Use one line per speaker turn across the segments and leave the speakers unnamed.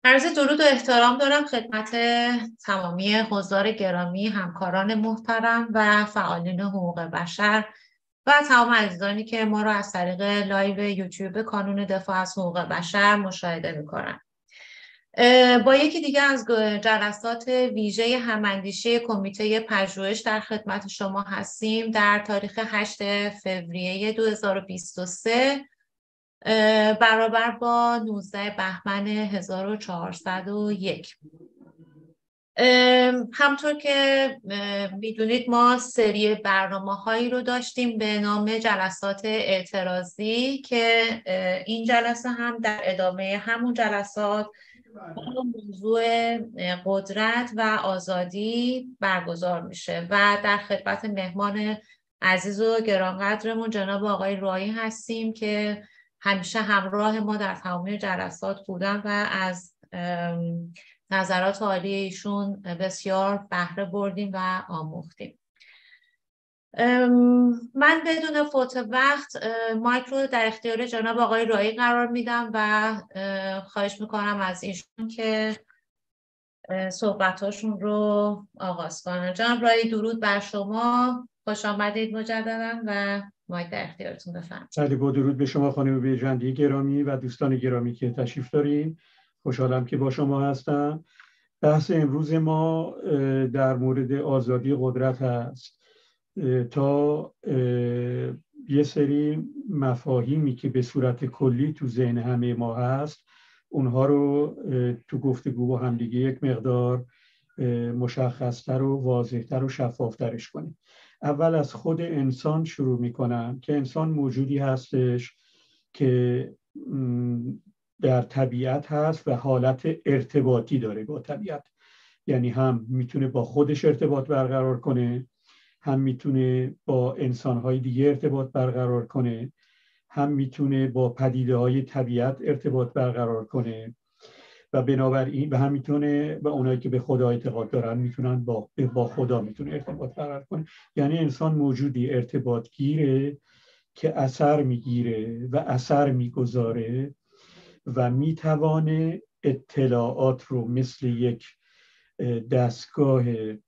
عرض درود و احترام دارم خدمت تمامی حضار گرامی، همکاران محترم و فعالین حقوق بشر و تمام عزیزانی که ما را از طریق لایو یوتیوب کانون دفاع از حقوق بشر مشاهده می‌کنند. با یکی دیگه از جلسات ویژه هماندیشی کمیته پژوهش در خدمت شما هستیم. در تاریخ 8 فوریه 2023 برابر با 19 بهمن 1401. همطور که میدونید ما سری برنامه‌هایی رو داشتیم به نام جلسات اعتراضی که این جلسه هم در ادامه همون جلسات موضوع قدرت و آزادی برگزار میشه و در خدمت مهمان عزیز و گرانقدرمون جناب آقای رایی هستیم که همیشه همراه ما در تمامی جلسات بودن و از نظرات عالی ایشون بسیار بهره بردیم و آموختیم. من بدون فوت وقت مایک رو در اختیار جناب آقای رایی قرار میدم و خواهش میکنم از ایشون که صحبتاشون رو آغاز کنن. جناب رایی درود بر شما، خوش آمدید مجددا و مایک در اختیارتون بفرمایید.
بله، با درود به شما خانم بیژندی گرامی و دوستان گرامی که تشریف دارین. خوشحالم که با شما هستم. بحث امروز ما در مورد آزادی قدرت هست. تا یه سری مفاهیمی که به صورت کلی تو ذهن همه ما هست اونها رو تو گفتگو با همدیگه یک مقدار مشخصتر و واضحتر و شفافترش کنیم. اول از خود انسان شروع میکنم که انسان موجودی هستش که در طبیعت هست و حالت ارتباطی داره با طبیعت. یعنی هم میتونه با خودش ارتباط برقرار کنه، هم میتونه با انسانهای دیگه ارتباط برقرار کنه، هم میتونه با پدیده‌های طبیعت ارتباط برقرار کنه و بنابراین و هم میتونه با اونایی که به خدا اعتقاد دارن میتونن با خدا میتونه ارتباط برقرار کنه. یعنی انسان موجودی ارتباط گیره که اثر میگیره و اثر میگذاره و میتوانه اطلاعات رو مثل یک دستگاه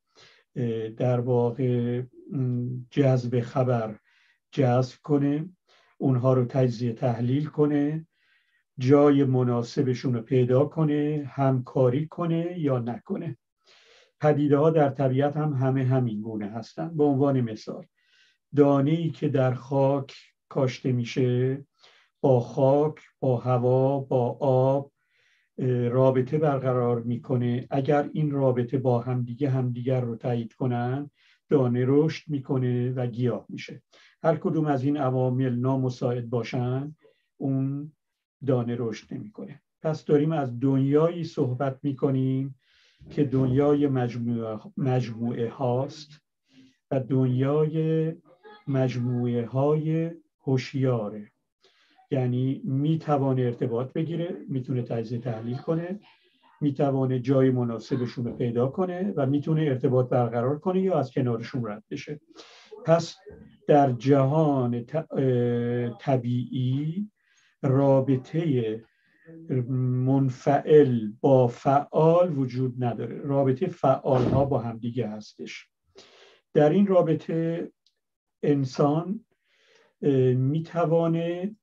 در واقع جذب خبر جذب کنه، اونها رو تجزیه تحلیل کنه، جای مناسبشون رو پیدا کنه، همکاری کنه یا نکنه. پدیده ها در طبیعت هم همین گونه هستن. به عنوان مثال دانه‌ای که در خاک کاشته میشه با خاک، با هوا، با آب رابطه برقرار میکنه. اگر این رابطه با همدیگر رو تایید کنن دانه رشد میکنه و گیاه میشه. هر کدوم از این عوامل نامساعد باشن اون دانه رشد نمیکنه. پس داریم از دنیایی صحبت میکنیم که دنیای مجموعه هاست و دنیای مجموعه های هوشیاره. یعنی میتوانه ارتباط بگیره، میتونه تجزیه تحلیل کنه، میتوانه جای مناسبشون رو پیدا کنه و میتونه ارتباط برقرار کنه یا از کنارشون رد بشه. پس در جهان طبیعی رابطه منفعل با فعال وجود نداره. رابطه فعال ها با همدیگه هستش. در این رابطه انسان میتوانه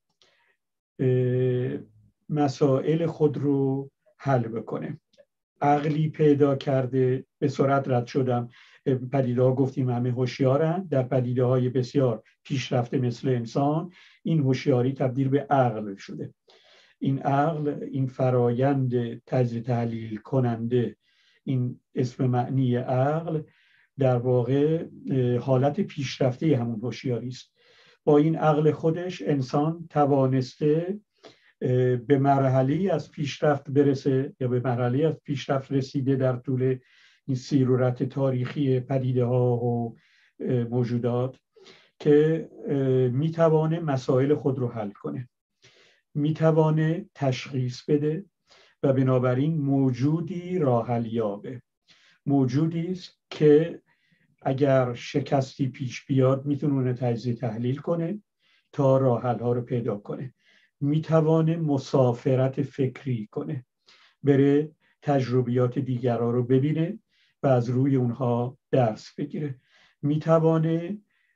مسائل خود رو حل بکنه. عقلی پیدا کرده. به سرعت رد شدم. پدیده ها گفتیم همه هوشیارن. در پدیده های بسیار پیشرفته مثل انسان این هوشیاری تبدیل به عقل شده. این عقل، این فرایند تجزیه تحلیل کننده، این اسم معنی عقل در واقع حالت پیشرفته همون هوشیاری است. با این عقل خودش انسان توانسته به مرحله‌ای از پیشرفت برسه یا به مرحله‌ای از پیشرفت رسیده در طول این سیرورت تاریخی پدیده ها و موجودات که میتوانه مسائل خود رو حل کنه، میتوانه تشخیص بده و بنابراین موجودی راه حل یابه. موجودی است که اگر شکستی پیش بیاد میتونه تجزیه تحلیل کنه تا راه حل ها رو پیدا کنه. میتوانه مسافرت فکری کنه. بره تجربیات دیگرها رو ببینه و از روی اونها درس بگیره. میتوانه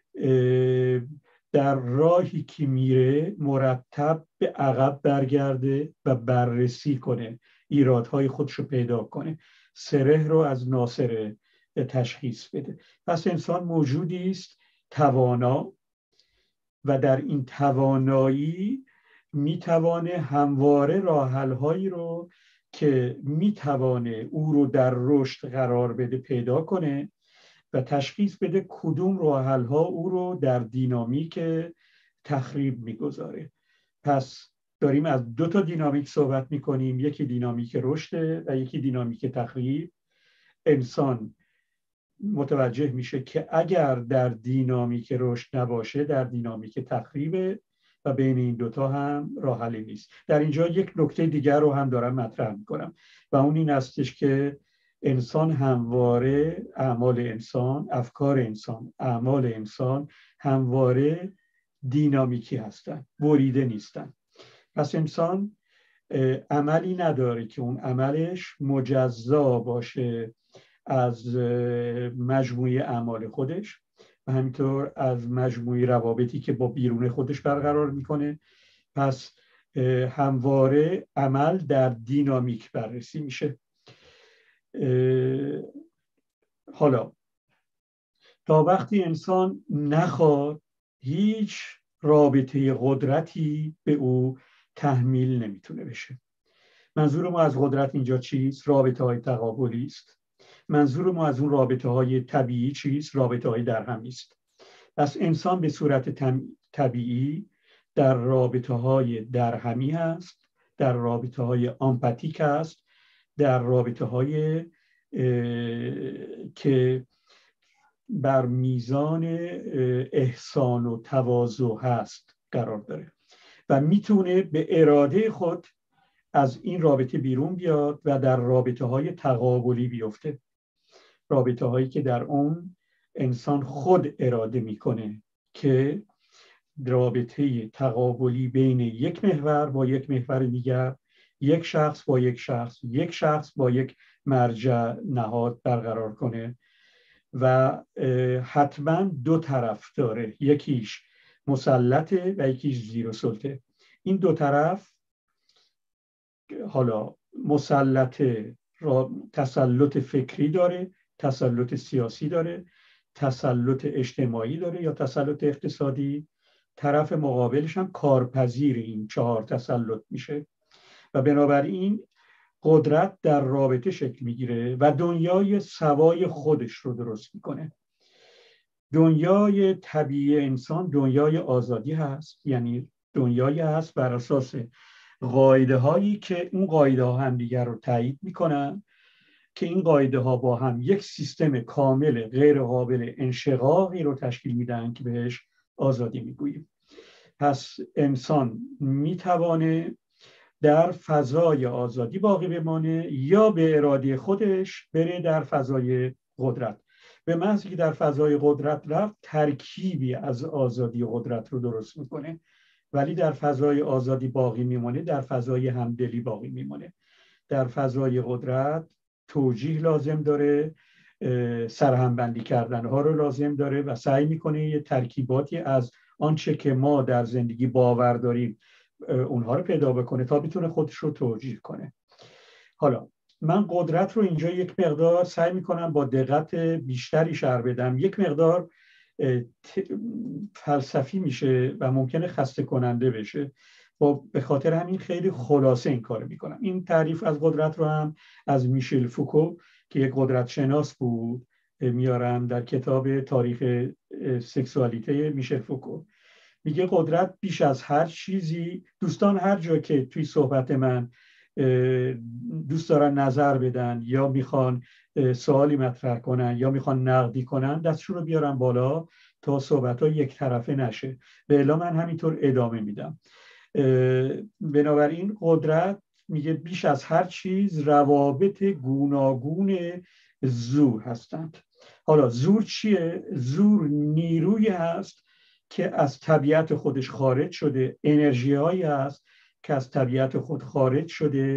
در راهی که میره مرتب به عقب برگرده و بررسی کنه، ایرادهای خودش رو پیدا کنه، سره رو از ناسره تشخیص بده. پس انسان موجودی است توانا و در این توانایی میتوانه همواره راه حل‌هایی رو که میتوانه او رو در رشد قرار بده پیدا کنه و تشخیص بده کدوم راه حل‌ها او رو در دینامیک تخریب میگذاره. پس داریم از دو تا دینامیک صحبت میکنیم، یکی دینامیک رشد و یکی دینامیک تخریب. انسان متوجه میشه که اگر در دینامیک رشد نباشه در دینامیک تخریبه و بین این دوتا هم راه حلی نیست. در اینجا یک نکته دیگر رو هم دارم مطرح میکنم و اون این هستش که انسان همواره اعمال انسان، افکار انسان، اعمال انسان همواره دینامیکی هستن، بریده نیستن. پس انسان عملی نداره که اون عملش مجزا باشه از مجموعه اعمال خودش و همینطور از مجموعه روابطی که با بیرون خودش برقرار میکنه. پس همواره عمل در دینامیک بررسی میشه. حالا تا وقتی انسان نخواد هیچ رابطه قدرتی به او تحمیل نمیتونه بشه. منظور ما از قدرت اینجا چیست؟ رابطه های تقابلی است. منظور ما از اون رابطه های طبیعی چیست؟ رابطه های درهمی است. پس انسان به صورت طبیعی در رابطه های درهمی هست، در رابطه های آمپاتیک هست، در رابطه های که بر میزان احسان و تواضع هست قرار داره و میتونه به اراده خود از این رابطه بیرون بیاد و در رابطه های تقابلی بیفته، رابطه هایی که در اون انسان خود اراده میکنه که رابطه تقابلی بین یک محور با یک محور دیگر، یک شخص با یک شخص، یک شخص با یک مرجع نهاد برقرار کنه و حتما دو طرف داره، یکیش مسلطه و یکیش زیر السلطه. این دو طرف حالا مسلطه تسلط فکری داره، تسلط سیاسی داره، تسلط اجتماعی داره یا تسلط اقتصادی. طرف مقابلش هم کارپذیر این چهار تسلط میشه و بنابراین قدرت در رابطه شکل میگیره و دنیای سوای خودش رو درست میکنه. دنیای طبیعی انسان دنیای آزادی هست، یعنی دنیایی هست بر اساس قاعده هایی که اون قاعده ها هم دیگر رو تایید میکنن که این قاعده ها با هم یک سیستم کامل غیر قابل انشقاقی رو تشکیل میدن که بهش آزادی میگوییم. پس انسان میتوانه در فضای آزادی باقی بمانه یا به اراده خودش بره در فضای قدرت. به محض که در فضای قدرت رفت ترکیبی از آزادی و قدرت رو درست میکنه، ولی در فضای آزادی باقی میمونه، در فضای همدلی باقی میمونه. در فضای قدرت توجیه لازم داره، سرهمبندی کردن ها رو لازم داره و سعی میکنه یه ترکیباتی از آنچه که ما در زندگی باور داریم اونها رو پیدا بکنه تا بتونه خودش رو توجیه کنه. حالا من قدرت رو اینجا یک مقدار سعی میکنم با دقت بیشتری شرح بدم. یک مقدار فلسفی میشه و ممکنه خسته کننده بشه، به خاطر همین خیلی خلاصه این کار میکنم. این تعریف از قدرت رو هم از میشل فوکو که یک قدرت شناس بود میارم در کتاب تاریخ سکسوالیته میشل فوکو. میگه قدرت بیش از هر چیزی، دوستان هر جا که توی صحبت من دوست دارن نظر بدن یا میخوان سوالی مطرح کنن یا میخوان نقدی کنن دستشون رو بیارن بالا تا صحبت ها یک طرفه نشه، به الا من همینطور ادامه میدم. بنابراین قدرت میگه بیش از هر چیز روابط گوناگون زور هستند. حالا زور چیه؟ زور نیرویی هست که از طبیعت خودش خارج شده، انرژی هایی هست که از طبیعت خود خارج شده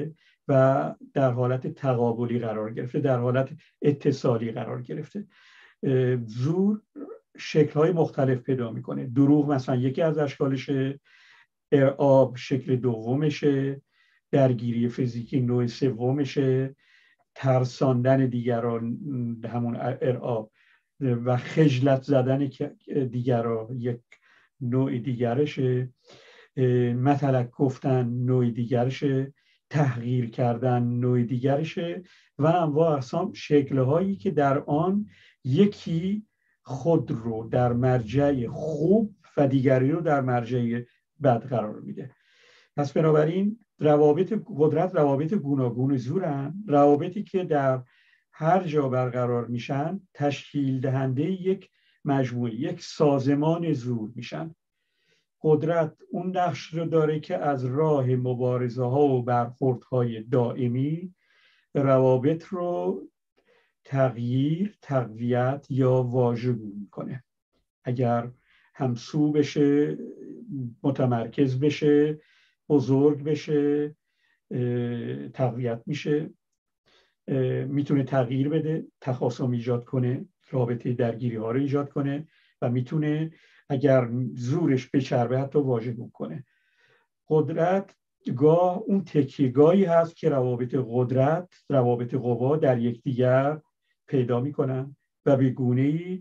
و در حالت تقابلی قرار گرفته، در حالت اتصالی قرار گرفته. زور شکل‌های مختلف پیدا میکنه. دروغ مثلا یکی از اشکالشه، ارعاب شکل دومشه، درگیری فیزیکی نوع سومشه، ترساندن دیگران همون ارعاب و خجلت زدن دیگران یک نوع دیگرشه، مطلق گفتن نوع دیگرشه، تحقیر کردن نوع دیگرشه و انواع اقسام شکل‌هایی که در آن یکی خود رو در مرجع خوب و دیگری رو در مرجع بد قرار میده. پس بنابراین روابط قدرت روابط گوناگون زورن، روابطی که در هر جا برقرار میشن تشکیل دهنده یک مجموعه، یک سازمان زور میشن. قدرت اون نقش رو داره که از راه مبارزه ها و برخوردهای دائمی روابط رو تغییر، تقویت یا واژگون میکنه. اگر همسو بشه، متمرکز بشه، بزرگ بشه، تقویت میشه، میتونه تغییر بده، تخاصم ایجاد کنه، رابطه درگیری ها رو ایجاد کنه و میتونه اگر زورش بچربه حتی واژگون کنه. قدرت گاه اون تکیه‌گاهی هست که روابط قدرت، روابط قوا در یکدیگر پیدا میکنن و به گونه‌ای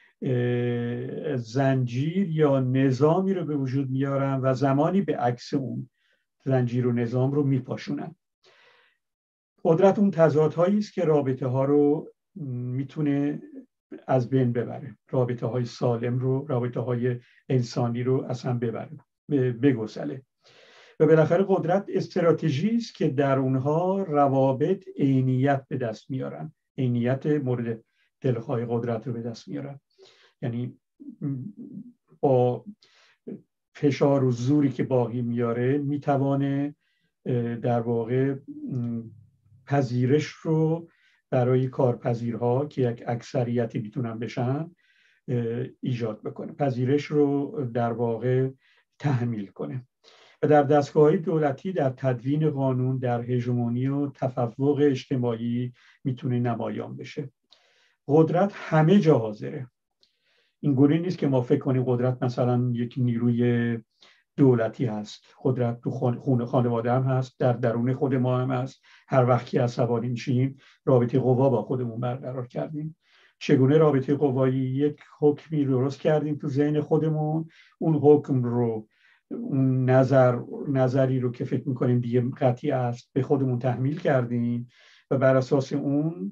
زنجیر یا نظامی رو به وجود میارن و زمانی به عکس اون زنجیر و نظام رو میپاشونن. قدرت اون تضادهایی است که رابطه ها رو میتونه از بین ببره، رابطه های سالم رو، رابطه های انسانی رو اصلا ببره، بگسله. و بالاخره قدرت استراتژی است که در اونها روابط عینیت به دست میارن، عینیت مورد دلخواه قدرت رو به دست میارن. یعنی با فشار و زوری که باقی میاره میتوانه در واقع پذیرش رو برای کارپذیرها که یک اکثریتی میتونن بشن ایجاد بکنه، پذیرش رو در واقع تحمیل کنه و در دستگاه‌های دولتی در تدوین قانون، در هژمونی و تفوق اجتماعی میتونه نمایان بشه. قدرت همه جا حاضره. این گونه نیست که ما فکر کنیم قدرت مثلا یک نیروی دولتی هست. قدرت تو خانواده هم هست، در درون خود ما هم هست. هر وقت که عصبانی میشیم رابطه قوا با خودمون برقرار کردیم. چگونه رابطه قوایی؟ یک حکمی درست کردیم تو ذهن خودمون، اون حکم رو، اون نظری رو که فکر میکنیم دیگه قطعی است به خودمون تحمیل کردیم و بر اساس اون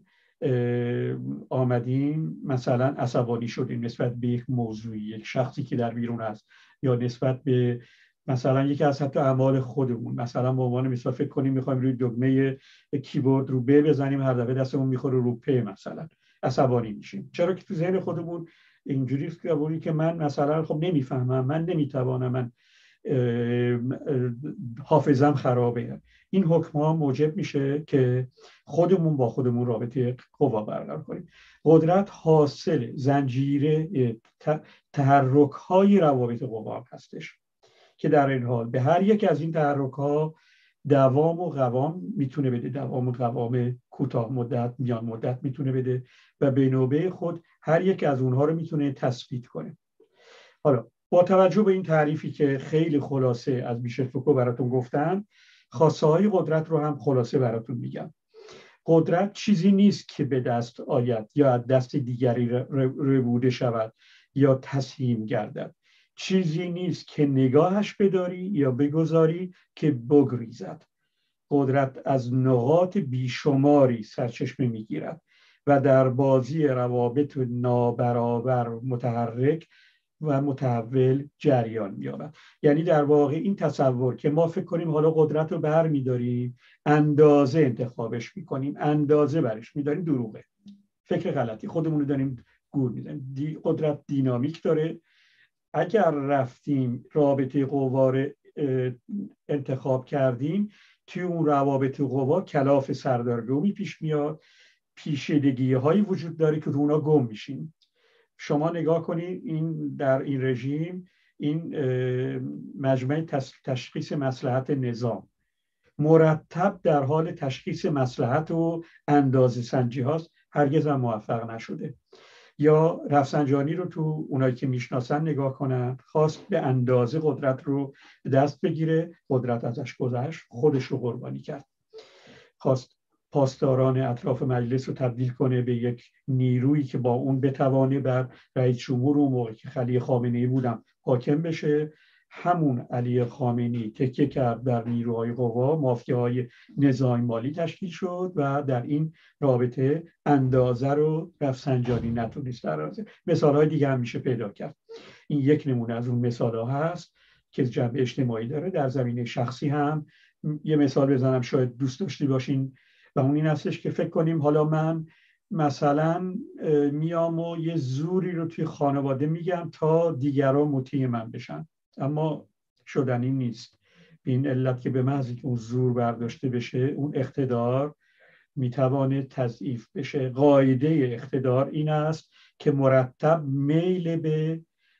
آمدیم مثلا عصبانی شدیم نسبت به یک موضوعی، یک شخصی که در بیرون است، یا نسبت به مثلا یکی از حتی اعمال خودمون. مثلا به عنوان مثال فکر کنیم میخوایم روی دکمه کیبورد رو ب بزنیم، هر دفعه دستمون میخوره رو پ، مثلا عصبانی میشیم. چرا که تو ذهن خودمون اینجوری است که من مثلا خب نمیفهمم، من نمیتوانم، من حافظم خرابه. این حکم ها موجب میشه که خودمون با خودمون رابطه قوا برقرار کنیم. قدرت حاصل زنجیره تحرک های روابط قوا هستش که در این حال به هر یک از این تحرک ها دوام و قوام میتونه بده. دوام و قوام کوتاه مدت، میان مدت میتونه بده و به نوبه خود هر یک از اونها رو میتونه تثبیت کنه. حالا با توجه به این تعریفی که خیلی خلاصه از میشل فوکو براتون گفتم، خاصه های قدرت رو هم خلاصه براتون میگم. قدرت چیزی نیست که به دست آید یا از دست دیگری ربوده شود یا تسلیم گردد. چیزی نیست که نگاهش بداری یا بگذاری که بگریزد. قدرت از نقاط بیشماری سرچشمه میگیرد و در بازی روابط نابرابر متحرک و متحول جریان می‌یابد. یعنی در واقع این تصور که ما فکر کنیم حالا قدرت رو بر می‌داریم، اندازه انتخابش می‌کنیم، اندازه برش می‌داریم، دروغه. فکر غلطی، خودمون رو داریم گول می‌زنیم. قدرت دینامیک داره. اگر رفتیم رابطه قوا رو انتخاب کردیم، توی اون روابط قوا کلاف سردرگمی پیش میاد، پیچیدگی‌هایی وجود داره که رونا گم میشیم. شما نگاه کنید این در این رژیم، این مجمع تشخیص مصلحت نظام مرتب در حال تشخیص مصلحت و اندازه سنجی هاست، هرگز هم موفق نشده. یا رفسنجانی رو تو اونایی که میشناسن نگاه کنن، خواست به اندازه قدرت رو دست بگیره، قدرت ازش گذشت، خودش رو قربانی کرد. خواست پاسداران اطراف مجلس رو تبدیل کنه به یک نیرویی که با اون بتوانه بر رئیس جمهور اون موقع که علی خامنه‌ای بودم حاکم بشه. همون علی خامنه‌ای تکیه کرد بر نیروهای قوا، مافیاهای نظام مالی تشکیل شد و در این رابطه اندازه رو رفسنجانی نتونست درازه. مثالهای دیگه هم میشه پیدا کرد. این یک نمونه از اون مثالها هست که جنبه اجتماعی داره. در زمینه شخصی هم یه مثال بزنم، شاید دوست داشتی باشین، و اون این هستش که فکر کنیم حالا من مثلا میام و یه زوری رو توی خانواده میگم تا دیگران مطیع من بشن، اما شدنی نیست. به این علت که به محض که اون زور برداشته بشه، اون اقتدار میتوانه تضعیف بشه. قاعده اقتدار این است که مرتب میل به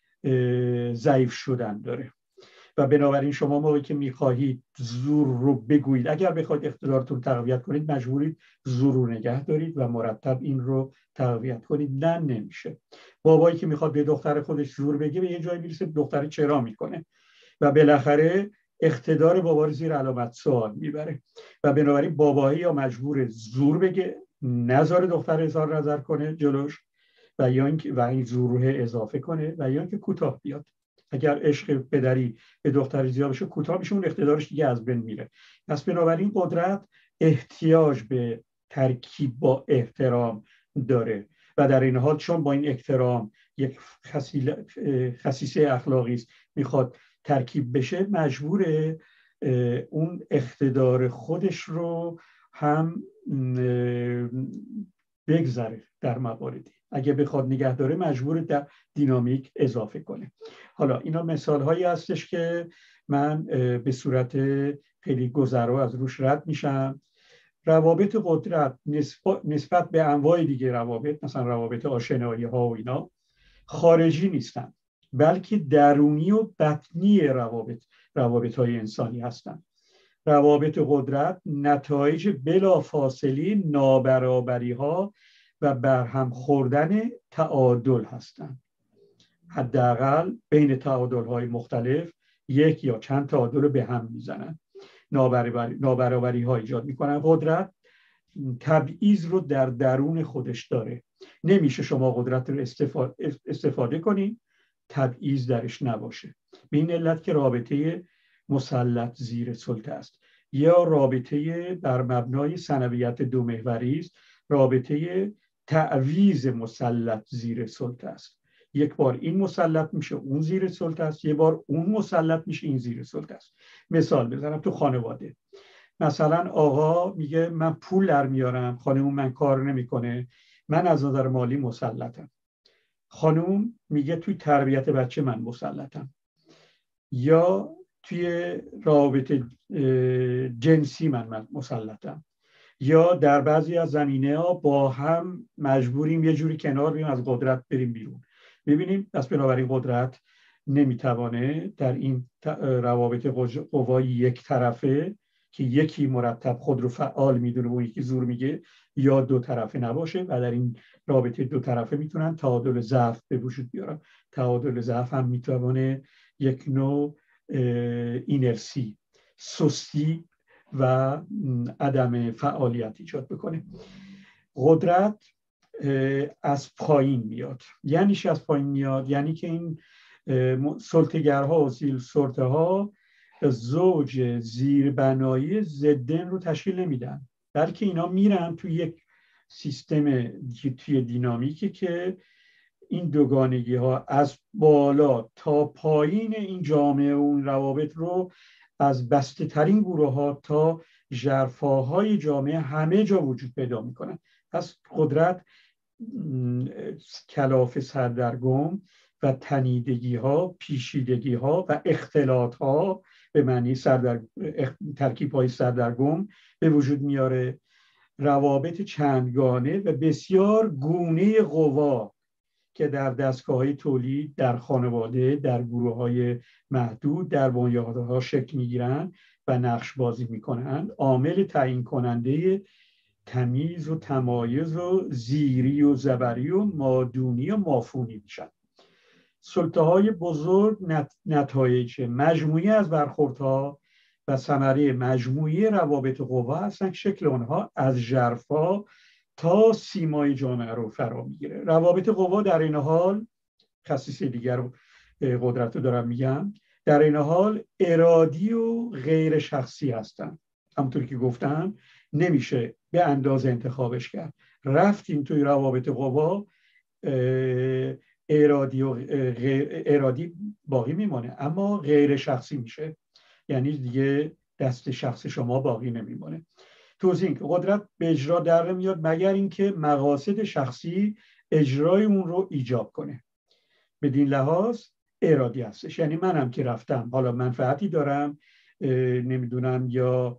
ضعیف شدن داره و بنابراین شما موقعی که میخواهید زور رو بگویید، اگر بخواید اقتدارتون تقویت کنید، مجبورید زور رو نگه دارید و مرتب این رو تقویت کنید. نه، نمیشه. بابایی که میخواد به دختر خودش زور بگه، به یه جایی میرسه دختر چرا میکنه و بالاخره اقتدار بابا رو زیر علامت سوال میبره و بنابراین بابایی یا مجبور زور بگه، نذاره دختر اظهار نظر کنه جلوش، و یا این زور رو اضافه کنه، و یا اینکه کوتاه بیاد. اگر عشق پدری به دختری زیاد بشه، کوتاه میشه، اون اقتدارش دیگه از بین میره. پس بنابراین قدرت احتیاج به ترکیب با احترام داره و در این حال چون با این احترام یک خصیصه اخلاقی است میخواد ترکیب بشه، مجبوره اون اقتدار خودش رو هم بگذره در مواردی. اگه بخواد نگه داره، مجبور در دینامیک اضافه کنه. حالا اینا مثال هایی هستش که من به صورت خیلی گذرا از روش رد میشم. روابط قدرت نسبت به انواع دیگه روابط، مثلا روابط آشنایی ها و اینا، خارجی نیستن، بلکه درونی و بطنی روابط های انسانی هستن. روابط قدرت نتایج بلافاصله نابرابری ها و برهم خوردن تعادل هستند. حداقل بین تعادل های مختلف یک یا چند تعادل رو به هم میزنن، نابرابری ها ایجاد میکنن. قدرت تبعیض رو در درون خودش داره. نمیشه شما قدرت رو استفاده کنید تبعیض درش نباشه. به این علت که رابطه مسلط زیر سلطه است یا رابطه بر مبنای ثانویت دو محوری است، رابطه تعویض مسلط زیر سلطه است. یک بار این مسلط میشه اون زیر سلطه است، یک بار اون مسلط میشه این زیر سلطه است. مثال بزنم تو خانواده، مثلا آقا میگه من پول در میارم، خانم من کار نمیکنه، من از نظر مالی مسلطم. خانم میگه توی تربیت بچه من مسلطم. یا توی رابطه جنسی من مسلطم. یا در بعضی از زمینه ها با هم مجبوریم یه جوری کنار بیایم، از قدرت بریم بیرون. ببینیم پس بنابراین قدرت نمیتوانه در این روابط قوایی یک طرفه که یکی مرتب خود رو فعال میدونه و یکی زور میگه، یا دو طرفه نباشه و در این رابطه دو طرفه میتونن تعادل ضعف به وجود بیارن. تعادل ضعف هم میتوانه یک نوع اینرسی، سستی و عدم فعالیت ایجاد بکنه. قدرت از پایین میاد. یعنی چی از پایین میاد؟ یعنی که این سلطه‌گرها و زیر سلطه ها زوج زیربنایی ضدن رو تشکیل نمیدن، بلکه اینا میرن توی یک سیستم توی دینامیکی که این دوگانگی ها از بالا تا پایین این جامعه و اون روابط رو از بسته ترین گروه ها تا ژرفاهای جامعه همه جا وجود پیدا میکنن. پس قدرت کلاف سردرگم و تنیدگی ها، پیچیدگی ها و اختلاط ها به معنی ترکیب های سردرگم به وجود میاره. روابط چندگانه و بسیار گونه قوا که در دستگاه‌های تولید، در خانواده، در گروه‌های محدود، در بنیادها شکل می‌گیرن و نقش بازی میکنن عامل تعیین کننده تمیز و تمایز و زیری و زبری و مادونی و مافونی میشن. سلطه‌های بزرگ نتایج مجموعی از برخوردها و ثمره مجموعی روابط قوا هستن که شکل آنها از ژرفا تا سیمای جامعه رو فرا میگیره. روابط قوا در این حال، خصیصه دیگر قدرت رو دارم میگم، در این حال ارادی و غیر شخصی هستن. همونطور که گفتم نمیشه به اندازه انتخابش کرد. رفتیم توی روابط قوا، ارادی باقی میمونه اما غیر شخصی میشه، یعنی دیگه دست شخص شما باقی نمیمونه. توضیح این که قدرت به اجرا در میاد مگر اینکه مقاصد شخصی اجرای اون رو ایجاب کنه. بدین لحاظ ارادی هستش، یعنی منم که رفتم حالا منفعتی دارم، نمیدونم، یا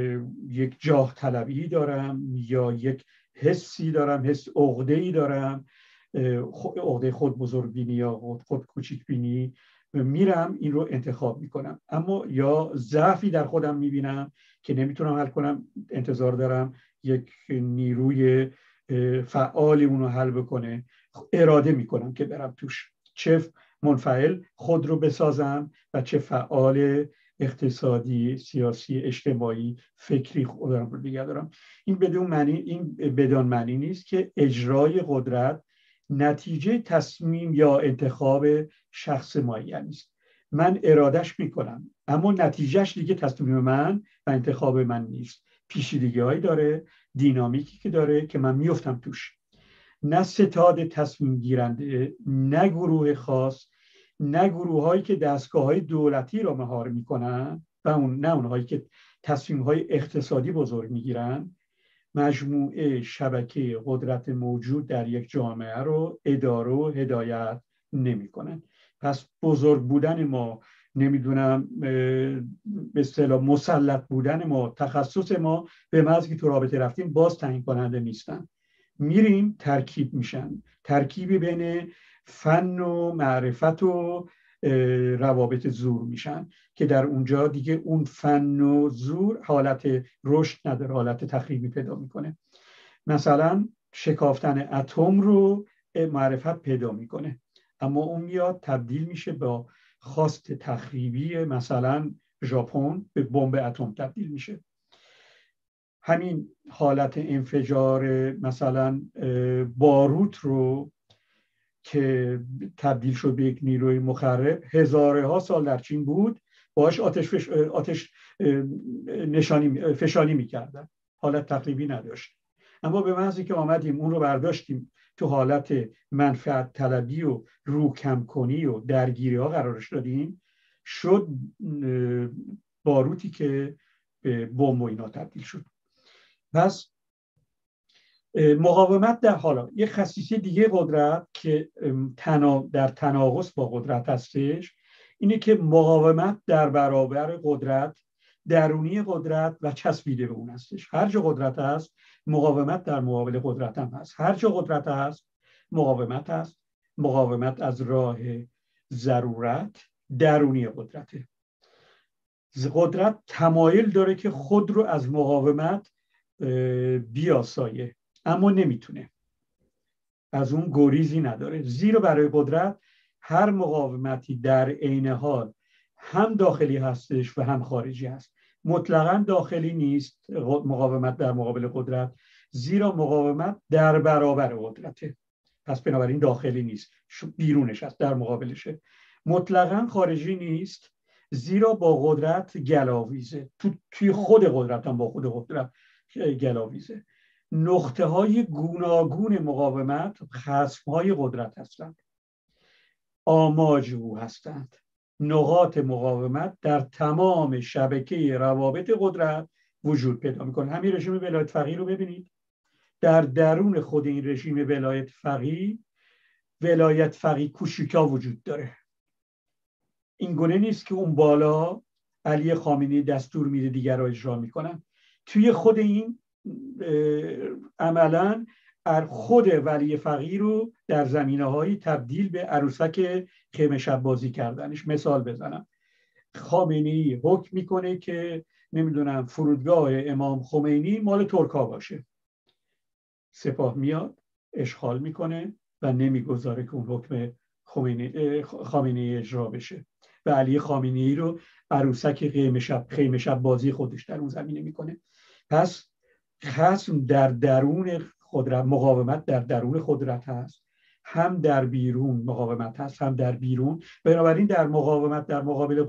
یک جاه طلبی دارم یا یک حسی دارم، عقده‌ای دارم، عقده خود بزرگبینی یا خود کوچیک بینی، میرم این رو انتخاب میکنم. اما یا ضعفی در خودم میبینم که نمیتونم حل کنم، انتظار دارم یک نیروی فعالی اونو حل بکنه، اراده میکنم که برم توش، چه منفعل خود رو بسازم و چه فعال اقتصادی، سیاسی، اجتماعی، فکری خودم رو دیگه دارم. این بدون معنی نیست که اجرای قدرت نتیجه تصمیم یا انتخاب شخص معینی است. من ارادش میکنم اما نتیجهش دیگه تصمیم من و انتخاب من نیست. پیچیدگی‌هایی داره، دینامیکی که داره که من میفتم توش. نه ستاد تصمیم گیرنده، نه گروه خاص، نه گروه هایی که دستگاه های دولتی را مهار میکنن و نه اونهایی که تصمیم های اقتصادی بزرگ میگیرن، مجموعه شبکه قدرت موجود در یک جامعه رو اداره و هدایت نمیکنن. پس بزرگ بودن ما، نمیدونم به اصطلاح مسلط بودن ما، تخصص ما به محض که تو رابطه رفتیم باز تعیین کننده نیستن. میریم ترکیب میشن، ترکیبی بین فن و معرفت و روابط زور میشن که در اونجا دیگه اون فن و زور حالت رشد نداره، حالت تخریبی پیدا میکنه. مثلا شکافتن اتم رو معرفت پیدا میکنه اما اون میاد تبدیل میشه با خواست تخریبی، مثلا ژاپن به بمب اتم تبدیل میشه. همین حالت انفجار مثلا باروت رو که تبدیل شد به یک نیروی مخرب، هزارها سال در چین بود، باهاش آتش فشانی میکردن، حالت تخریبی نداشت. اما به محضی که آمدیم اون رو برداشتیم تو حالت منفعت طلبی و روکم کنی و درگیری ها قرارش دادیم، شد باروتی که به بمب و اینا تبدیل شد. پس مقاومت در حالا یک خصیصه دیگه قدرت که در تناقض با قدرت هستش اینه که مقاومت در برابر قدرت، درونی قدرت و چسبیده به اون هستش. هر جا قدرت هست مقاومت در مقابل قدرت هم هست. هر جا قدرت هست مقاومت هست. مقاومت از راه ضرورت درونی قدرته. قدرت تمایل داره که خود رو از مقاومت بیاسایه اما نمیتونه، از اون گریزی نداره، زیرا برای قدرت هر مقاومتی در عین حال هم داخلی هستش و هم خارجی هست. مطلقاً داخلی نیست مقاومت در مقابل قدرت، زیرا مقاومت در برابر قدرته، پس بنابراین داخلی نیست، بیرونش هست، در مقابلشه. مطلقاً خارجی نیست زیرا با قدرت گلاویزه، توی خود قدرت هم با خود قدرت گلاویزه. نقطه های گوناگون مقاومت خصم های قدرت هستند، آماج او هستند. نقاط مقاومت در تمام شبکه روابط قدرت وجود پیدا میکنه. همین رژیم ولایت فقیه رو ببینید، در درون خود این رژیم ولایت فقیه کوچیکا وجود داره. این گونه نیست که اون بالا علی خامنه‌ای دستور میده دیگر را اجرا میکنن. توی خود این عملاً خود ولی فقیه رو در زمینه‌هایی تبدیل به عروسک خیمه شب بازی کردنش. مثال بزنم، خامنه‌ای حکم میکنه که نمیدونم فرودگاه امام خمینی مال ترکا باشه، سپاه میاد اشغال میکنه و نمیگذاره که اون حکم خامنه‌ای اجرا بشه و علی خامنه‌ای رو عروسک خیمه شب بازی خودش در اون زمینه میکنه. پس خصم در درون قدرت، مقاومت در درون قدرت هست، هم در بیرون مقاومت هست، هم در بیرون. بنابراین در مقاومت در مقابل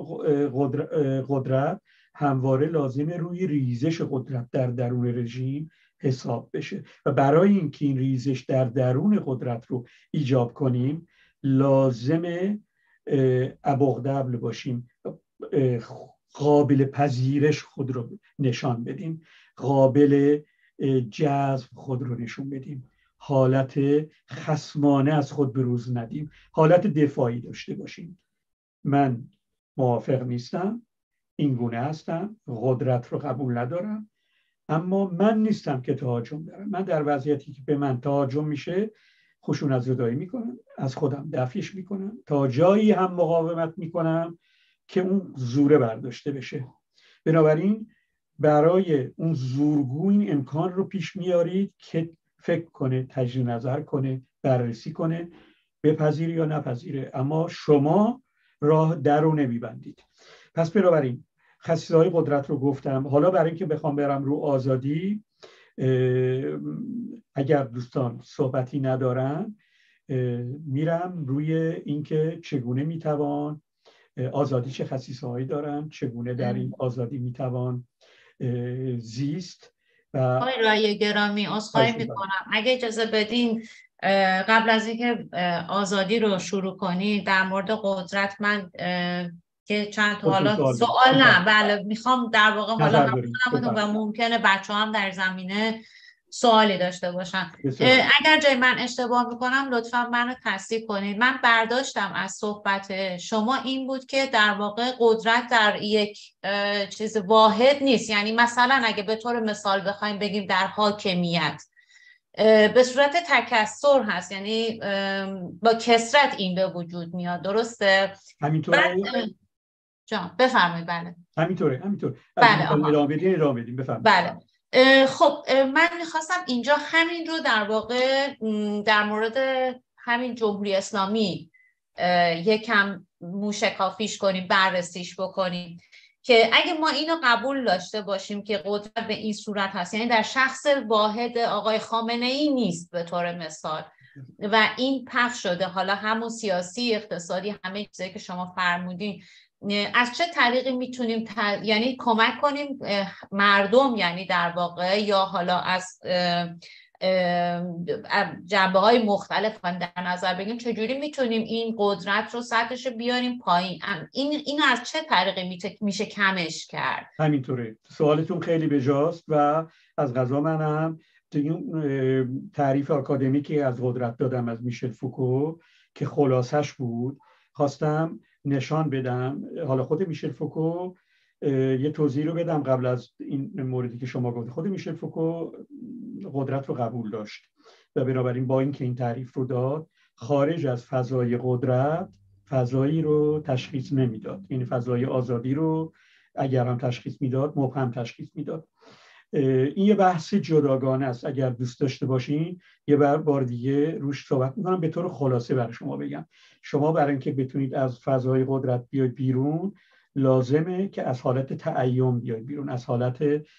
قدرت همواره لازمه روی ریزش قدرت در درون رژیم حساب بشه و برای اینکه این ریزش در درون قدرت رو ایجاب کنیم لازمه ابوغدبل باشیم، قابل پذیرش خود رو نشان بدیم، قابل جذب خود رو نشون بدیم، حالت خصمانه از خود بروز ندیم، حالت دفاعی داشته باشیم. من موافق نیستم، این گونه هستم، قدرت رو قبول ندارم، اما من نیستم که تهاجم دارم. من در وضعیتی که به من تهاجم میشه خشونت زدایی میکنم، از خودم دفعش میکنم، تا جایی هم مقاومت میکنم که اون زوره برداشته بشه. بنابراین برای اون زورگو این امکان رو پیش میارید که فکر کنه، تجدید نظر کنه، بررسی کنه، بپذیره یا نپذیره، اما شما راه در رو نمیبندید. پس بنابراین خصیصه‌های قدرت رو گفتم. حالا برای اینکه بخوام برم رو آزادی، اگر دوستان صحبتی ندارن میرم روی اینکه چگونه میتوان آزادی، چه خصیصه‌هایی دارن، چگونه در این آزادی میتوان زیست. و
آقای رای گرامی عذرخواهی میکنم اگه اجازه بدین قبل از اینکه آزادی رو شروع کنی در مورد قدرت من که چند تا حالا سوال نه بله میخوام در واقع حالا هم و ممکنه بچه هم در زمینه سوالی داشته باشن. اگر جای من اشتباه میکنم لطفا منو تصحیح کنید. من برداشتم از صحبت شما این بود که در واقع قدرت در یک چیز واحد نیست، یعنی مثلا اگه به طور مثال بخوایم بگیم در حاکمیت به صورت تکثر هست، یعنی با کثرت این به وجود میاد، درسته؟
همینطوره؟
جان بفرمایید. بله
همینطوره.
بله
ادامه بدیم بفرمایید.
بله خب من میخواستم اینجا همین رو در واقع در مورد همین جمهوری اسلامی یکم موشکافیش کنیم، بررسیش بکنیم که اگه ما اینو قبول داشته باشیم که قدرت به این صورت هست، یعنی در شخص واحد آقای خامنه ای نیست به طور مثال و این پخش شده، حالا همون سیاسی، اقتصادی، همه چیزایی که شما فرمودین، از چه طریقی میتونیم یعنی کمک کنیم مردم، یعنی در واقع یا حالا از جنبه‌های مختلف در نظر بگیریم چجوری میتونیم این قدرت رو سطحش بیاریم پایین، این از چه طریقی میشه کمش کرد؟
همینطوره. سوالتون خیلی بجاست و از قضا منم تعریف آکادمیکی از قدرت دادم از میشل فوکو که خلاصش بود، خواستم نشان بدم. حالا خود میشل فوکو یه توضیح رو بدم قبل از این موردی که شما گفت. خود میشل فوکو قدرت رو قبول داشت و بنابراین با اینکه این تعریف رو داد، خارج از فضای قدرت فضایی رو تشخیص نمیداد. این فضای آزادی رو اگر هم تشخیص میداد مبهم تشخیص میداد. این یه بحث جداگانه است. اگر دوست داشته باشین یه بار دیگه روش صحبت میکنم. به طور خلاصه برای شما بگم، شما برای اینکه بتونید از فضای قدرت بیاید بیرون لازمه که از حالت تعیم بیاید بیرون، از حالت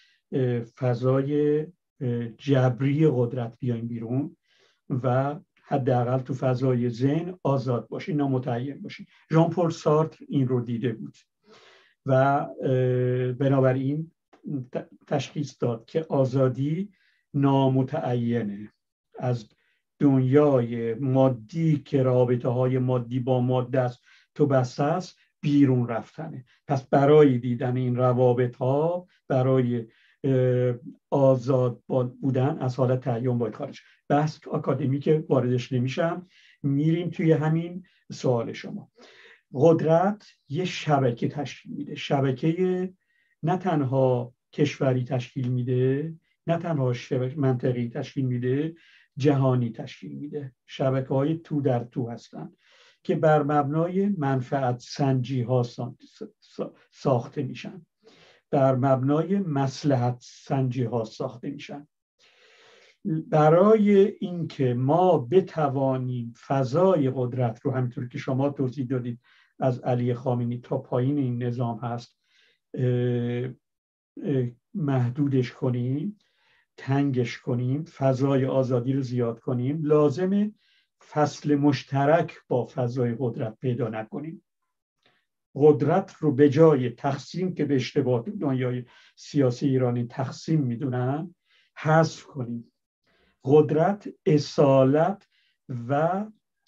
فضای جبری قدرت بیاید بیرون و حداقل تو فضای ذهن آزاد باشین، نامتعین باشین. ژان پل سارتر این رو دیده بود و بنابراین تشخیص داد که آزادی نامتعینه، از دنیای مادی که رابطه های مادی با ماده است تو بسته است بیرون رفتنه. پس برای دیدن این روابط ها، برای آزاد بودن از حالت تعین باید خارج. بحث آکادمی که واردش نمیشم، میریم توی همین سوال شما. قدرت یه شبکه تشکیل میده، شبکه نه تنها کشوری تشکیل میده، نه تنها منطقی تشکیل میده، جهانی تشکیل میده. شبکه‌های تو در تو هستن که بر مبنای منفعت سنجی ها ساخته میشن، بر مبنای مصلحت سنجی ها ساخته میشن. برای اینکه ما بتوانیم فضای قدرت رو، همینطور که شما توضیح دادید از علی خامنه‌ای تا پایین این نظام هست، محدودش کنیم، تنگش کنیم، فضای آزادی رو زیاد کنیم، لازمه فصل مشترک با فضای قدرت پیدا نکنیم. قدرت رو به جای تقسیم که به اشتباه دنیای سیاسی ایرانی تقسیم میدونن حذف کنیم. قدرت اصالت و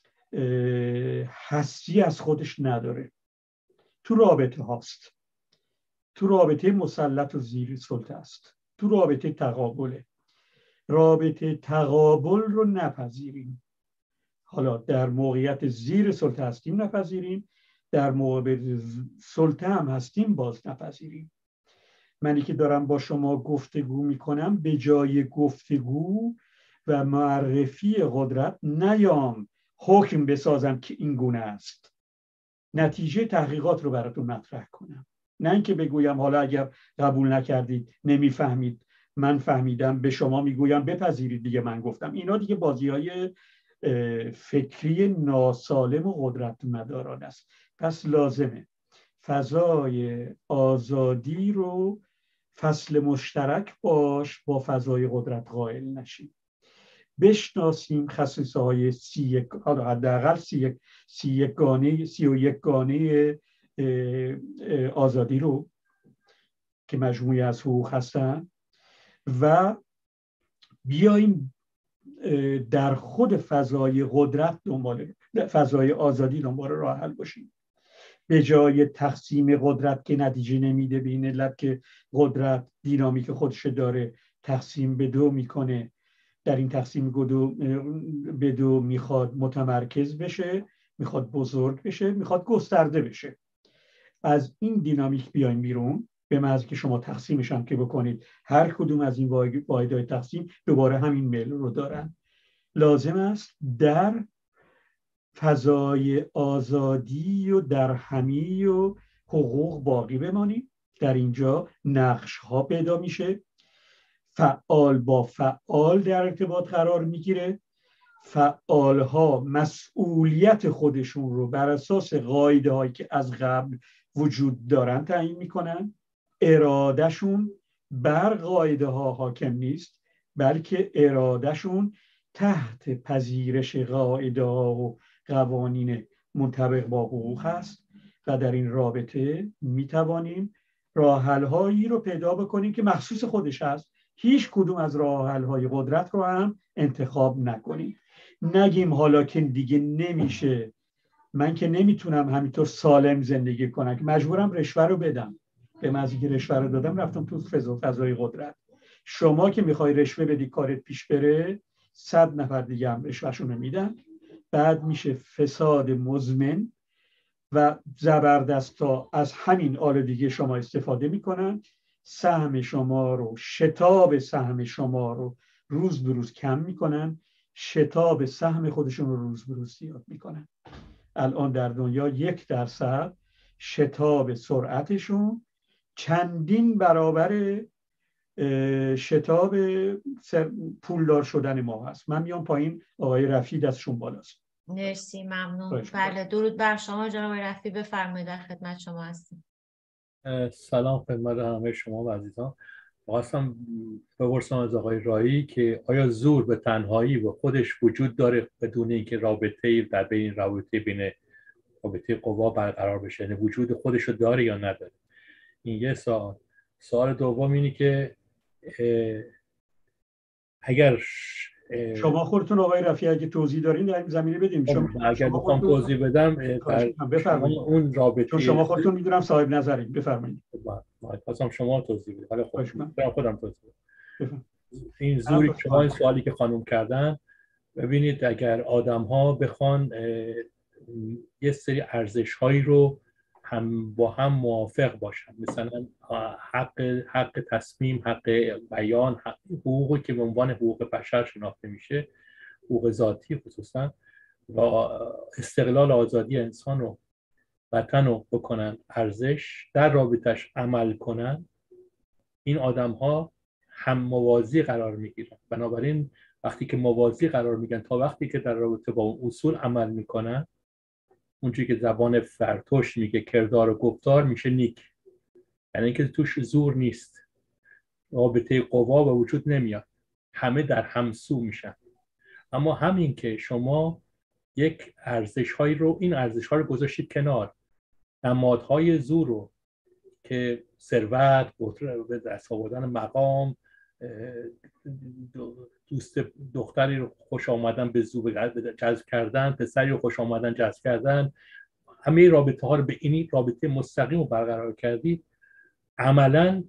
هستی از خودش نداره، تو رابطه هاست، تو رابطه مسلط و زیر سلطه است، تو رابطه تقابله. رابطه تقابل رو نپذیریم. حالا در موقعیت زیر سلطه هستیم نپذیریم، در موقعیت سلطه هم هستیم باز نپذیریم. منی که دارم با شما گفتگو میکنم به جای گفتگو و معرفی قدرت نیام حکم بسازم که این گونه است، نتیجه تحقیقات رو براتون مطرح کنم، نه اینکه بگویم حالا اگر قبول نکردید نمیفهمید من فهمیدم به شما میگویم بپذیرید دیگه من گفتم. اینا دیگه بازی‌های فکری ناسالم و قدرت مداران است. پس لازمه فضای آزادی رو فصل مشترک باش با فضای قدرت قائل نشیم. بشناسیم خصیصه های حداقل 31 گانه آزادی رو که مجموعی از حقوق هستن و بیاییم در خود فضای قدرت فضای آزادی دنبال راه حل باشیم، به جای تقسیم قدرت که نتیجه نمیده، به این علت که قدرت دینامیک خودش داره، تقسیم به دو میکنه، در این تقسیم به دو میخواد متمرکز بشه، میخواد بزرگ بشه، میخواد گسترده بشه. از این دینامیک بیایم بیرون، به محض که شما تقسیمش هم که بکنید هر کدوم از این واحدهای تقسیم دوباره همین میل رو دارن. لازم است در فضای آزادی و در همی و حقوق باقی بمانیم. در اینجا نقش ها پیدا میشه، فعال با فعال در ارتباط قرار میگیره، فعال ها مسئولیت خودشون رو بر اساس قاعده هایی که از قبل وجود دارن تعیین میکنن، ارادهشون بر قاعده ها حاکم نیست بلکه ارادهشون تحت پذیرش قاعده ها و قوانین منطبق با حقوق هست و در این رابطه میتوانیم راه حل هایی رو پیدا بکنیم که مخصوص خودش هست. هیچ کدوم از راه حل های قدرت رو هم انتخاب نکنیم. نگیم حالا که دیگه نمیشه، من که نمیتونم همینطور سالم زندگی کنم که مجبورم رشوه رو بدم، به محضی که رشوه رو دادم رفتم تو فضای قدرت. شما که میخوای رشوه بدی کارت پیش بره، 100 نفر دیگه هم رشوهشون رو میدن، بعد میشه فساد مزمن و زبردستا از همین آلودگی شما استفاده میکنن، سهم شما رو، شتاب سهم شما رو روز به روز کم میکنن، شتاب سهم خودشون رو روز به روز زیاد میکنن. الان در دنیا 1% شتاب سرعتشون چندین برابر شتاب پولدار شدن ما هست. من میام پایین، آقای رفیع دستشون بالاست.
مرسی، ممنون. بله، درود بر شما جناب رفیع، بفرمایید، در خدمت شما هستیم.
سلام خدمت همه شما و عزیزان. خواستم بپرسم از آقای رایی که آیا زور به تنهایی و خودش وجود داره بدون اینکه رابطه‌ای در بین رابطه قوا برقرار بشه، یعنی وجود خودشو داره یا نداره؟ این یه سوال. سوال دوم اینه که اگر
شما خودتون آقای رفیع اگه توضیح دارین در این زمینه بدیم.
اگر بخوام توضیح بدم
بفرمایید.
اون رابطه،
چون شما خودتون میدونم صاحب نظرین، بفرمایید.
خواستم شما توضیح بدید. حالا خودم توضیح
بدم.
این زوری شما این سوالی که خانم کردن، ببینید اگر آدم ها بخوان یه سری ارزش هایی رو با هم موافق باشن، مثلا حق تصمیم، حق بیان، حقوقی که به عنوان حقوق بشر شناخته میشه، حقوق ذاتی خصوصا، و استقلال آزادی انسان و وطن رو بکنن ارزش، در رابطش عمل کنن، این آدم ها هم موازی قرار میگیرن. بنابراین وقتی که موازی قرار میگن تا وقتی که در رابطه با اون اصول عمل میکنن، اونجوری که زبان فرتوش میگه کردار و گفتار میشه نیک، یعنی اینکه توش زور نیست، رابطه قوا به وجود نمیاد، همه در همسو میشن. اما همین که شما یک ارزش هایی رو، این ارزش ها رو گذاشتید کنار، نمادهای زور رو که ثروت، به دست آوردن مقام، دوست دختری رو خوش آمدن به زور جذب کردن، پسری رو خوش آمدن جذب کردن، همه رابطه ها رو به این رابطه مستقیم رو برقرار کردید، عملاً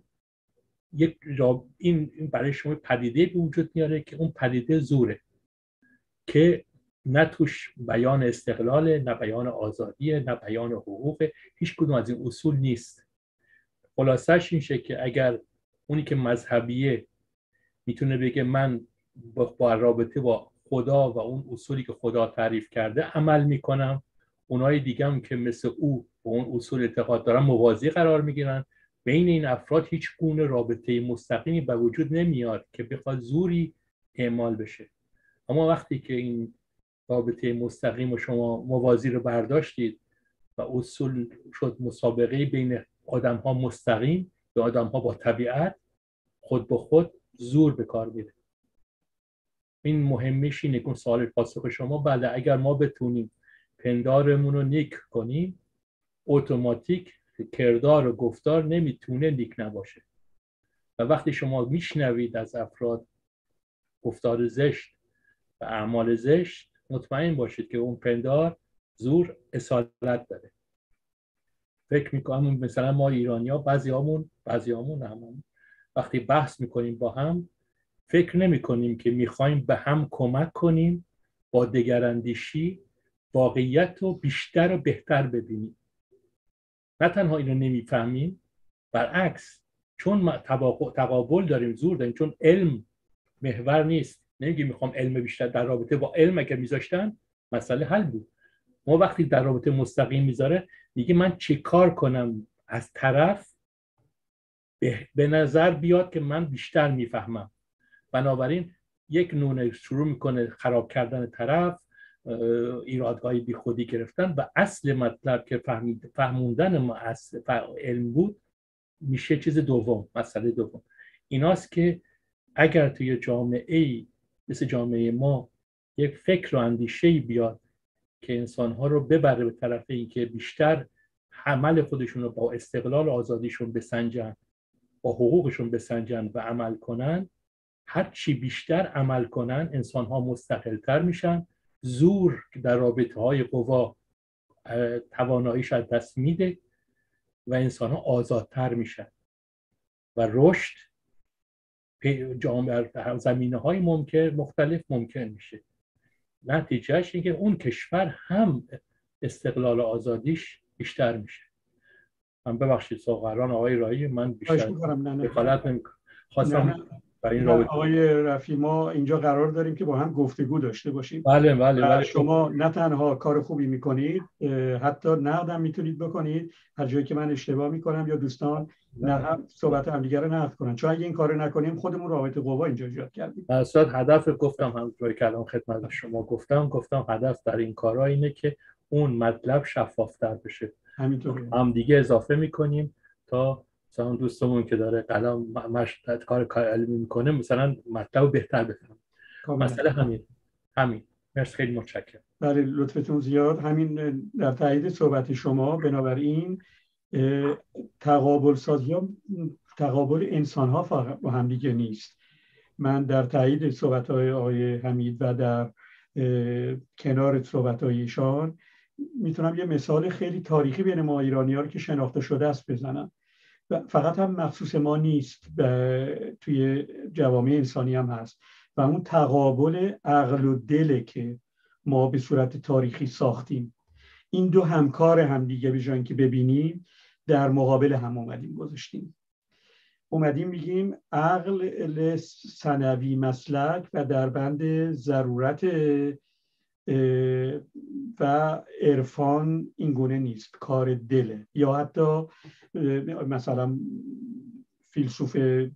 این برای شما پدیده به وجود میاره که اون پدیده زوره، که نه توش بیان استقلاله، نه بیان آزادیه، نه بیان حقوقه، هیچ کدوم از این اصول نیست. خلاصش این شه که اگر اونی که مذهبیه میتونه بگه من با رابطه با خدا و اون اصولی که خدا تعریف کرده عمل میکنم، اونای دیگه هم که مثل او با اون اصول اعتقاد دارن موازی قرار میگیرن، بین این افراد هیچ گونه رابطه مستقیمی به وجود نمیاد که بخواد زوری اعمال بشه. اما وقتی که این رابطه مستقیم و شما موازی رو برداشتید و اصول شد مسابقه بین آدم ها مستقیم به آدم ها با طبیعت، خود به خود زور به کار میره. این مهمش اینه که سوال پاسخ شما بله، اگر ما بتونیم پندارمون رو نیک کنیم، اتوماتیک کردار و گفتار نمیتونه نیک نباشه. و وقتی شما میشنوید از افراد گفتار زشت و اعمال زشت، مطمئن باشید که اون پندار زور اصالت داره. فکر میکنم مثلا ما ایرانی ها بعضیامون همون وقتی بحث میکنیم با هم، فکر نمی کنیم که میخوایم به هم کمک کنیم با دگراندیشی واقعیت رو بیشتر و بهتر ببینیم. نه تنها اینو نمیفهمیم، برعکس، چون تقابل داریم، زور داریم، چون علم محور نیست. نمیگیم میخوام علم بیشتر، در رابطه با علم اگه میذاشتن مسئله حل بود. ما وقتی در رابطه مستقیم میذاره، میگه من چه کار کنم از طرف به نظر بیاد که من بیشتر میفهمم. بنابراین یک نون شروع میکنه خراب کردن طرف، ایرادهای بی خودی گرفتن، و اصل مطلب که فهموندن ما اصل علم بود میشه چیز دوم، مسئله دوم. ایناست که اگر توی جامعه مثل جامعه ما یک فکر و اندیشه‌ای بیاد که انسانها رو ببره به طرف این که بیشتر عمل خودشون رو با استقلال و آزادیشون بسنجن، با حقوقشون بسنجن و عمل کنن، هر چی بیشتر عمل کنن انسانها مستقل‌تر میشن، زور در رابطه‌های قوا تواناییش از دست میده و انسانها آزادتر میشن و رشد جامعه در زمینه‌های مختلف ممکن میشه. نتیجهش اینه که اون کشور هم استقلال و آزادیش بیشتر میشه. من ببخشید سوغران آقای رایی، من بیشتر دخالت نمی‌کنم. خواستم برای این رابطه.
آقای رفیع، ما اینجا قرار داریم که با هم گفتگو داشته باشیم.
بله.
شما نه تنها کار خوبی میکنید، حتی نقدم میتونید بکنید هر جایی که من اشتباه میکنم یا دوستان نه صحبت هم دیگه رو نقد کنن، چون اگه این کارو نکنیم خودمون رابطه قوا اینجا ایجاد کردیم.
اصلا هدف گفتم، همونطوری که الان خدمت شما گفتم هدف در این کارا اینه که اون مطلب شفافتر بشه.
همینطوره.
هم دیگه اضافه میکنیم تا مثلا دوستمون که داره قلم کار علمی میکنه مثلا مطلب بهتر بفهمه. مسئله همین. مرسی، خیلی متشکرم.
بله، لطفتون زیاد. همین در تایید صحبت شما، بنابراین تقابل سازی ها تقابل انسان ها فقط با هم دیگه نیست. من در تایید صحبت های آقای حمید و در کنار صحبت های ایشان میتونم یه مثال خیلی تاریخی بین ما ایرانی ها رو که شناخته شده است بزنم. فقط هم مخصوص ما نیست، توی جوامع انسانی هم هست، و اون تقابل عقل و دله که ما به صورت تاریخی ساختیم. این دو همکار هم دیگه به جای اینکه ببینیم در مقابل هم اومدیم میگیم عقل ثانوی مسلک و در بند ضرورت و عرفان این گونه نیست، کار دله. یا حتی مثلا فیلسوف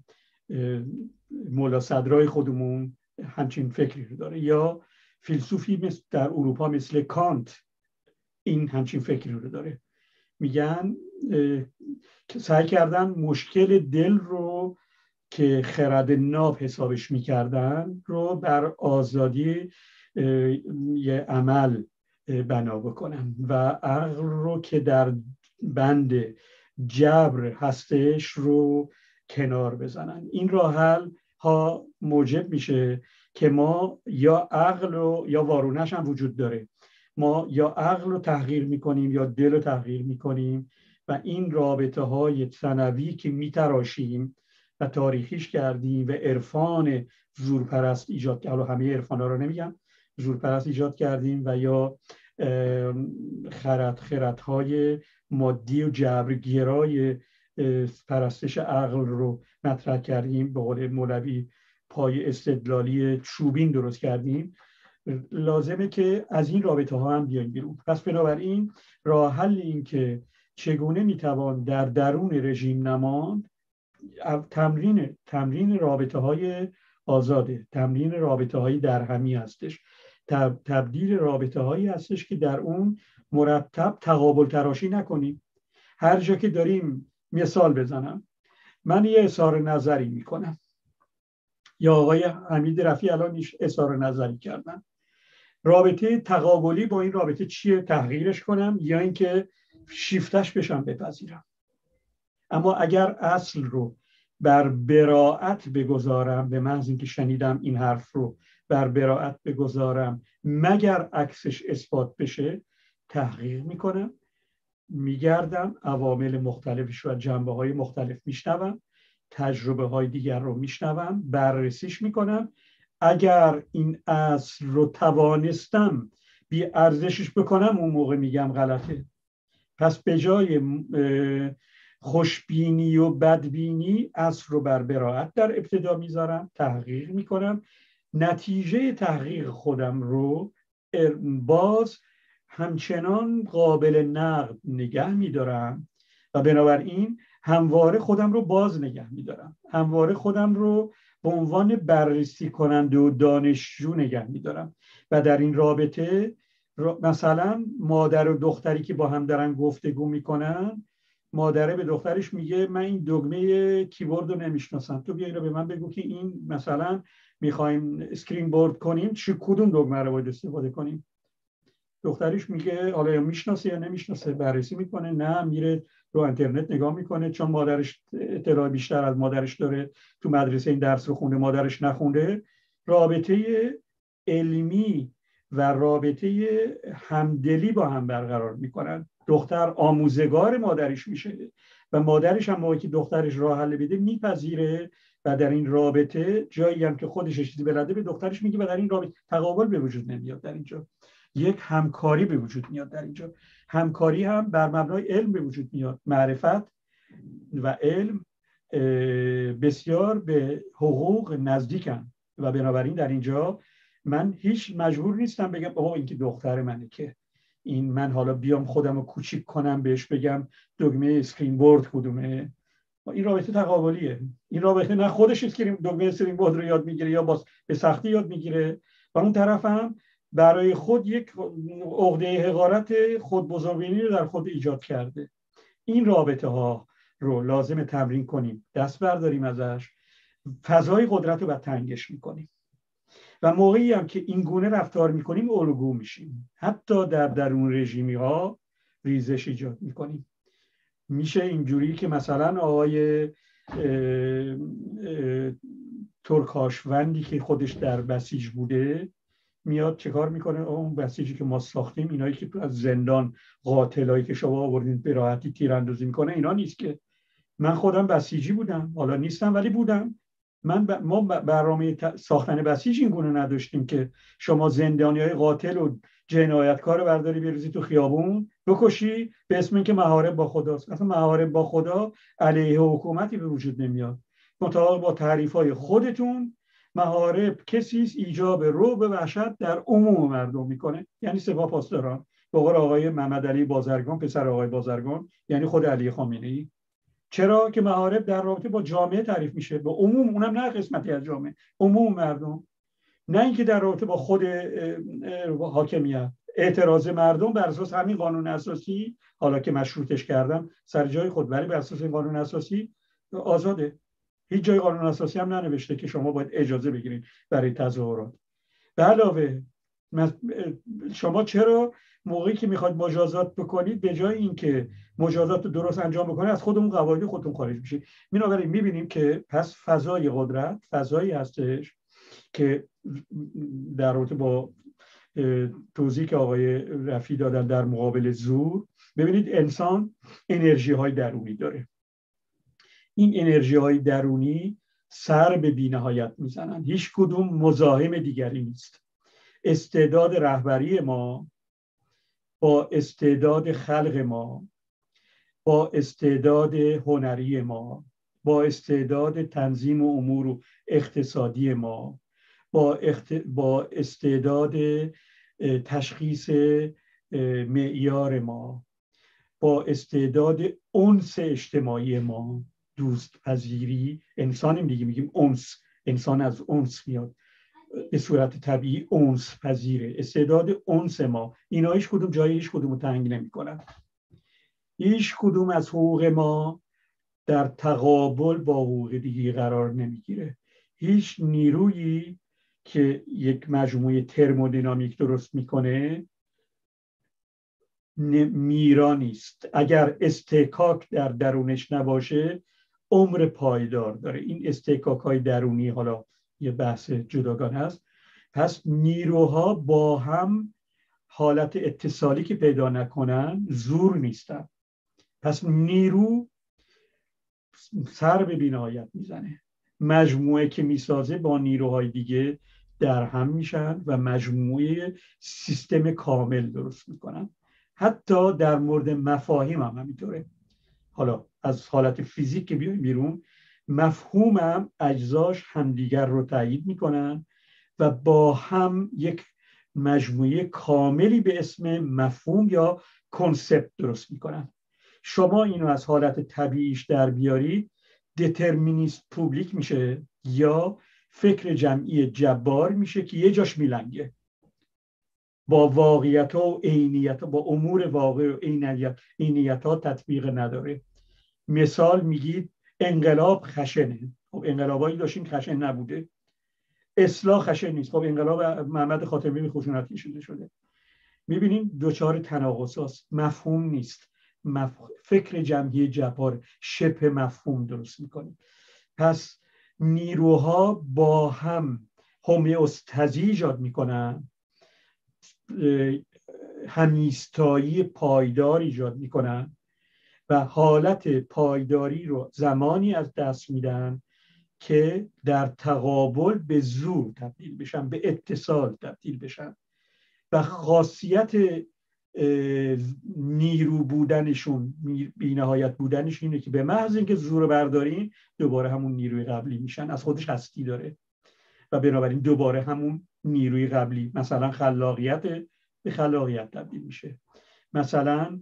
مولا صدرای خودمون همچین فکری رو داره، یا فیلسوفی مثل در اروپا مثل کانت این همچین فکری رو داره. میگن سعی کردن مشکل دل رو که خرد ناب حسابش میکردن رو بر آزادی یه عمل بنا بکنن و عقل رو که در بند جبر هستش رو کنار بزنن. این راه حل ها موجب میشه که ما یا عقل و یا وارونش هم وجود داره، ما یا عقل رو تغییر میکنیم یا دل رو تغییر میکنیم و این رابطه های ثانوی که میتراشیم و تاریخیش کردیم و عرفان زورپرست ایجاد کردیم، حالا همه عرفان ها رو نمیگم، زورپرست ایجاد کردیم و یا خردهای مادی و جبرگرای پرستش عقل رو مطرح کردیم، به قول مولوی پای استدلالی چوبین درست کردیم. لازمه که از این رابطه ها هم بیایم بیرون. پس بنابراین راه حل این که چگونه میتوان در درون رژیم نماند، تمرین رابطه های آزاده، تمرین رابطه های درهمی هستش، تبدیل رابطه هایی هستش که در اون مرتب تقابل تراشی نکنیم. هر جا که داریم، مثال بزنم، من یه اظهار نظری میکنم یا آقای حمید رفیعی الان اظهار نظری کردن، رابطه تقابلی با این رابطه چیه؟ تغییرش کنم یا اینکه شیفتش بشم بپذیرم؟ اما اگر اصل رو بر براءت بگذارم، به محض اینکه شنیدم این حرف رو بر براءت بگذارم مگر عکسش اثبات بشه، تحقیق میکنم، میگردم عوامل مختلفش و جنبه های مختلف میشنوم، تجربه های دیگر رو میشنوم، بررسیش میکنم. اگر این اصل رو توانستم بی ارزشش بکنم، اون موقع میگم غلطه. پس به جای خوشبینی و بدبینی اصل رو بر براءت در ابتدا میذارم، تحقیق میکنم، نتیجه تحقیق خودم رو باز همچنان قابل نقد نگه میدارم و بنابراین همواره خودم رو باز نگه میدارم، همواره خودم رو به عنوان بررسی کننده و دانشجو نگه میدارم. و در این رابطه مثلا مادر و دختری که با هم دارن گفتگو میکنن، مادره به دخترش میگه من این دکمه کیبورد رو نمیشناسم، تو بیا اینو به من بگو که این مثلا میخوایم اسکرین بورد کنیم کدوم دکمه رو باید استفاده کنیم. دخترش میگه حالا یا میشناسه یا نمیشناسه، بررسی میکنه، نه میره رو اینترنت نگاه میکنه، چون مادرش اطلاع بیشتر از مادرش داره، تو مدرسه این درس رو خونده، مادرش نخونده. رابطه علمی و رابطه همدلی با هم برقرار میکنن. دختر آموزگار مادرش میشه و مادرش هم موقعی که دخترش راه حل بده میپذیره و در این رابطه جایی هم که خودش چیزی بلده به دخترش میگه و در این رابطه تقابل به وجود نمیاد. در اینجا یک همکاری به وجود میاد. در اینجا همکاری هم بر مبنای علم به وجود میاد. معرفت و علم بسیار به حقوق نزدیکن و بنابراین در اینجا من هیچ مجبور نیستم بگم آقا این که دختر منه که این من حالا بیام خودم رو کوچیک کنم بهش بگم دکمه اسکرین بورد کدومه. این رابطه تقابلیه. این رابطه نه خودش دکمه اسکرین بورد رو یاد میگیره یا به سختی یاد میگیره و اون طرف هم برای خود یک عقده حقارت خود بزرگبینی رو در خود ایجاد کرده. این رابطه ها رو لازم تمرین کنیم، دست برداریم ازش، فضای قدرت رو تنگش میکنیم و موقعی هم که این گونه رفتار میکنیم الگو میشیم. حتی در درون رژیمی ها ریزش ایجاد میکنیم. میشه اینجوری که مثلا آقای ترکاشوندی که خودش در بسیج بوده میاد چه کار میکنه؟ اون بسیجی که ما ساختیم، اینایی که تو از زندان قاتلایی که شما آوردین به راحتی تیراندازی میکنه، اینا نیست که من خودم بسیجی بودم، حالا نیستم ولی بودم. ما برنامه ساختن بسیج این گونه نداشتیم که شما زندانیای قاتل و جنایتکار رو برداری بریزی تو خیابون بکشی به اسم اینکه محارب با خداست. اصلا محارب با خدا علیه حکومتی به وجود نمیاد. مطابق با تعریف‌های خودتون محارب کسی است ایجاب رعب و وحشت در عموم مردم میکنه، یعنی سپاه پاسداران، به قول آقای محمد علی بازرگان، پسر آقای بازرگان، یعنی خود علی خامنه‌ای. چرا که محارب در رابطه با جامعه تعریف میشه، با عموم، اونم نه قسمتی از جامعه، عموم مردم، نه اینکه در رابطه با خود حاکمیت. اعتراض مردم بر اساس همین قانون اساسی، حالا که مشروطش کردن سر جای خود، ولی بر اساس این قانون اساسی آزاده. هیچ جای قانون اساسی هم ننوشته که شما باید اجازه بگیرید برای تظاهرات. به علاوه شما چرا موقعی که میخواید مجازات بکنید، به جای اینکه مجازات رو درست انجام بکنید، از خودمون قواعد خودتون خارج میشید؟ بنابراین میبینیم که پس فضای قدرت فضایی هستش که در رابطه با توضیحی که آقای رفیع دادن در مقابل زور، ببینید انسان انرژی های درونی داره. این انرژی های درونی سر به بی‌نهایت میزنن، هیچ کدوم مزاحم دیگری نیست. استعداد رهبری ما با استعداد خلق ما، با استعداد هنری ما، با استعداد تنظیم امور و اقتصادی ما، با استعداد تشخیص معیار ما، با استعداد انس اجتماعی ما، دوست پذیری، انسانیم دیگه، میگیم انس، انسان از انس میاد، به صورت طبیعی انس پذیره. استعداد انس ما، اینا هیچ کدوم جای هیچ کدوم رو تنگ نمی کنن. هیچ کدوم از حقوق ما در تقابل با حقوق دیگه قرار نمیگیره. هیچ نیرویی که یک مجموعه ترمودینامیک درست میکنه میرا نیست. اگر استحکاک در درونش نباشه عمر پایدار داره. این استحکاک های درونی حالا یه بحث جداگانه هست. پس نیروها با هم حالت اتصالی که پیدا نکنن زور نیستن. پس نیرو سر به بی‌نهایت میزنه. مجموعه که میسازه با نیروهای دیگه در هم میشن و مجموعه سیستم کامل درست میکنن. حتی در مورد مفاهیم هم همینطوره. حالا از حالت فیزیک که بیایم بیرون، مفهوم هم اجزاش همدیگر رو تایید میکنن و با هم یک مجموعه کاملی به اسم مفهوم یا کنسپت درست میکنن. شما اینو از حالت طبیعیش در بیارید، دترمینیست پوبلیک میشه یا فکر جمعی جبار میشه که یه جاش میلنگه، با واقعیت ها و عینیت ها، با امور واقع و عینیت ها تطبیق نداره. مثال میگید انقلاب خشنه، خب انقلابایی داشتیم خشن نبوده. اصلاح خشن نیست، خب انقلاب محمد خاتمی خشونت کشیده شده. میبینیم دوچار تناقض هست، مفهوم نیست، فکر جمعی جبار شبه مفهوم درست میکنه. پس نیروها با هم هومئوستازی ایجاد میکنن، همیستایی پایدار ایجاد میکنن و حالت پایداری رو زمانی از دست میدن که در تقابل به زور تبدیل بشن، به اتصال تبدیل بشن. و خاصیت نیرو بودنشون، بی‌نهایت بودنشون اینه که به محض اینکه زور بردارین دوباره همون نیروی قبلی میشن، از خودش هستی داره و بنابراین دوباره همون نیروی قبلی، مثلا خلاقیت به خلاقیت تبدیل میشه. مثلا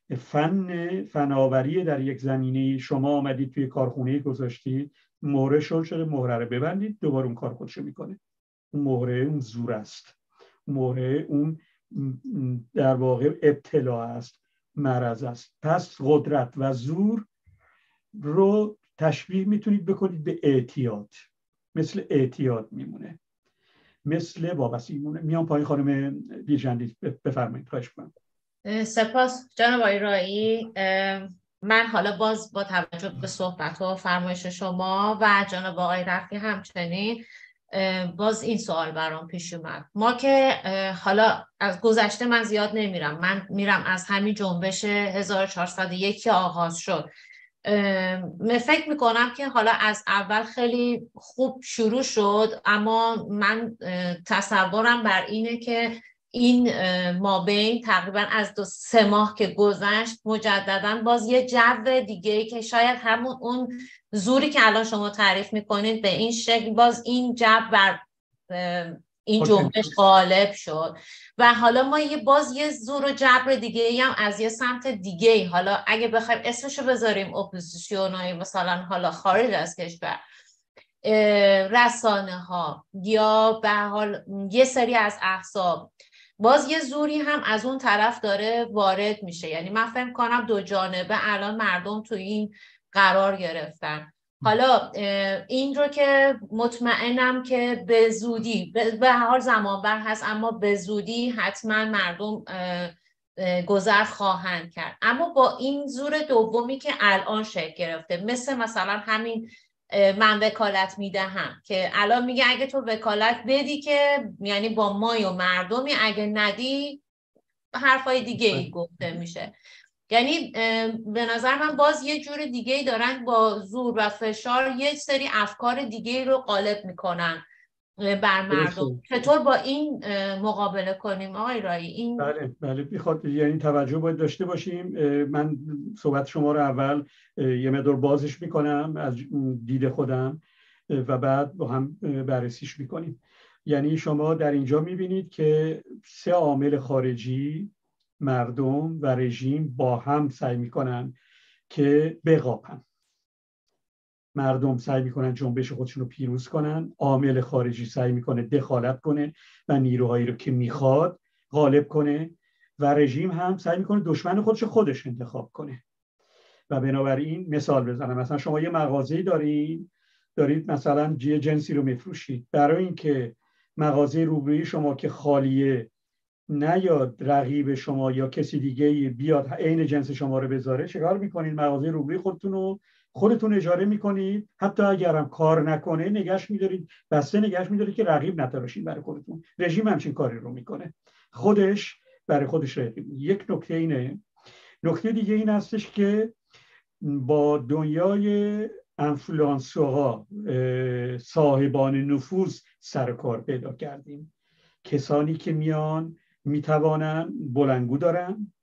فناوری در یک زمینه، شما آمدید توی کارخونه گذاشتید، مهره شده، مهره رو ببندید، دوباره اون کار خودشو میکنه. اون مهره اون زور است، مهره اون در واقع ابتلا است، مرض است. پس قدرت و زور رو تشبیه میتونید بکنید به اعتیاد، مثل اعتیاد میمونه، مثل وابستگی میمونه. میام پایین خانم بیژندی بفرمایید. خواهش می‌کنم.
سپاس جناب آقای رایی. من حالا باز با توجه به صحبت و فرمایش شما و جناب آقای رفیع همچنین باز این سوال برام پیش اومد. ما که حالا از گذشته من زیاد نمیرم، من میرم از همین جنبش 1401 آغاز شد. فکر میکنم که حالا از اول خیلی خوب شروع شد، اما من تصورم بر اینه که این مابین تقریبا از 2-3 ماه که گذشت مجددا باز یه جو دیگه‌ای که شاید همون اون زوری که الان شما تعریف میکنید به این شکل باز این جو بر این جنبش غالب شد و حالا ما یه زور و جبر دیگه‌ای هم از یه سمت دیگه‌ای، حالا اگه بخوایم اسمشو بذاریم اپوزیسیونای مثلا حالا خارج از کشور، رسانه ها یا به حال یه سری از احزاب، باز یه زوری هم از اون طرف داره وارد میشه. یعنی من فهم کنم دو جانبه الان مردم تو این قرار گرفتن. حالا این رو که مطمئنم که به زودی به هر حال زمان بر هست، اما به زودی حتما مردم گذر خواهند کرد. اما با این زور دومی که الان شکل گرفته، مثلا همین من وکالت میدهم که الان میگه اگه تو وکالت بدی که یعنی با مای و مردمی، اگه ندی حرفای دیگه ای گفته میشه. یعنی به نظر من باز یه جور دیگه ای دارن با زور و فشار یه سری افکار دیگه رو غالب میکنن بر مردم. چطور با این مقابله کنیم آقای رایی؟ این
بله میخواد، یعنی توجه باید داشته باشیم. من صحبت شما رو اول یه مقدار بازش میکنم از دید خودم و بعد با هم بررسیش میکنیم. یعنی شما در اینجا میبینید که 3 عامل خارجی، مردم و رژیم، با هم سعی میکنن که بقاپن. مردم سعی میکنن جنبش خودشون رو پیروز کنن، عامل خارجی سعی میکنه دخالت کنه و نیروهایی رو که میخواد غالب کنه و رژیم هم سعی میکنه دشمن خودش انتخاب کنه. و بنابراین مثال بزنم، مثلا شما یه مغازه‌ای دارید مثلا جنسی رو میفروشید، برای اینکه مغازه روبروی شما که خالیه نیاد رقیب شما یا کسی دیگه بیاد عین جنس شما رو بذاره، چیکار میکنید؟ مغازه روبروی خودتون اجاره میکنید، حتی اگر هم کار نکنه نگهش میدارید، بسته نگهش میدارید که رقیب نتراشید برای خودتون. رژیم همچین کاری رو میکنه، خودش برای خودش رقیب. یک نکته اینه. نکته دیگه این هستش که با دنیای انفلوانسورها، صاحبان نفوذ، سر کار پیدا کردیم. کسانی که میتوانن بلندگو دارن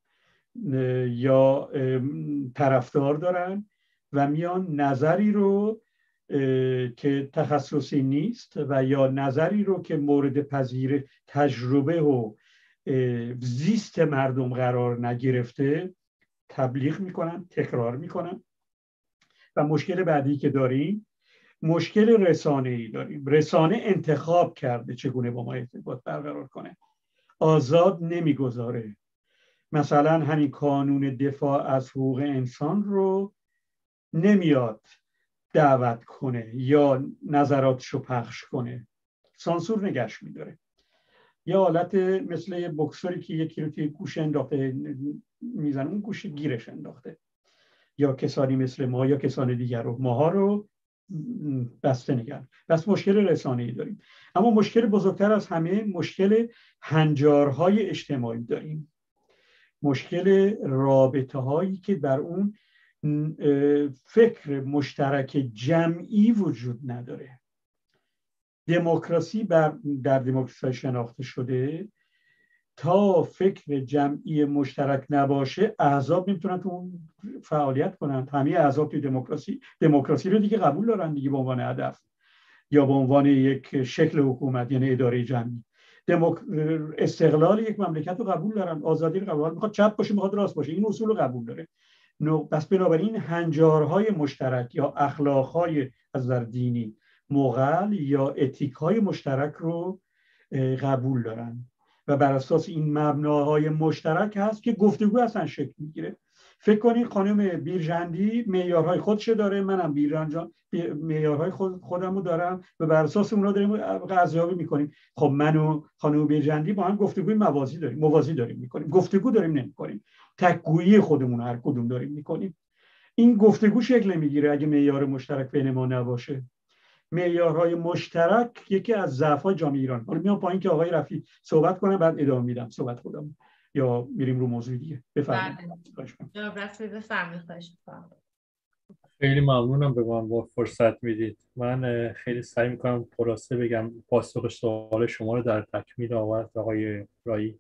یا طرفدار دارن و میان نظری رو که تخصصی نیست و یا نظری رو که مورد پذیر تجربه و زیست مردم قرار نگرفته تبلیغ میکنن، تکرار میکنن. و مشکل بعدی که داریم مشکل رسانه‌ای داریم. رسانه انتخاب کرده چگونه با ما ارتباط برقرار کنه، آزاد نمیگذاره. مثلا همین قانون دفاع از حقوق انسان رو نمیاد دعوت کنه یا نظراتشو پخش کنه، سانسور نگهش میداره. یه حالت مثل یه بوکسوری که یکی رو توی گوش انداخته میزنه، اون گوش گیرش انداخته، یا کسانی مثل ما یا کسان دیگر رو، ماها رو بسته نگرد. بس مشکل رسانه‌ای داریم. اما مشکل بزرگتر از همه مشکل هنجارهای اجتماعی داریم. مشکل رابطه هایی که در اون فکر مشترک جمعی وجود نداره. دموکراسی در دموکراسی شناخته شده تا فکر جمعی مشترک نباشه احزاب نمیتونن تو اون فعالیت کنن. همه احزاب توی دموکراسی رو دیگه قبول دارن دیگه، به عنوان هدف یا به عنوان یک شکل حکومت، یعنی اداره جمعی. استقلال یک مملکت رو قبول دارن، آزادی رو قبول دارن، میخواد چپ باشه میخواد راست باشه، این اصول رو قبول داره. پس بنابراین هنجارهای مشترک یا اخلاقهای از نظر دینی مغل یا اتیکهای مشترک رو قبول دارن و بر اساس این مبناهای مشترک هست که گفتگو اصلا شکل میگیره. فکر کنید خانم بیرجندی معیارهای خودش داره، منم معیارهای خودم رو دارم و بر اساس اونها داریم ارزیابی میکنیم. خب من و خانم بیرجندی با هم گفتگوی موازی داریم میکنیم، گفتگو داریم نمیکنیم، تکگویی خودمون هر کدوم داریم میکنیم. این گفتگو شکل میگیره اگه معیار مشترک بین ما نباشه. معیارهای مشترک یکی از ضعف‌های جامعه ایران. حالا میام پایین که آقای رفیع صحبت کنم، بعد ادامه میدم صحبت خودم یا میریم رو موضوع دیگه. بفرمایید.
جناب رفیع بفرمایید. خواهش می‌کنم.
خیلی ممنونم به من با فرصت میدید. من خیلی سعی میکنم خلاصه بگم پاسخ سوال شما رو در تکمیل آورد آقای رایی.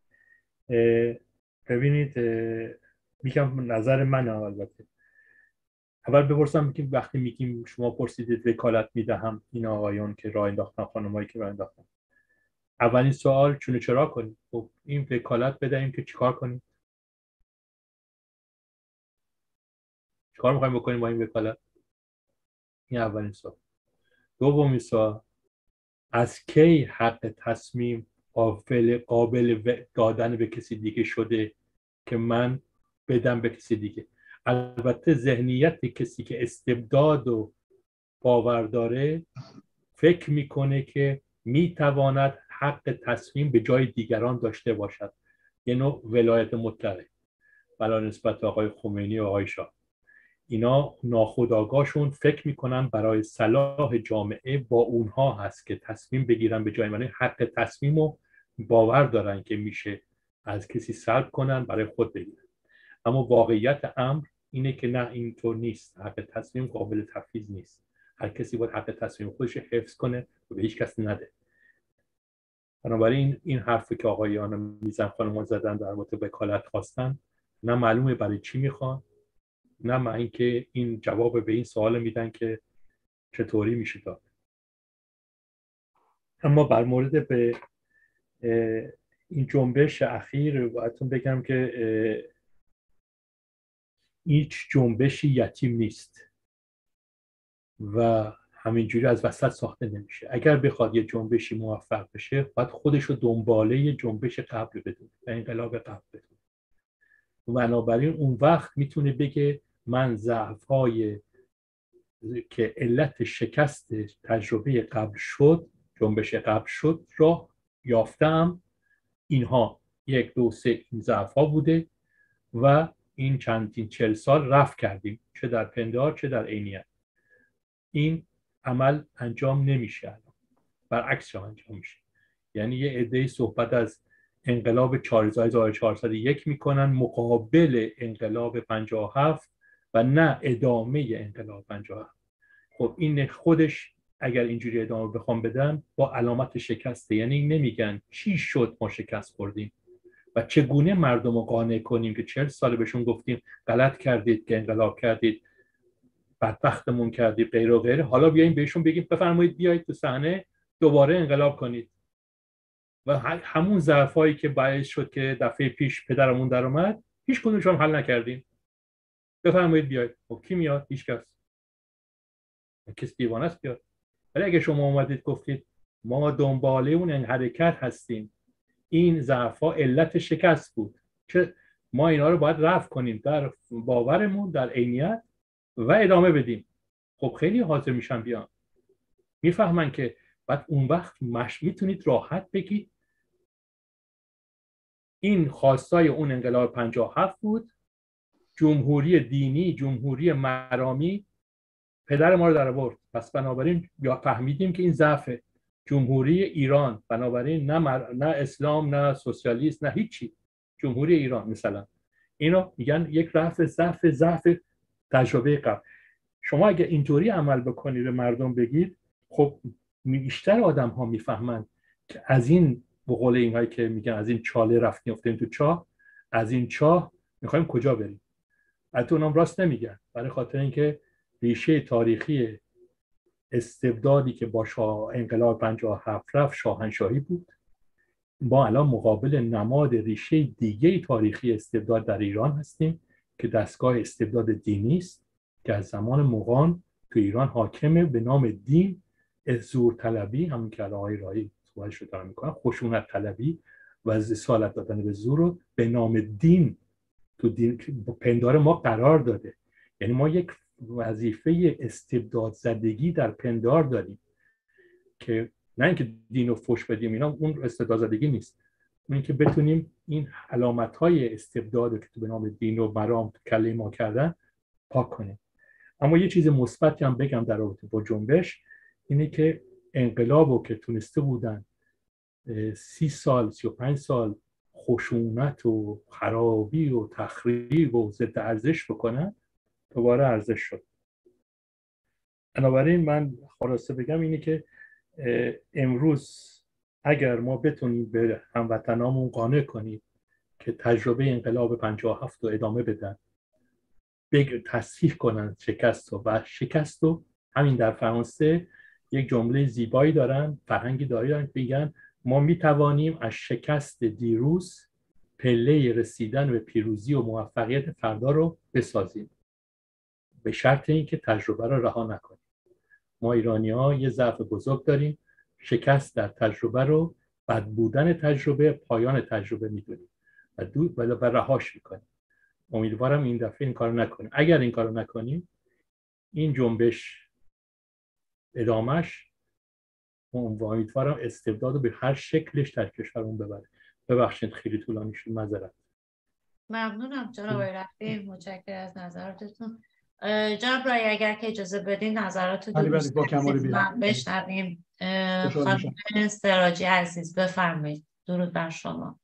ببینید، میگم نظر من البته. اول بپرسم که وقتی میگیم شما پرسیدید وکالت میدهم این آقایون که راه انداختن، خانمایی که راه انداختن، اولین سوال چونه چرا کنیم؟ خب این وکالت بدهیم که چیکار کنیم؟ چیکار میخوایم بکنیم با این وکالت؟ این اولین سوال. دومین سوال، از کی حق تصمیم قابل دادن به کسی دیگه شده که من بدم به کسی دیگه؟ البته ذهنیت کسی که استبداد و باور داره فکر میکنه که میتواند حق تصمیم به جای دیگران داشته باشد، یه نوع ولایت مطلقه برای نسبت آقای خمینی و آقای شاه. اینا ناخودآگاهشون فکر میکنن برای صلاح جامعه با اونها هست که تصمیم بگیرن به جای من. حق تصمیم رو باور دارن که میشه از کسی سلب کنن برای خود بگیرن، اما واقعیت امر اینه که نه، اینطور نیست. حق تصمیم قابل تفویض نیست. هر کسی باید حق تصمیم خودش حفظ کنه و به هیچ کس نده. بنابراین این حرفی که آقایان میزن خانم‌ها زدن در مورد وکالت خواستن، نه معلومه برای چی میخوان، نه من اینکه این جواب به این سوال میدن که چطوری میشه داد. اما بر مورد به این جنبش اخیر باید بگم که هیچ جنبشی یتیم نیست و همینجوری از وسط ساخته نمیشه. اگر بخواد یه جنبشی موفق بشه باید خودش رو دنباله جنبش قبل بدونه و انقلاب قبل بدونه. بنابراین اون وقت میتونه بگه من ضعف‌های که علت شکست تجربه قبل شد، جنبش قبل شد را یافتم. اینها 1 2 3 این ضعف‌ها بوده و این چندین 40 سال رفع کردیم، چه در پندار چه در عینیت. این عمل انجام نمیشه، برعکس انجام میشه. یعنی یه عده‌ای صحبت از انقلاب 1401 میکنن مقابل انقلاب 57 و نه ادامه انقلاب 57. خب این خودش اگر اینجوری ادامه بخوام بدن با علامت شکسته. یعنی نمیگن چی شد ما شکست خوردیم و چگونه مردم رو قانع کنیم که 40 سال بهشون گفتیم غلط کردید که انقلاب کردید، بدبختمون کردید، غیر و غیره، حالا بیایم بهشون بگیم بفرمایید بیایید تو صحنه دوباره انقلاب کنید. و همون ضعفایی که باعث شد که دفعه پیش پدرمون در اومد هیچ کدومشون حل نکردیم، بفرمایید بیایید. خب کی میاد؟ هیچ کس. کسی دیوانه است بیاد. ولی اگه شما اومدید گفتید ما دنباله اون حرکت هستیم، این ضعف‌ها علت شکست بود که ما اینا رو باید رفع کنیم در باورمون، در عینیت و ادامه بدیم، خب خیلی حاضر میشن بیان. میفهمن که بعد اون وقت میتونید راحت بگید این خواستای اون انقلاب 57 بود، جمهوری دینی، جمهوری مرامی پدر ما رو در آورد، پس بنابراین یا فهمیدیم که این ضعف جمهوری ایران، بنابراین نه اسلام نه سوسیالیست نه هیچی، جمهوری ایران مثلا. اینو میگن یک ضعف تجربه قبل. شما اگه اینطوری عمل بکنید به مردم بگید، خب بیشتر آدم ها میفهمن که از این بقول اینهایی که میگن از این چاله رفتیم افتادیم تو چاه، از این چاه میخوایم کجا بریم. البته اونام راست نمیگن، برای خاطر اینکه ریشه تاریخی استبدادی که با انقلاب 57 رفت شاهنشاهی بود. ما الان مقابل نماد ریشه دیگه تاریخی استبداد در ایران هستیم که دستگاه استبداد دینی است که از زمان مغان تو ایران حاکمه، به نام دین، زور طلبی، همون که آقای رایی صحبتش رو دارم میکنم، خشونت طلبی و رسالت دادن به زور رو به نام دین تو دین پندار ما قرار داده. یعنی ما یک وظیفه استبداد زدگی در پندار داریم که نه اینکه دین رو فوش بدیم، اینا اون استبداد زدگی نیست، اون اینکه بتونیم این علامت‌های استبداد که تو به نام دین و مرام تو کله ما کردن پاک کنیم. اما یه چیز مثبتی هم بگم در رابطه با جنبش، اینه که انقلابو که تونسته بودن 30 سال 35 سال خشونت و خرابی و تخریب و ضد ارزش بکنن، دوباره ارزش شد. بنابراین من خلاصه بگم اینه که امروز اگر ما بتونیم به هموطنامون قانع کنیم که تجربه انقلاب 57 رو ادامه بدن، تصحیح کنن شکست رو همین در فرانسه یک جمله زیبایی دارن، فرهنگی دارن، بگن ما میتوانیم از شکست دیروز پله رسیدن به پیروزی و موفقیت فردا رو بسازیم، به شرط اینکه تجربه رو رها نکنیم. ما ایرانی‌ها یه ضعف بزرگ داریم، شکست در تجربه رو، بد بودن تجربه پایان تجربه میدونیم و رهاش میکنیم. امیدوارم این دفعه این کارو نکنیم. اگر این کارو نکنیم، این جنبش ادامش امیدوارم استبداد رو به هر شکلش در کشورمون ببره. ببخشید خیلی طولانی شد، معذرت.
ممنونم جناب رفیعی، متشکرم از نظراتتون. جناب رایی اگر که اجازه بدین نظرات رو بشنویم. خانم سراجی عزیز بفرمایید. درود بر شما.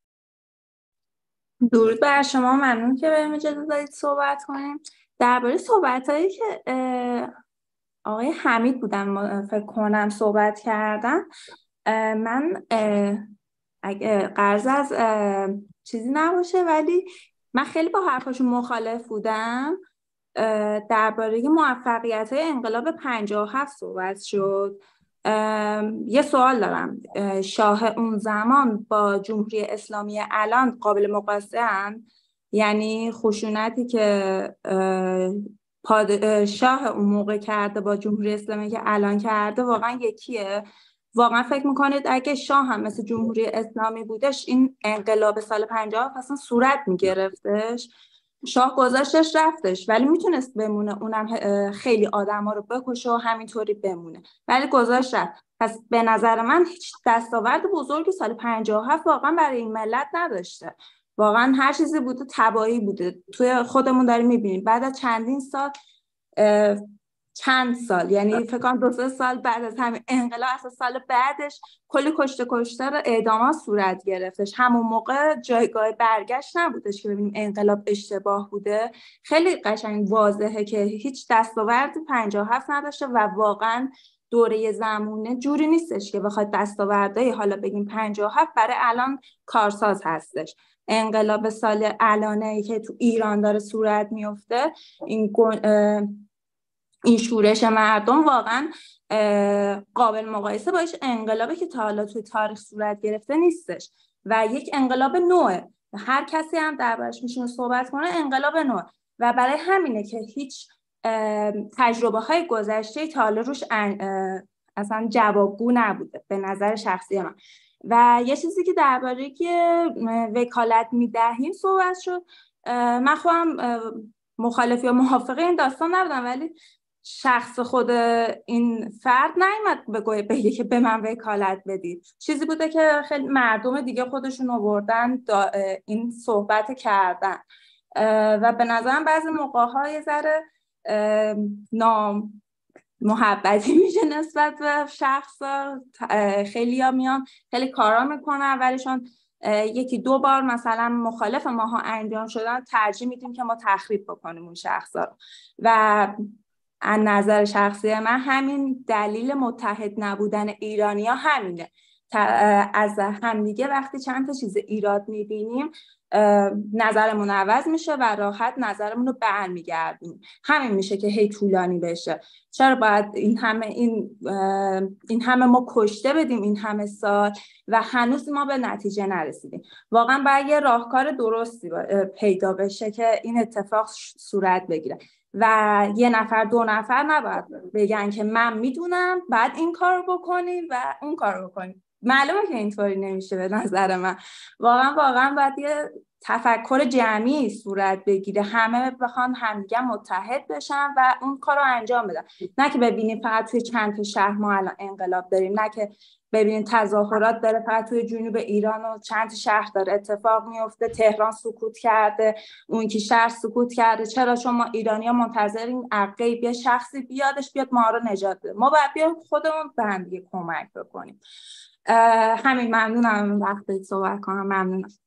درود بر شما، ممنون که بهم اجازه دادید صحبت کنیم. درباره صحبتایی که آقای حمید بودن فکر کنم صحبت کردن، من اگه قرض از چیزی نباشه ولی من خیلی با حرفاشون مخالف بودم. درباره موفقیت‌های انقلاب 57 صحبت شد. یه سوال دارم، شاه اون زمان با جمهوری اسلامی الان قابل مقایسه هستن؟ یعنی خشونتی که شاه اون موقع کرده با جمهوری اسلامی که الان کرده واقعا یکیه؟ واقعا فکر میکنید اگه شاه هم مثل جمهوری اسلامی بودش این انقلاب سال 50 اصلا صورت میگرفتش؟ شاه گذاشتش رفتش ولی میتونست بمونه، اونم خیلی آدما رو بکشه و همینطوری بمونه، ولی گذاشت رفت. پس به نظر من هیچ دستاورد بزرگی سال 57 واقعا برای این ملت نداشته. واقعا هر چیزی بوده تباهی بوده. توی خودمون داریم میبینیم بعد از چند سال یعنی فکر کنم 2-3 سال بعد از همین انقلاب، اصلا سال بعدش کلی کشته اعدامات صورت گرفتش. همون موقع جایگاه برگشت نبودش که ببینیم انقلاب اشتباه بوده. خیلی قشنگ واضحه که هیچ دستاورد 57 نداشته و واقعا دوره زمونه جوری نیستش که بخواد دستاوردهای حالا بگیم 57 برای الان کارساز هستش. انقلاب سال الانه که تو ایران داره صورت میفته، این شورش مردم واقعا قابل مقایسه با انقلابی که تا حالا توی تاریخ صورت گرفته نیستش و یک انقلاب نوعه. هر کسی هم دربارش میشونه صحبت کنه، انقلاب نوعه و برای همینه که هیچ تجربه های گذشته تا حالا روش اصلا جوابگو نبوده به نظر شخصی من. و یه چیزی که درباره که وکالت میدهیم صحبت شد، من خودم مخالف یا موافق این داستان نبودم، ولی شخص خود این فرد نیامد بگه که به من وکالت بدید. چیزی بوده که خیلی مردم دیگه خودشون آوردن این صحبت کردن و به نظرم بعضی موقع‌ها یه ذره محبتی میشه نسبت به شخص. خیلی ها میان خیلی کارا میکنن ولیشون 1-2 بار مثلا مخالف ماها انجام شدن، ترجیح میدیم که ما تخریب بکنیم اون شخصا رو. و از نظر شخصی من همین دلیل متحد نبودن ایرانی‌ها همینه. از همدیگه وقتی چند تا چیز ایراد میبینیم نظرمون عوض میشه و راحت نظرمون رو برمیگردیم. همین میشه که هی طولانی بشه. چرا باید این همه ما کشته بدیم این همه سال و هنوز ما به نتیجه نرسیدیم؟ واقعا باید یه راهکار درستی پیدا بشه که این اتفاق صورت بگیره و 1-2 نفر نباید بگن که من میدونم بعد این کار رو بکنیم و اون کار رو بکنیم. معلومه که اینطوری نمیشه. به نظر من واقعا باید یه تفکر جمعی صورت بگیره، همه بخوان همدیگه متحد بشن و اون کار رو انجام بدن. نه که ببینیم فقط توی چند تا شهر ما الان انقلاب داریم، نه که ببینید تظاهرات داره فقط توی جنوب ایران و چند شهر داره اتفاق میفته، تهران سکوت کرده، اون که شهر سکوت کرده. چرا؟ چون ما ایرانی‌ها منتظریم عقیب یه شخصی بیادش بیاد ما رو نجات بده. ما باید بیایم خودمون به هم دیگه کمک بکنیم. همین. ممنونم وقتی صحبت کنم. ممنونم.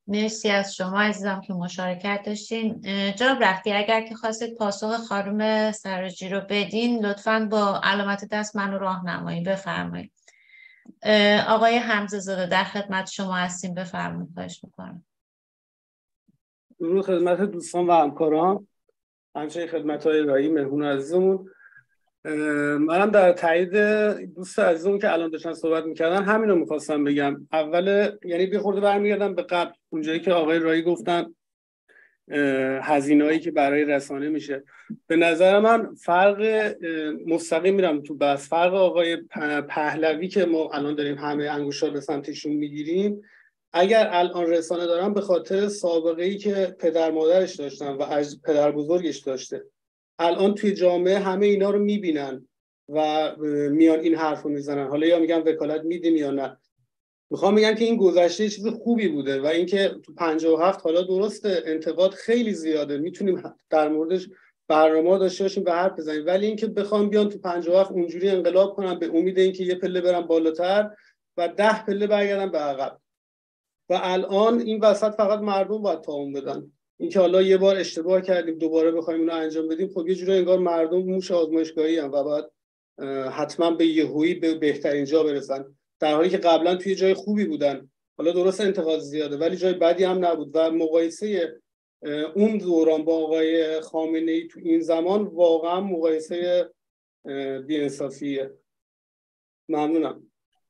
مرسی از شما عزیزم که مشارکت داشتین. جناب رفتی اگر که خواستید پاسخ خانم سراجی رو بدین لطفاً با علامت دست منو راهنمایی بفرمایید. آقای حمزه زاده در خدمت شما هستیم، بفرمایید. خواهش میکنم.
درود خدمت دوستان و همکاران، همچنین خدمت‌های رایی مهمون عزیزمون. منم در تایید دوست عزیزمون که الان داشتن صحبت میکردن همین رو میخواستم بگم. اول یعنی بی خورده برمیگردم به قبل، اونجایی که آقای رایی گفتن هزینه‌ای که برای رسانه میشه. به نظر من فرق مستقیم میرم تو بس، فرق آقای پهلوی که ما الان داریم همه انگشتار به سمتشون میگیریم، اگر الان رسانه دارن به خاطر سابقه‌ای که پدر مادرش داشتن و از پدر بزرگش داشته. الان توی جامعه همه اینا رو میبینن و میان این حرف رو میزنن. حالا یا میگن وکالت میدیم یا نه. میخوام بگم که این گذشته چیز خوبی بوده و اینکه تو 57 حالا درسته انتقاد خیلی زیاده، میتونیم در موردش برنامه داشته باشیم به حرف بزنیم، ولی اینکه بخوام بیان تو 57 اونجوری انقلاب کنن به امید اینکه یه پله برن بالاتر و 10 پله برگردن به عقب و الان این وسط فقط مردم باید تعاون بدن. اینکه حالا یه بار اشتباه کردیم دوباره بخوایم اونو انجام بدیم، خب یه جوری انگار مردم موش آزمایشگاهی ان و باید حتما به یهویی به بهترین جا برسن، در حالی که قبلا توی جای خوبی بودن. حالا درست انتقاد زیاده ولی جای بدی هم نبود و مقایسه اون دوران با آقای خامنه‌ای تو این زمان واقعا مقایسه بی‌انصافیه. ممنونم.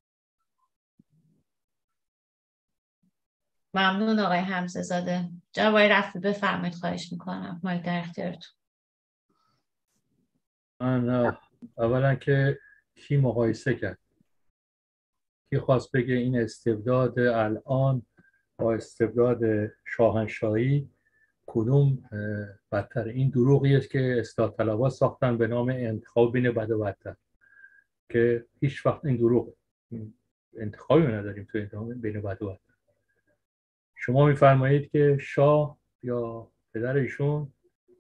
ممنون آقای حمزه زاده. جناب آقای رفتی بفرمایید. خواهش میکنم، مایک در اختیارتون.
من اولا که کی مقایسه کرد؟ کی خواست بگه این استبداد الان با استبداد شاهنشاهی کدوم بدتر؟ این دروغی است که اصلاح طلبها ساختن به نام انتخاب بین بد و بدتر، که هیچ وقت این دروغ انتخابی نداریم تو انتخاب بین بد و بدتر. شما میفرمایید که شاه یا پدر ایشون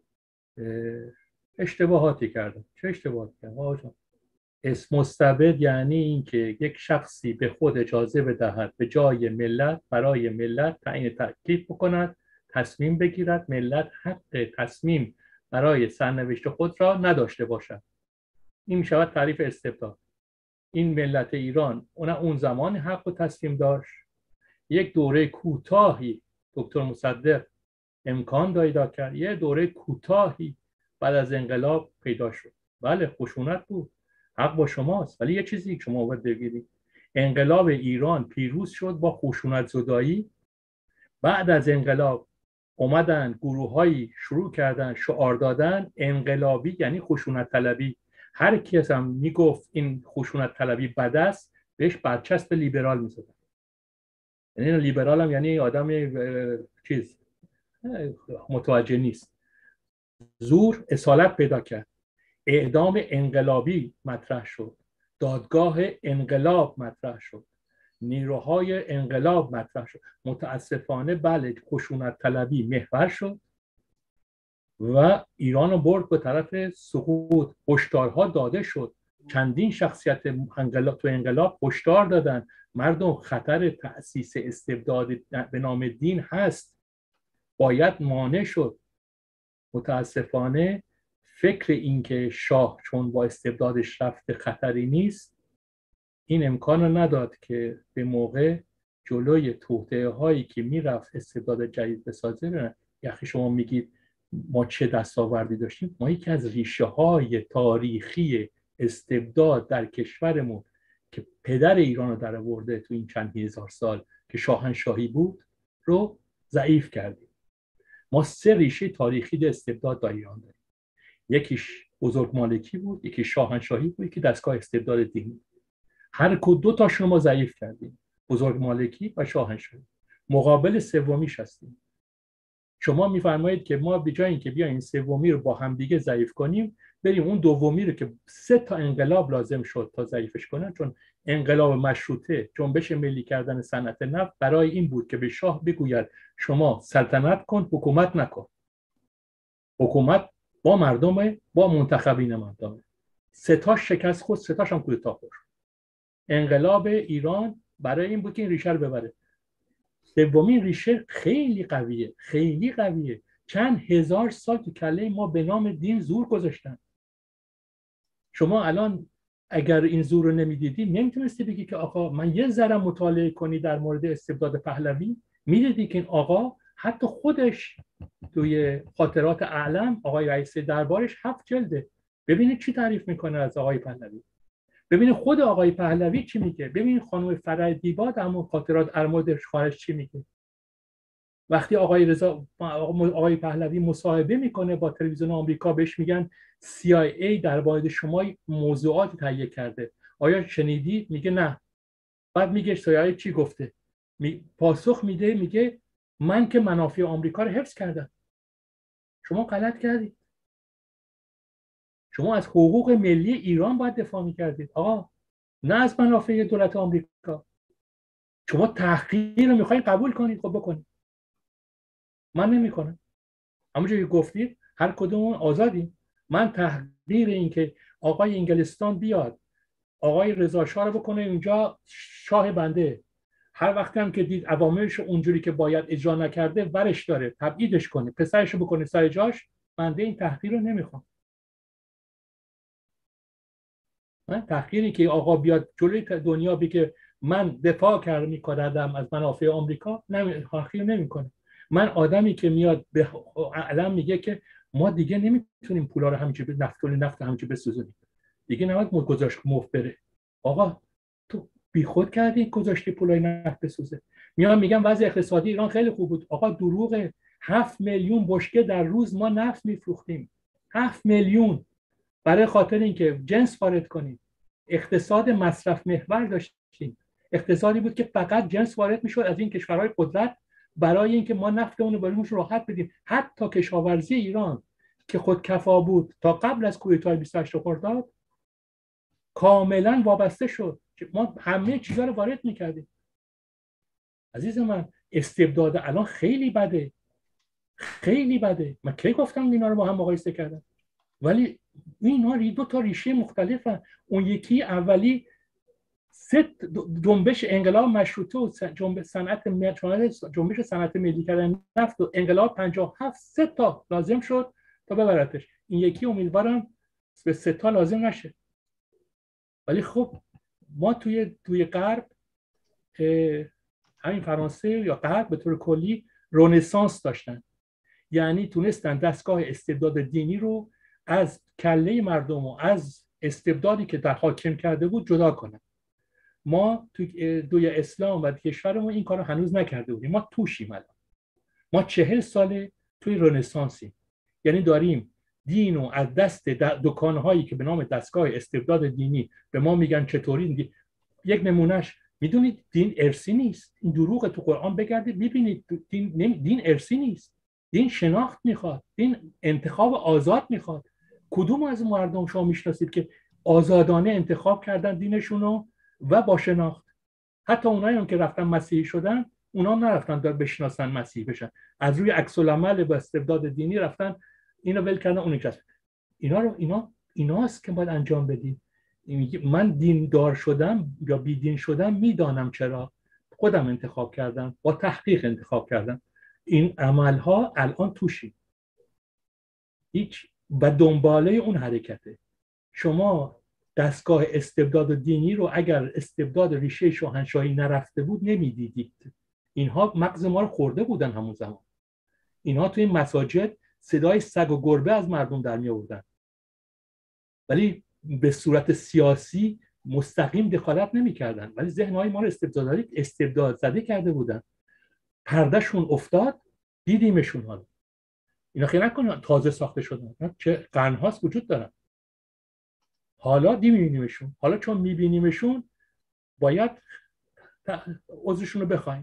اشتباهاتی کردن. چه اشتباهاتی کردن؟ اسم مستبد یعنی اینکه یک شخصی به خود اجازه بدهد به جای ملت برای ملت تعیین تکلیف بکند، تصمیم بگیرد، ملت حق تصمیم برای سرنوشت خود را نداشته باشد. این میشود تعریف استبداد. این ملت ایران اون زمان حق و تصمیم داشت. یک دوره کوتاهی دکتر مصدق امکان پیدا کرد، یه دوره کوتاهی بعد از انقلاب پیدا شد. بله خشونت بود، حق با شماست، ولی یه چیزی که شما باید بگیرید، انقلاب ایران پیروز شد با خشونت زدایی. بعد از انقلاب اومدن گروه‌هایی شروع کردن شعار دادن انقلابی یعنی خشونت طلبی. هر کس هم میگفت این خشونت طلبی بد است بهش برچسب لیبرال می‌زدن. یعنی لیبرال هم یعنی آدم چیز متوجه نیست. زور اصالت پیدا کرد. اعدام انقلابی مطرح شد، دادگاه انقلاب مطرح شد، نیروهای انقلاب مطرح شد. متاسفانه بله خشونت طلبی محور شد و ایران رو برد به طرف سقوط. هشدارها داده شد، چندین شخصیت تو انقلاب هشدار دادن مردم خطر تأسیس استبداد به نام دین هست، باید مانع شد. متاسفانه فکر اینکه شاه چون با استبدادش رفته خطری نیست، این امکان رو نداد که به موقع جلوی توطئه هایی که میرفت استبداد جدید بسازه. یخی شما میگید ما چه دستاوردی داشتیم؟ ما یکی از ریشه های تاریخی استبداد در کشورمون که پدر ایران رو در آورده تو این چند هزار سال که شاهنشاهی بود رو ضعیف کردیم. ما 3 ریشه تاریخی استبداد در ایران داریم. یکیش بزرگ مالکی بود، یکی شاهنشاهی بود، یکی دستگاه استبداد دینی. هر دو تاشون ما ضعیف کردیم، بزرگ مالکی و شاهنشاهی. مقابل سومیش هستیم. شما میفرمایید که ما به جای اینکه بیایم این سومی رو با هم دیگه ضعیف کنیم، بریم اون دومی رو که 3 تا انقلاب لازم شد تا ضعیفش کنن، چون انقلاب مشروطه جنبش ملی کردن صنعت نفت برای این بود که به شاه بگوید شما سلطنت کن، حکومت نکن. حکومت با مردم، با منتخبین مردم. 3 تاش شکست خود، 3 تاش هم کودتا خورد. انقلاب ایران برای این بود که این ریشه رو ببره. سومین ریشه خیلی قویه، خیلی قویه. چند هزار سال تو کله ما به نام دین زور گذاشتن. شما الان اگر این زور رو نمیدیدی نمیتونستی بگی که آقا من یه ذره مطالعه کنی در مورد استبداد پهلوی، میدیدی که این آقا حتی خودش توی خاطرات اعلم آقای رئیس دربارش 7 جلده. ببینید چی تعریف میکنه از آقای پهلوی، ببینید خود آقای پهلوی چی میگه، ببینید خانم فرهادیبا در مورد خاطرات ارماد خارج چی میگه. وقتی آقای پهلوی مصاحبه میکنه با تلویزیون آمریکا بهش میگن CIA در مورد شما موضوعات تهیه کرده، آیا شنیدی؟ میگه نه. بعد میگه CIA چی گفته؟ پاسخ میده میگه من که منافع آمریکا رو حفظ کردم. شما غلط کردید. شما از حقوق ملی ایران باید دفاع میکردید آقا، نه از منافع دولت آمریکا. شما تحقیر رو میخواین قبول کنید، خب بکنید. من نمیکنم. همونجوری که گفتید هر کدوم آزادیم. من تحقیر این که آقای انگلستان بیاد آقای رضا شاه رو بکنه اونجا شاه بنده، هر وقتی هم که دید اوامرش اونجوری که باید اجرا نکرده ورش داره تبعیدش کنه، پسرش رو بکنه سر جاش، بنده این تحقیر رو نمیخوام. من تحقیری که آقا بیاد جلوی دنیا بگه من دفاع میکردم از منافع آمریکا، تحقیر نمیکنه. من آدمی که میاد به علم میگه که ما دیگه نمیتونیم پولا رو همینجوری نفت همینجوری بسوزونیم، دیگه نباید گذاشت مفت بره. آقا تو بیخود کردی گذاشتی پولای نفت بسوزه. میان میگن وضع اقتصادی ایران خیلی خوب بود. آقا دروغه. 7 میلیون بشکه در روز ما نفت میفروختیم. 7 میلیون برای خاطر اینکه جنس وارد کنیم. اقتصاد مصرف محور داشتیم. اقتصادی بود که فقط جنس وارد میشد از این کشورهای قدرت برای اینکه ما نفتمون رو بهشون راحت بدیم. حتی کشاورزی ایران که خودکفا بود تا قبل از کودتای 28 خرداد کاملا وابسته شد. ما همه چیزا رو وارد میکردیم. عزیز من استبداد الان خیلی بده، خیلی بده. من کی گفتم اینا رو با هم مقایسه کردم؟ ولی اینا دو تا ریشه مختلفن. اون یکی اولی جنبش انقلاب مشروطه و جنبش صنعت ملی کردن نفت و انقلاب 57 3 تا لازم شد تا ببرتش. این یکی امیدوارم به 3 تا لازم نشه. ولی خب ما توی غرب، همین فرانسه یا غرب به طور کلی رنسانس داشتن، یعنی تونستن دستگاه استبداد دینی رو از کله مردم و از استبدادی که در حاکم کرده بود جدا کنن. ما توی اسلام و کشورمون این کارو هنوز نکرده بودیم. ما توشیم الان. ما 40 ساله توی رنسانسیم، یعنی داریم دین رو از دست دکانهایی که به نام دستگاه استبداد دینی به ما میگن چطوری. یک نمونهش میدونید دین ارثی نیست. این دروغ تو قرآن بگردید ببینید دین ارثی نیست. دین شناخت میخواد، دین انتخاب آزاد میخواد. کدوم از مردم شما میشناسید که آزادانه انتخاب کردن دینشونو و با شناخت؟ حتی اونایی هم که رفتن مسیحی شدن اونا نرفتن در بشناسن مسیحی بشن، از روی عکس العمل با استبداد دینی رفتن اینو ول کردن اون کس. ایناست که باید انجام بدیم. من دیندار شدم یا بی دین شدم میدانم چرا، خودم انتخاب کردم، با تحقیق انتخاب کردم. این عملها الان توشی هیچ و دنباله اون حرکته. شما دستگاه استبداد دینی رو اگر استبداد ریشه شاهنشاهی نرفته بود نمیدیدید. اینها مغز ما رو خورده بودن همون زمان. اینها توی مساجد صدای سگ و گربه از مردم در می آوردن، ولی به صورت سیاسی مستقیم دخالت نمی کردن. ولی ذهنهای ما رو استبداد زده کرده بودن. پردهشون افتاد، دیدیمشون. حالا اینا خیلی نکنن تازه ساخته شدن، چه قرن‌هاست وجود دارن. حالا میبینیمشون. حالا چون میبینیمشون باید عذرشون رو بخوایم.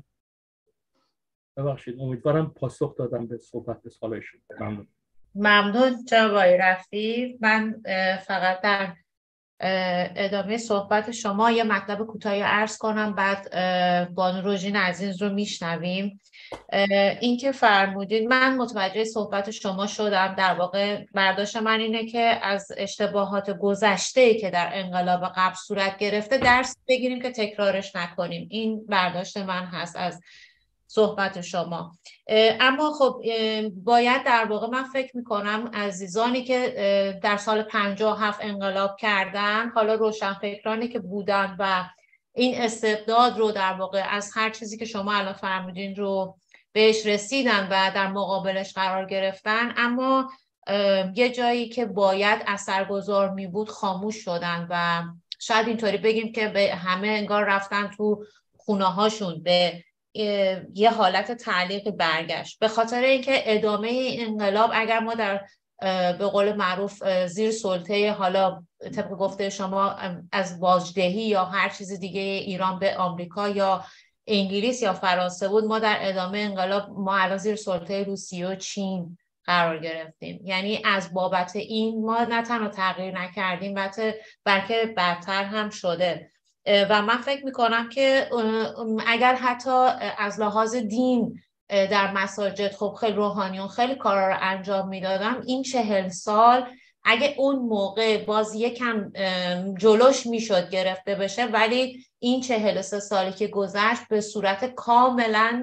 ببخشید، امیدوارم پاسخ دادم به صحبت سوالشون.
ممنون جناب آقای رفیع. من فقط در ادامه صحبت شما یه مطلب کوتاهی عرض کنم، بعد بانو روژین عزیز رو میشنویم. این که فرمودید من متوجه صحبت شما شدم. در واقع برداشت من اینه که از اشتباهات گذشته‌ای که در انقلاب قبل صورت گرفته درس بگیریم که تکرارش نکنیم. این برداشت من هست از صحبت شما. اما خب باید در واقع من فکر میکنم عزیزانی که در سال 57 انقلاب کردن، حالا روشنفکرانی که بودن و این استبداد رو در واقع از هر چیزی که شما الان فرمودین رو بهش رسیدن و در مقابلش قرار گرفتن، اما یه جایی که باید اثرگذار می بود خاموش شدن و شاید اینطوری بگیم که به همه انگار رفتن تو خونه هاشون، به یه حالت تعلیق برگشت، به خاطر اینکه ادامه این انقلاب اگر ما در به قول معروف زیر سلطه، حالا طبق گفته شما از واجدهی یا هر چیز دیگه ایران به آمریکا یا انگلیس یا فرانسه بود، ما در ادامه انقلاب ما الان زیر سلطه روسیه و چین قرار گرفتیم. یعنی از بابت این ما نه تنها تغییر نکردیم بلکه بدتر هم شده. و من فکر میکنم که اگر حتی از لحاظ دین در مساجد خب خیلی روحانیون خیلی کارا رو انجام میدادن، این 40 سال اگه اون موقع باز یکم جلوش میشد گرفته بشه، ولی این 43 سالی که گذشت به صورت کاملا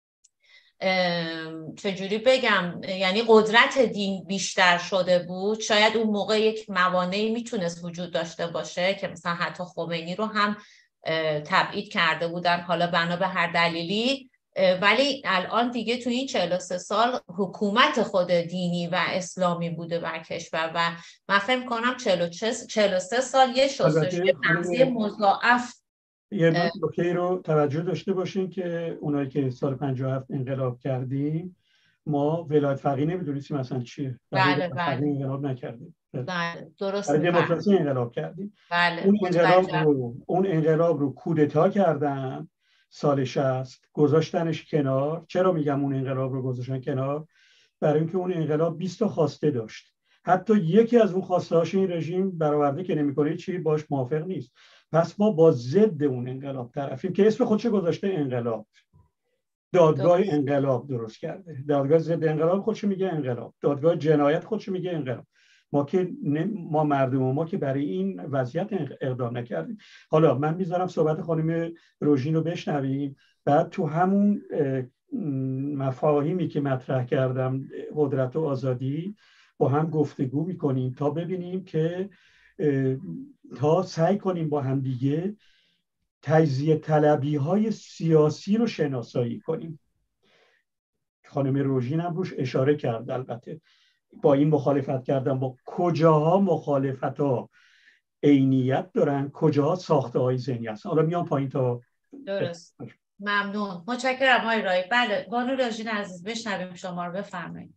چجوری بگم، یعنی قدرت دین بیشتر شده بود. شاید اون موقع یک موانعی میتونست وجود داشته باشه که مثلا حتی خمینی رو هم تبعید کرده بودن، حالا بنا به هر دلیلی، ولی الان دیگه تو این 43 سال حکومت خود دینی و اسلامی بوده بر کشور و من فکر می‌کنم 43 سال یه شستشوی مغزی مضاعف.
یه نکته رو توجه داشته باشین که اونایی که سال 57 انقلاب کردیم ما ولایت فقیه نمیدونستیم اصلا چیه.
بله
انقلاب نکردیم.
بله درست.
برای دموکراسی انقلاب کردیم.
بله
اون انقلاب رو کودتا کردن سال 60 گذاشتنش کنار. چرا میگم اون انقلاب رو گذاشتن کنار؟ برای اینکه اون انقلاب 20 تا خواسته داشت. حتی یکی از اون خواسته هاش این رژیم برآورده که نمیکنه چی باش موافق نیست. پس ما با ضد اون انقلاب طرفیم که اسم خودش گذاشته انقلاب. دادگاه انقلاب درست کرده. دادگاه ضد انقلاب خودش میگه انقلاب. دادگاه جنایت خودش میگه انقلاب. ما مردم ما که برای این وضعیت اقدام نکردیم. حالا من میذارم صحبت خانم روژین رو بشنویم، بعد تو همون مفاهیمی که مطرح کردم قدرت و آزادی با هم گفتگو میکنیم تا ببینیم که تا سعی کنیم با هم دیگه تجزیه طلبی های سیاسی رو شناسایی کنیم. خانم روژین هم روش اشاره کرد. البته با این مخالفت کردن، با کجاها مخالفت ها عینیت دارن، کجاها ساخته های ذهنی هستن. حالا میام پایین تا
درست. ممنون، متشکرم آقای رایی. بله بانو روژین عزیز بشنویم شما رو، بفرمایید.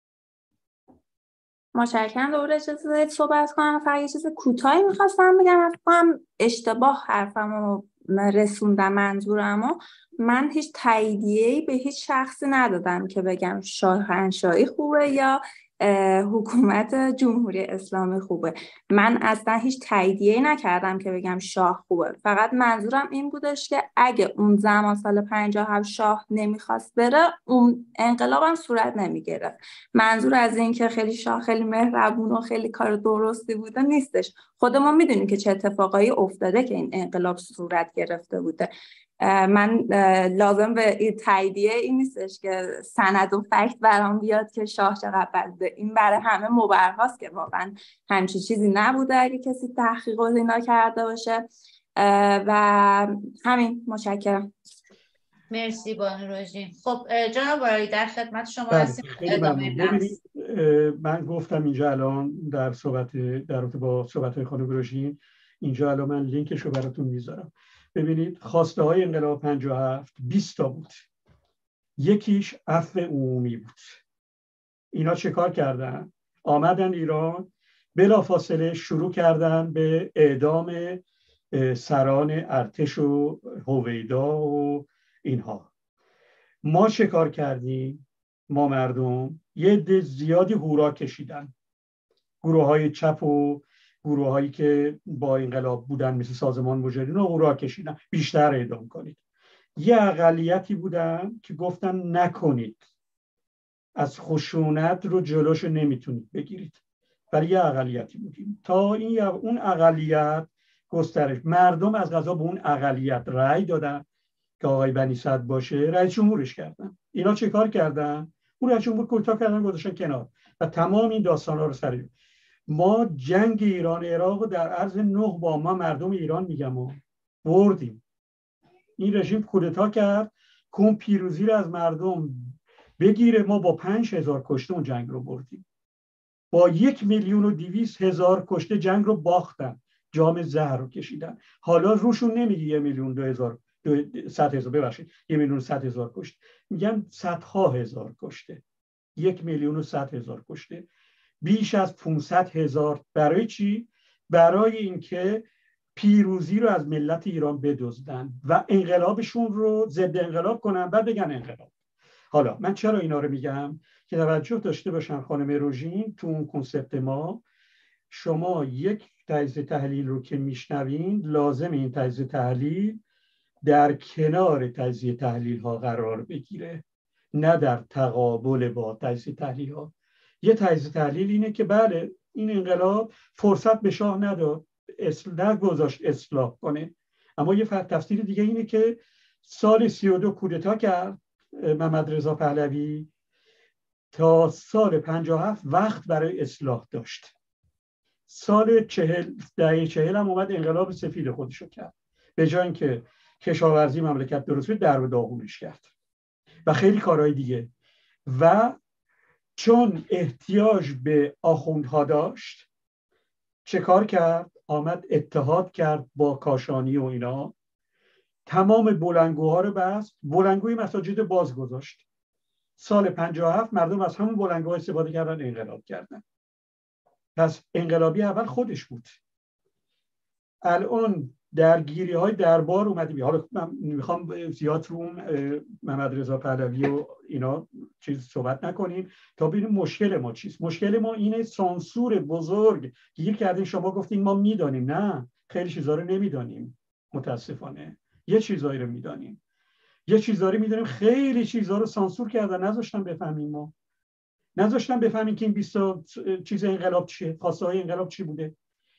متشکرم. دوباره اجازه بدید صحبت کنم. فقط یه چیز کوتاهی میخواستم بگم. فکر اشتباه حرفمو رسوندم منظورمو. من هیچ تاییدیه‌ای به هیچ شخصی ندادم که بگم شاهنشاهی خوبه یا حکومت جمهوری اسلامی خوبه. من اصلا هیچ تاییدیه‌ای نکردم که بگم شاه خوبه. فقط منظورم این بودش که اگه اون زمان سال 57 شاه نمیخواست بره، اون انقلابم صورت نمیگرفت. منظور از این که خیلی شاه خیلی مهربون و خیلی کار درستی بوده نیستش. خودمون میدونیم که چه اتفاقایی افتاده که این انقلاب صورت گرفته بوده. من لازم به تاییدیه این نیستش که سند و فکت برام بیاد که شاه چقدر بده. این برای همه مبرهاست که واقعا همچین چیزی نبوده اگه کسی تحقیق و اینا کرده باشه. و همین. متشکرم.
مرسی بانو روژین. خب جناب رایی در خدمت شما هستیم.
من گفتم اینجا الان در رابطه با صحبت‌های خانم روژین، اینجا الان من لینکش رو براتون میذارم. ببینید خواسته های انقلاب 57 20 تا بود. یکیش عفو عمومی بود. اینا چه کار کردن؟ آمدن ایران، بلافاصله شروع کردن به اعدام سران ارتش و هویدا و اینها. ما چه کار کردیم؟ ما مردم یه عده زیادی هورا کشیدن. گروه های چپ و گروه هایی که با انقلاب بودن مثل سازمان مجاهدین رو هورا کشیدن بیشتر اعدام کنید. یه اقلیتی بودن که گفتن نکنید، از خشونت رو جلوش نمیتونید بگیرید. ولی یه اقلیتی بودیم تا اون اقلیت گسترش. مردم از قضا به اون اقلیت رأی دادن که آقای بنی صدر باشه رئیس جمهورش کردن. اینا چه کار کردن؟ اون رئیس جمهور کوتاه کردن گذاشتن کنار و تمام این داستانا رو سر ما جنگ ایران عراق در عرض 9 با ما مردم ایران میگم و بردیم. این رژیم کودتا کرد که پیروزی رو از مردم بگیره. ما با 5,000 کشته اون جنگ رو بردیم. با 1,200,000 کشته جنگ رو باختن، جام زهر رو کشیدن. حالا روشون نمیگه 1,200,000 ببخشید 1,100,000 کشته، میگن صدها هزار کشته. 1,100,000 کشته، بیش از 500,000. برای چی؟ برای اینکه پیروزی رو از ملت ایران بدزدن و انقلابشون رو ضد انقلاب کنن، بعد بگن انقلاب. حالا من چرا اینا رو میگم؟ که توجه داشته باشن خانم روژین، تو اون کنسپت ما شما یک تجزیه تحلیل رو که میشنوین لازم این تجزیه تحلیل در کنار تجزیه تحلیل ها قرار بگیره، نه در تقابل با تجزیه تحلیل ها. یه تجزیه تحلیل اینه که بله این انقلاب فرصت به شاه نداد، نگذاشت اصلاح کنه، اما یه تفسیر دیگه اینه که سال 32 کودتا کرد محمد رضا پهلوی، تا سال 57 وقت برای اصلاح داشت. سال 40 هم اومد انقلاب سفید خودشو کرد، به جای اینکه کشاورزی مملکت درست بشه در و داغونش کرد و خیلی کارهای دیگه. و چون احتیاج به آخوندها داشت چه کار کرد؟ آمد اتحاد کرد با کاشانی و اینا، تمام بلندگوها رو بست، بلندگوی مساجد باز گذاشت. سال 57 مردم از همون بلندگوها استفاده کردن، انقلاب کردن. پس انقلابی اول خودش بود. الان درگیری های دربار اومده. حالا من میخوام زیاد رو محمد رضا پهلوی و اینا چیز صحبت نکنیم تا ببینیم مشکل ما چیست. مشکل ما اینه سانسور بزرگ گیر کردیم. شما گفتین ما میدانیم، نه، خیلی چیزا رو نمیدانیم متاسفانه. یه چیزایی رو میدانیم، یه چیزایی میدونیم، خیلی چیزا رو سانسور کردن، نذاشتن بفهمیم. ما نذاشتن بفهمیم که این 20 چیز انقلاب چیه، خواسته های انقلاب چی بوده.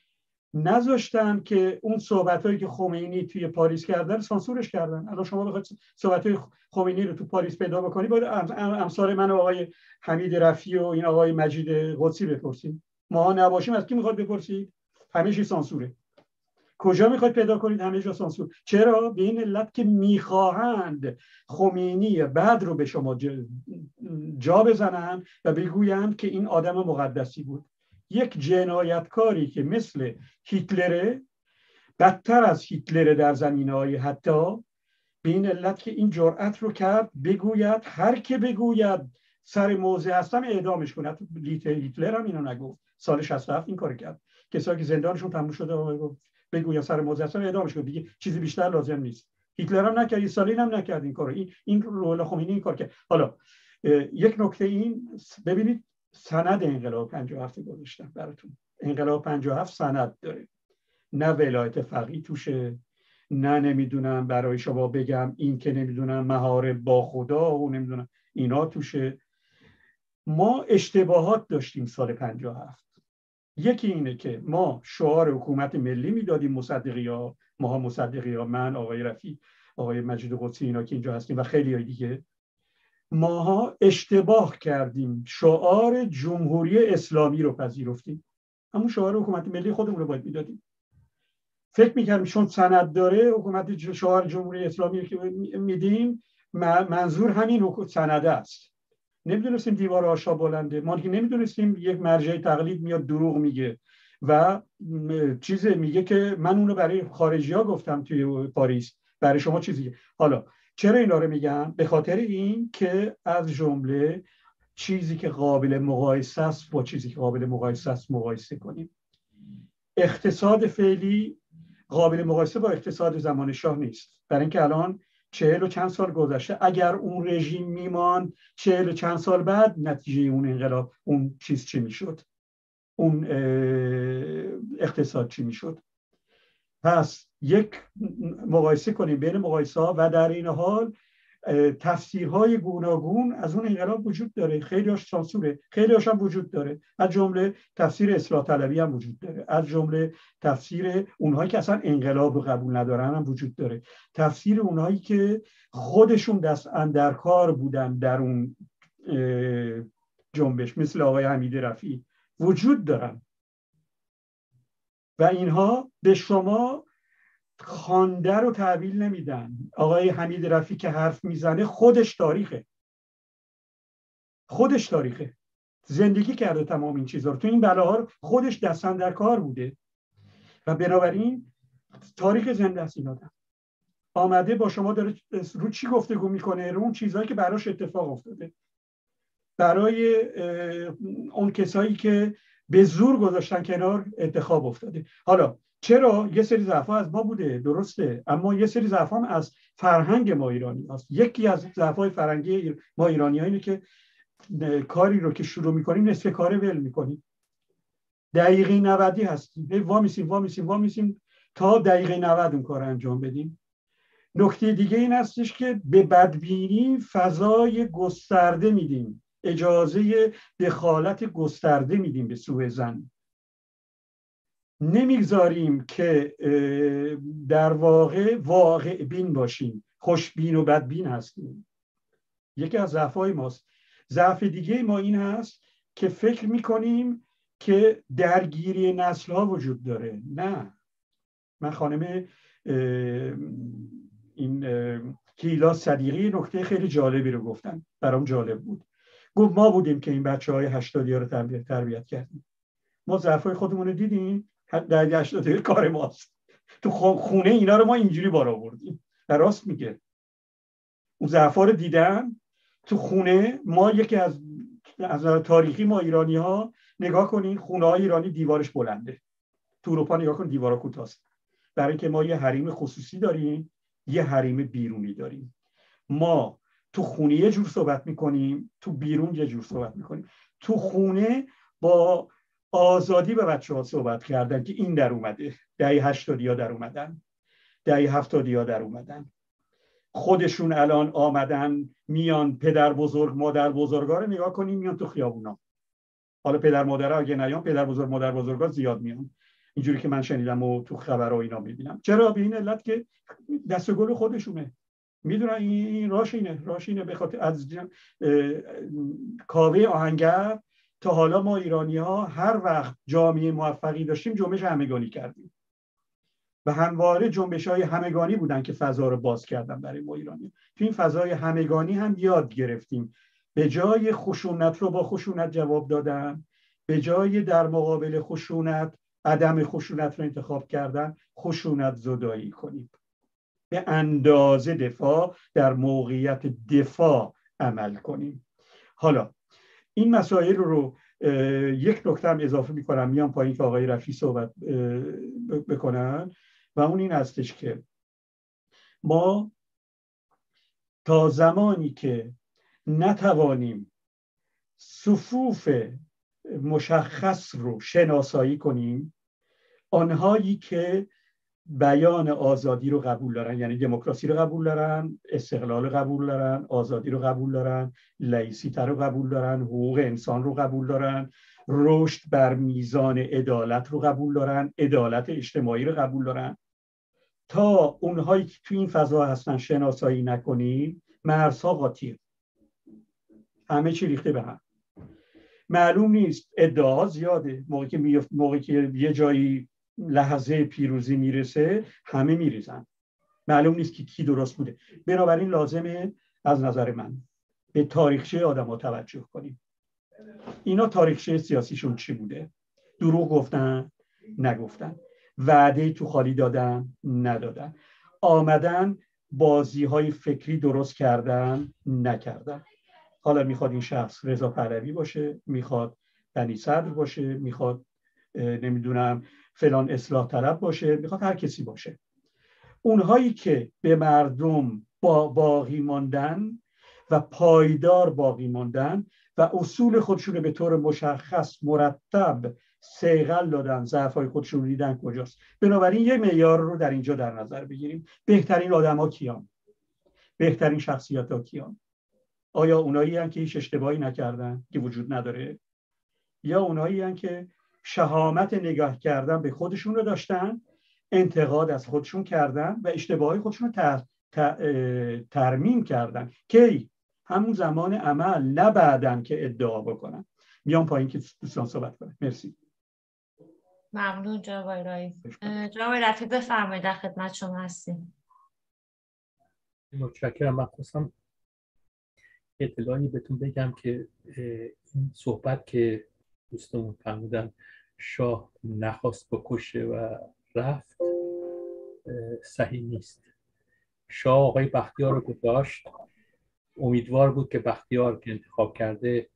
نذاشتن که اون صحبتایی که خمینی توی پاریس کردن سانسورش کردن. الان شما بخواید صحبتای خمینی رو تو پاریس پیدا بکنید، باید امثال من و آقای حمید رفیعی و این آقای مجید قدسی بپرسید. ما نباشیم از کی میخواد بپرسید؟ همه چی سانسوره. کجا میخواید پیدا کنید؟ همه جا سانسور. چرا؟ به این علت که میخواهند خمینی بعد رو به شما جا بزنن و بگویند که این آدم مقدسی بود. یک جنایتکاری که مثل هیتلره، بدتر از هیتلره در زمینه‌های حتی، به این علت که این جرأت رو کرد بگوید هر که بگوید سر موضع هستم اعدامش کنه. هیتلر هم اینو نگفت، سال 67 این کار کرد. کسایی که زندانشون تموم شده بگوید سر موضع هستم اعدامش کنه، دیگه چیزی بیشتر لازم نیست. هیتلر هم نکرد، استالین هم نکرد این کارو. این روح خمینی این کار کرد. حالا یک نکته این ببینید، سند انقلاب 57 گذاشتم براتون. انقلاب 57 سند داره، نه ولایت فقیه توشه، نه نمیدونم برای شما بگم این که نمیدونم مهار با خدا و نمیدونم اینا توشه. ما اشتباهات داشتیم سال 57. یکی اینه که ما شعار حکومت ملی میدادیم، مصدقی‌ها، ماها مصدقی‌ها، من، آقای رفیع، آقای مجید قدسی، اینا که اینجا هستیم و خیلی های دیگه، ماها اشتباه کردیم، شعار جمهوری اسلامی رو پذیرفتیم. همون شعار حکومت ملی خودمون رو باید میدادیم. فکر میکردیم چون سند داره حکومت شعار جمهوری اسلامی رو که میدیم منظور همین سنده است. نمیدونستیم دیوار آشا بلنده، ما که نمیدونستیم یک مرجع تقلید میاد دروغ میگه و چیز میگه که من اونو برای خارجی ها گفتم توی پاریس، برای شما چیزی. حالا چرا اینا رو میگم؟ به خاطر این که از جمله چیزی که قابل مقایسه است با چیزی که قابل مقایسه است مقایسه کنیم. اقتصاد فعلی قابل مقایسه با اقتصاد زمان شاه نیست، برای اینکه الان 40 و چند سال گذشته. اگر اون رژیم میمان 40 و چند سال بعد، نتیجه اون انقلاب اون چیز چی میشد؟ اون اقتصاد چی میشد؟ پس یک مقایسه کنیم بین مقایسه ها و در این حال تفسیرهای گوناگون از اون انقلاب وجود داره، خیلی‌هاش سانسوره، خیلی‌هاش هم وجود داره، از جمله تفسیر اصلاح طلبی هم وجود داره، از جمله تفسیر اونهایی که اصلا انقلاب رو قبول ندارن هم وجود داره، تفسیر اونهایی که خودشون دست اندرکار بودن در اون جنبش مثل آقای حمید رفیعی وجود دارن و اینها به شما خوانده رو تحویل نمیدن. آقای حمید رفیعی که حرف میزنه خودش تاریخه، زندگی کرده تمام این چیزها رو، تو این بلاها رو خودش دستن در کار بوده و بنابراین تاریخ زنده است. این آدم آمده با شما داره رو چی گفتگو میکنه؟ رو اون چیزهایی که براش اتفاق افتاده، برای اون کسایی که به زور گذاشتن کنار انتخاب افتاده. حالا چرا یه سری ضعف‌ها از ما بوده، درسته، اما یه سری ضعف‌ها هم از فرهنگ ما ایرانی هست. یکی از ضعف‌های فرهنگی ما ایرانی‌ها اینه که کاری رو که شروع می‌کنیم نصف کاره ول می‌کنیم. دقیقه 90 هستیم، وامیسیم تا دقیقه 90 اون کار انجام بدیم. نکته دیگه این هستش که به بدبینی فضای گسترده میدیم، اجازه دخالت گسترده میدیم به سوء ظن، نمیگذاریم که در واقع بین باشیم، خوشبین و بدبین هستیم. یکی از ضعف‌های ماست. ضعف دیگه ما این هست که فکر میکنیم که درگیری نسل‌ها وجود داره. نه، من خانم این کیلا صدیقی نکته خیلی جالبی رو گفتن، برام جالب بود. گفت ما بودیم که این بچه‌های 80 رو تربیت کردیم. ما ضعف‌های خودمون رو دیدیم، در 80 کار ماست. تو خونه اینا رو ما اینجوری بار آوردیم. در راست میگه. اون ضعف‌ها رو دیدن تو خونه ما. یکی از تاریخی ما ایرانی‌ها نگاه کنین، خونه‌های ایرانی دیوارش بلنده. تو اروپا نگاه کن دیوارا کوتاست. برای اینکه ما یه حریم خصوصی داریم، یه حریم بیرونی داریم. ما تو خونه یه جور صحبت میکنیم، تو بیرون یه جور صحبت میکنیم. تو خونه با آزادی به بچه‌ها صحبت کردن که این در اومده، دهه 80 در اومدن، دهه 70 در اومدن، خودشون الان آمدن میان، پدر بزرگ مادر بزرگا رو نگاه کنیم میان تو خیابونا. حالا پدر مادرها اگه نیان، پدر بزرگ مادر بزرگا زیاد میان، اینجوری که من شنیدم و تو خبرها اینا میبینم. چرا؟ به این علت که دست گل خودشونه، میدونن این راش اینه. به خاطر از کاوه آهنگر تا حالا ما ایرانی‌ها هر وقت جامعه موفقی داشتیم جنبش همگانی کردیم و همواره جنبش‌های همگانی بودن که فضا رو باز کردن برای ما ایرانی. تو این فضای همگانی هم یاد گرفتیم به جای خشونت رو با خشونت جواب دادن، به جای در مقابل خشونت عدم خشونت رو انتخاب کردن، خشونت زدایی کنیم، به اندازه دفاع در موقعیت دفاع عمل کنیم. حالا این مسائل رو یک نکته هم اضافه میکنم، میام پایین که آقای رفیعی صحبت بکنن و اون این هستش که ما تا زمانی که نتوانیم صفوف مشخص رو شناسایی کنیم، آنهایی که بیان آزادی رو قبول دارن، یعنی دموکراسی رو قبول دارن، استقلال رو قبول دارن، آزادی رو قبول دارن، لایسیته رو قبول دارن، حقوق انسان رو قبول دارن، رشد بر میزان عدالت رو قبول دارن، عدالت اجتماعی رو قبول دارن، تا اونهایی که تو این فضا هستن شناسایی نکنیم، مرزها قاطیه، همه چی ریخته به هم، معلوم نیست، ادعا زیاده. موقعی که یه جایی لحظه پیروزی میرسه همه میریزن، معلوم نیست که کی درست بوده. بنابراین لازمه از نظر من به تاریخچه آدم‌ها توجه کنیم. اینا تاریخچه سیاسیشون چی بوده؟ دروغ گفتن؟ نگفتن. وعده تو خالی دادن؟ ندادن. آمدن بازی‌های فکری درست کردن؟ نکردن. حالا میخواد این شخص رضا پهلوی باشه، میخواد بنی صدر باشه، میخواد نمیدونم فلان اصلاح طلب باشه، میخواد هر کسی باشه. اونهایی که به مردم باقی ماندن و پایدار باقی ماندن و اصول خودشون به طور مشخص مرتب صیقل دادن، ضعف‌های خودشون رو دیدن کجاست. بنابراین یه معیار رو در اینجا در نظر بگیریم. بهترین آدم‌ها کیان؟ بهترین شخصیت ها کیان؟ آیا اونایی هستند که هیچ اشتباهی نکردن که وجود نداره، یا اونایی هستند که شهامت نگاه کردن به خودشون رو داشتن، انتقاد از خودشون کردن و اشتباهی خودشون رو ترمیم کردن؟ کی؟ همون زمان عمل، نه بعدن که ادعا بکنن. میام پایین که دوستان صحبت کنن. مرسی.
ممنون جناب رایی. جناب رفیع بفرمایید، در خدمت شما هستیم.
متشکرم. من خواستم اطلاعی بهتون بگم که این صحبت که دوستمون فرمودن شاه نخواست بکشه و رفت صحیح نیست. شاه آقای بختیار رو گذاشت، امیدوار بود که بختیار که انتخاب کرده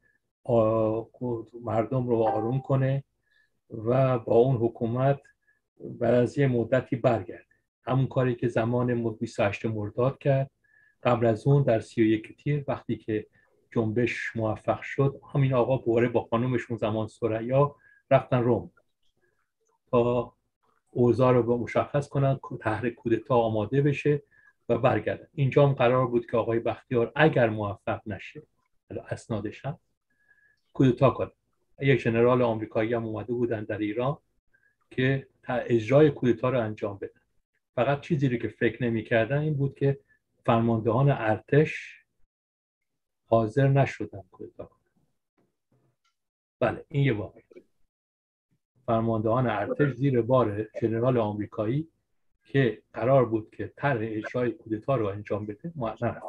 مردم رو آروم کنه و با اون حکومت بعد از یه مدتی برگرده. همون کاری که زمان 28 مرداد کرد. قبل از اون در 31 تیر وقتی که جنبش موفق شد، همین آقا بوره با خانومشون زمان ثریا رفتن روم تا اوضاع رو مشخص کنن، تحریک کودتا آماده بشه و برگردن. اینجا هم قرار بود که آقای بختیار اگر موفق نشه، اسنادش هم کودتا کنه. یک ژنرال آمریکایی هم اومده بودن در ایران که اجرای کودتا رو انجام بدن. فقط چیزی رو که فکر نمی‌کردن این بود که فرماندهان ارتش حاضر نشدن کودتا کنن. بله، این یه واقعیت. فرماندهان ارتش زیر بار ژنرال آمریکایی که قرار بود که طرح اجرای کودتا رو انجام بده نرفتن.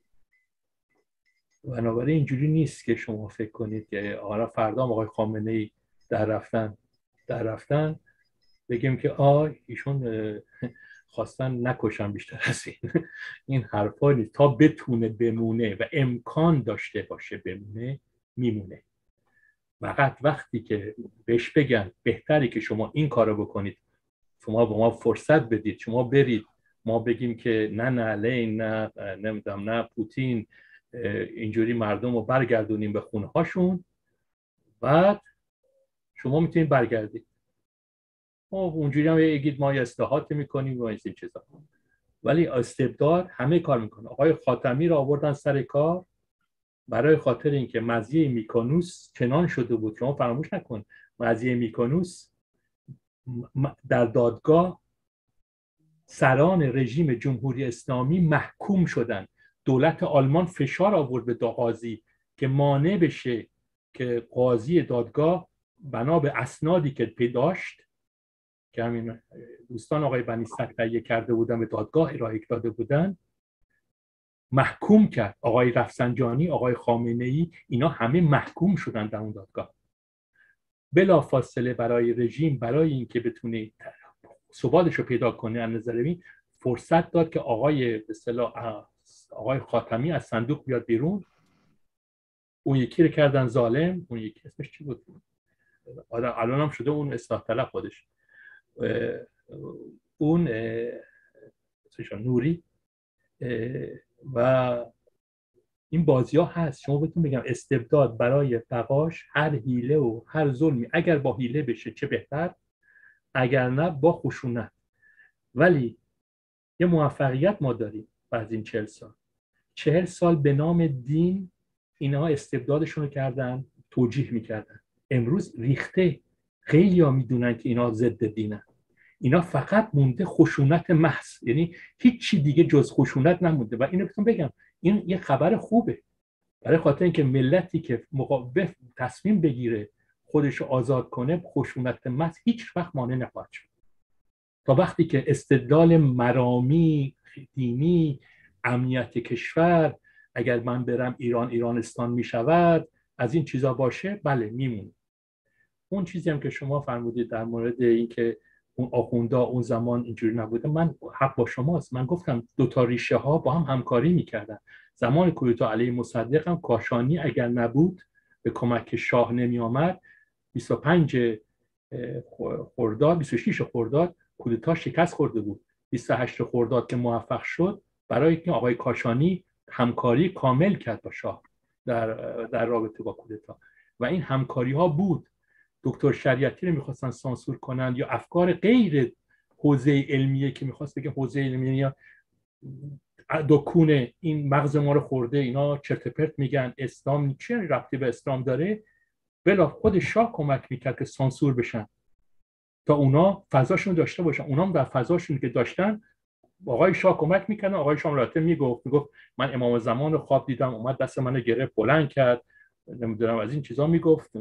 بنابراین اینجوری نیست که شما فکر کنید که آقا فردا آقای خامنه‌ای در رفتن بگیم که ایشون خواستن نکشن بیشتر از این حرفا نیست. تا بتونه بمونه و امکان داشته باشه بمونه، میمونه. فقط وقتی که بهش بگن بهتری که شما این کارو بکنید، شما به ما فرصت بدید، شما برید، ما بگیم که نه لین، نه نمیدونم، نه پوتین، اینجوری مردم رو برگردونیم به خونه هاشون، بعد شما میتونید برگردید. اونجوری هم بگید ما اصلاحات میکنیم و این چیزا. ولی استبداد همه کار میکنه. آقای خاتمی رو آوردن سر کار برای خاطر اینکه مزیه میکونوس چنان شده بود. شما فراموش نکن مزیه میکونوس در دادگاه سران رژیم جمهوری اسلامی محکوم شدن. دولت آلمان فشار آورد به قاضی که مانع بشه که قاضی دادگاه بنا به اسنادی که داشت که همین دوستان آقای بنی صدر تهیه کرده بودن به دادگاه ارائه داده بودن، محکوم کرد. آقای رفسنجانی، آقای خامنه‌ای، اینا همه محکوم شدن در اون دادگاه. بلافاصله برای رژیم، برای اینکه بتونه ثباتش رو پیدا کنه از نظر این، فرصت داد که آقای به اصطلاح آقای خاتمی از صندوق بیاد بیرون. اون یکی رو کردن ظالم، اون یکی اسمش چی بود؟ الان هم شده اون اصلاح طلب خودش، اون نوری. و این بازی ها هست. شما بهتون بگم استبداد برای بقاش هر حیله و هر ظلمی، اگر با حیله بشه چه بهتر، اگر نه با خشونت. ولی یه موفقیت ما داریم بعد این 40 سال به نام دین اینها استبدادشون رو کردن، توجیه میکردن. امروز ریخته، خیلی ها میدونن که اینا ضد دینن. اینا فقط مونده خشونت محض، یعنی هیچی دیگه جز خشونت نمونده. و اینو بهتون بگم این یه خبر خوبه، برای خاطر اینکه ملتی که تصمیم بگیره خودش رو آزاد کنه، خشونت محض هیچ وقت مانع نخواهد شد. تا وقتی که استدلال مرامی، دینی، امنیت کشور، اگر من برم ایرانستان میشود، از این چیزا باشه، بله میمونه. اون چیزی هم که شما فرمودید در مورد اینکه اون آخوندا اون زمان اینجوری نبوده، من حق با شماست. من گفتم دو تا ریشه ها با هم همکاری میکردن. زمان کودتا علیه مصدق هم کاشانی اگر نبود، به کمک شاه نمی آمد، 25 خرداد 26 خرداد کودتا شکست خورده بود. 28 خرداد که موفق شد، برای اینکه آقای کاشانی همکاری کامل کرد با شاه در رابطه با کودتا و این همکاری ها بود. دکتر شریعتی رو میخواستن سانسور کنن یا افکار غیر حوزه علمیه که میخواست بگه حوزه علمیه، یا دکونه این مغز ما رو خورده، اینا چرت پرت میگن، اسلام چه ربطی به اسلام داره، بلا خود شاه کمک میکرد که سانسور بشن تا اونا فضاشون داشته باشن. اونا هم در فضاشون که داشتن آقای شاه کمک میکنه. آقای شاه راته میگفت من امام زمان رو خواب دیدم، اومد دست منو گرفت بلند کرد، نمیدونم از این چیزا میگفت.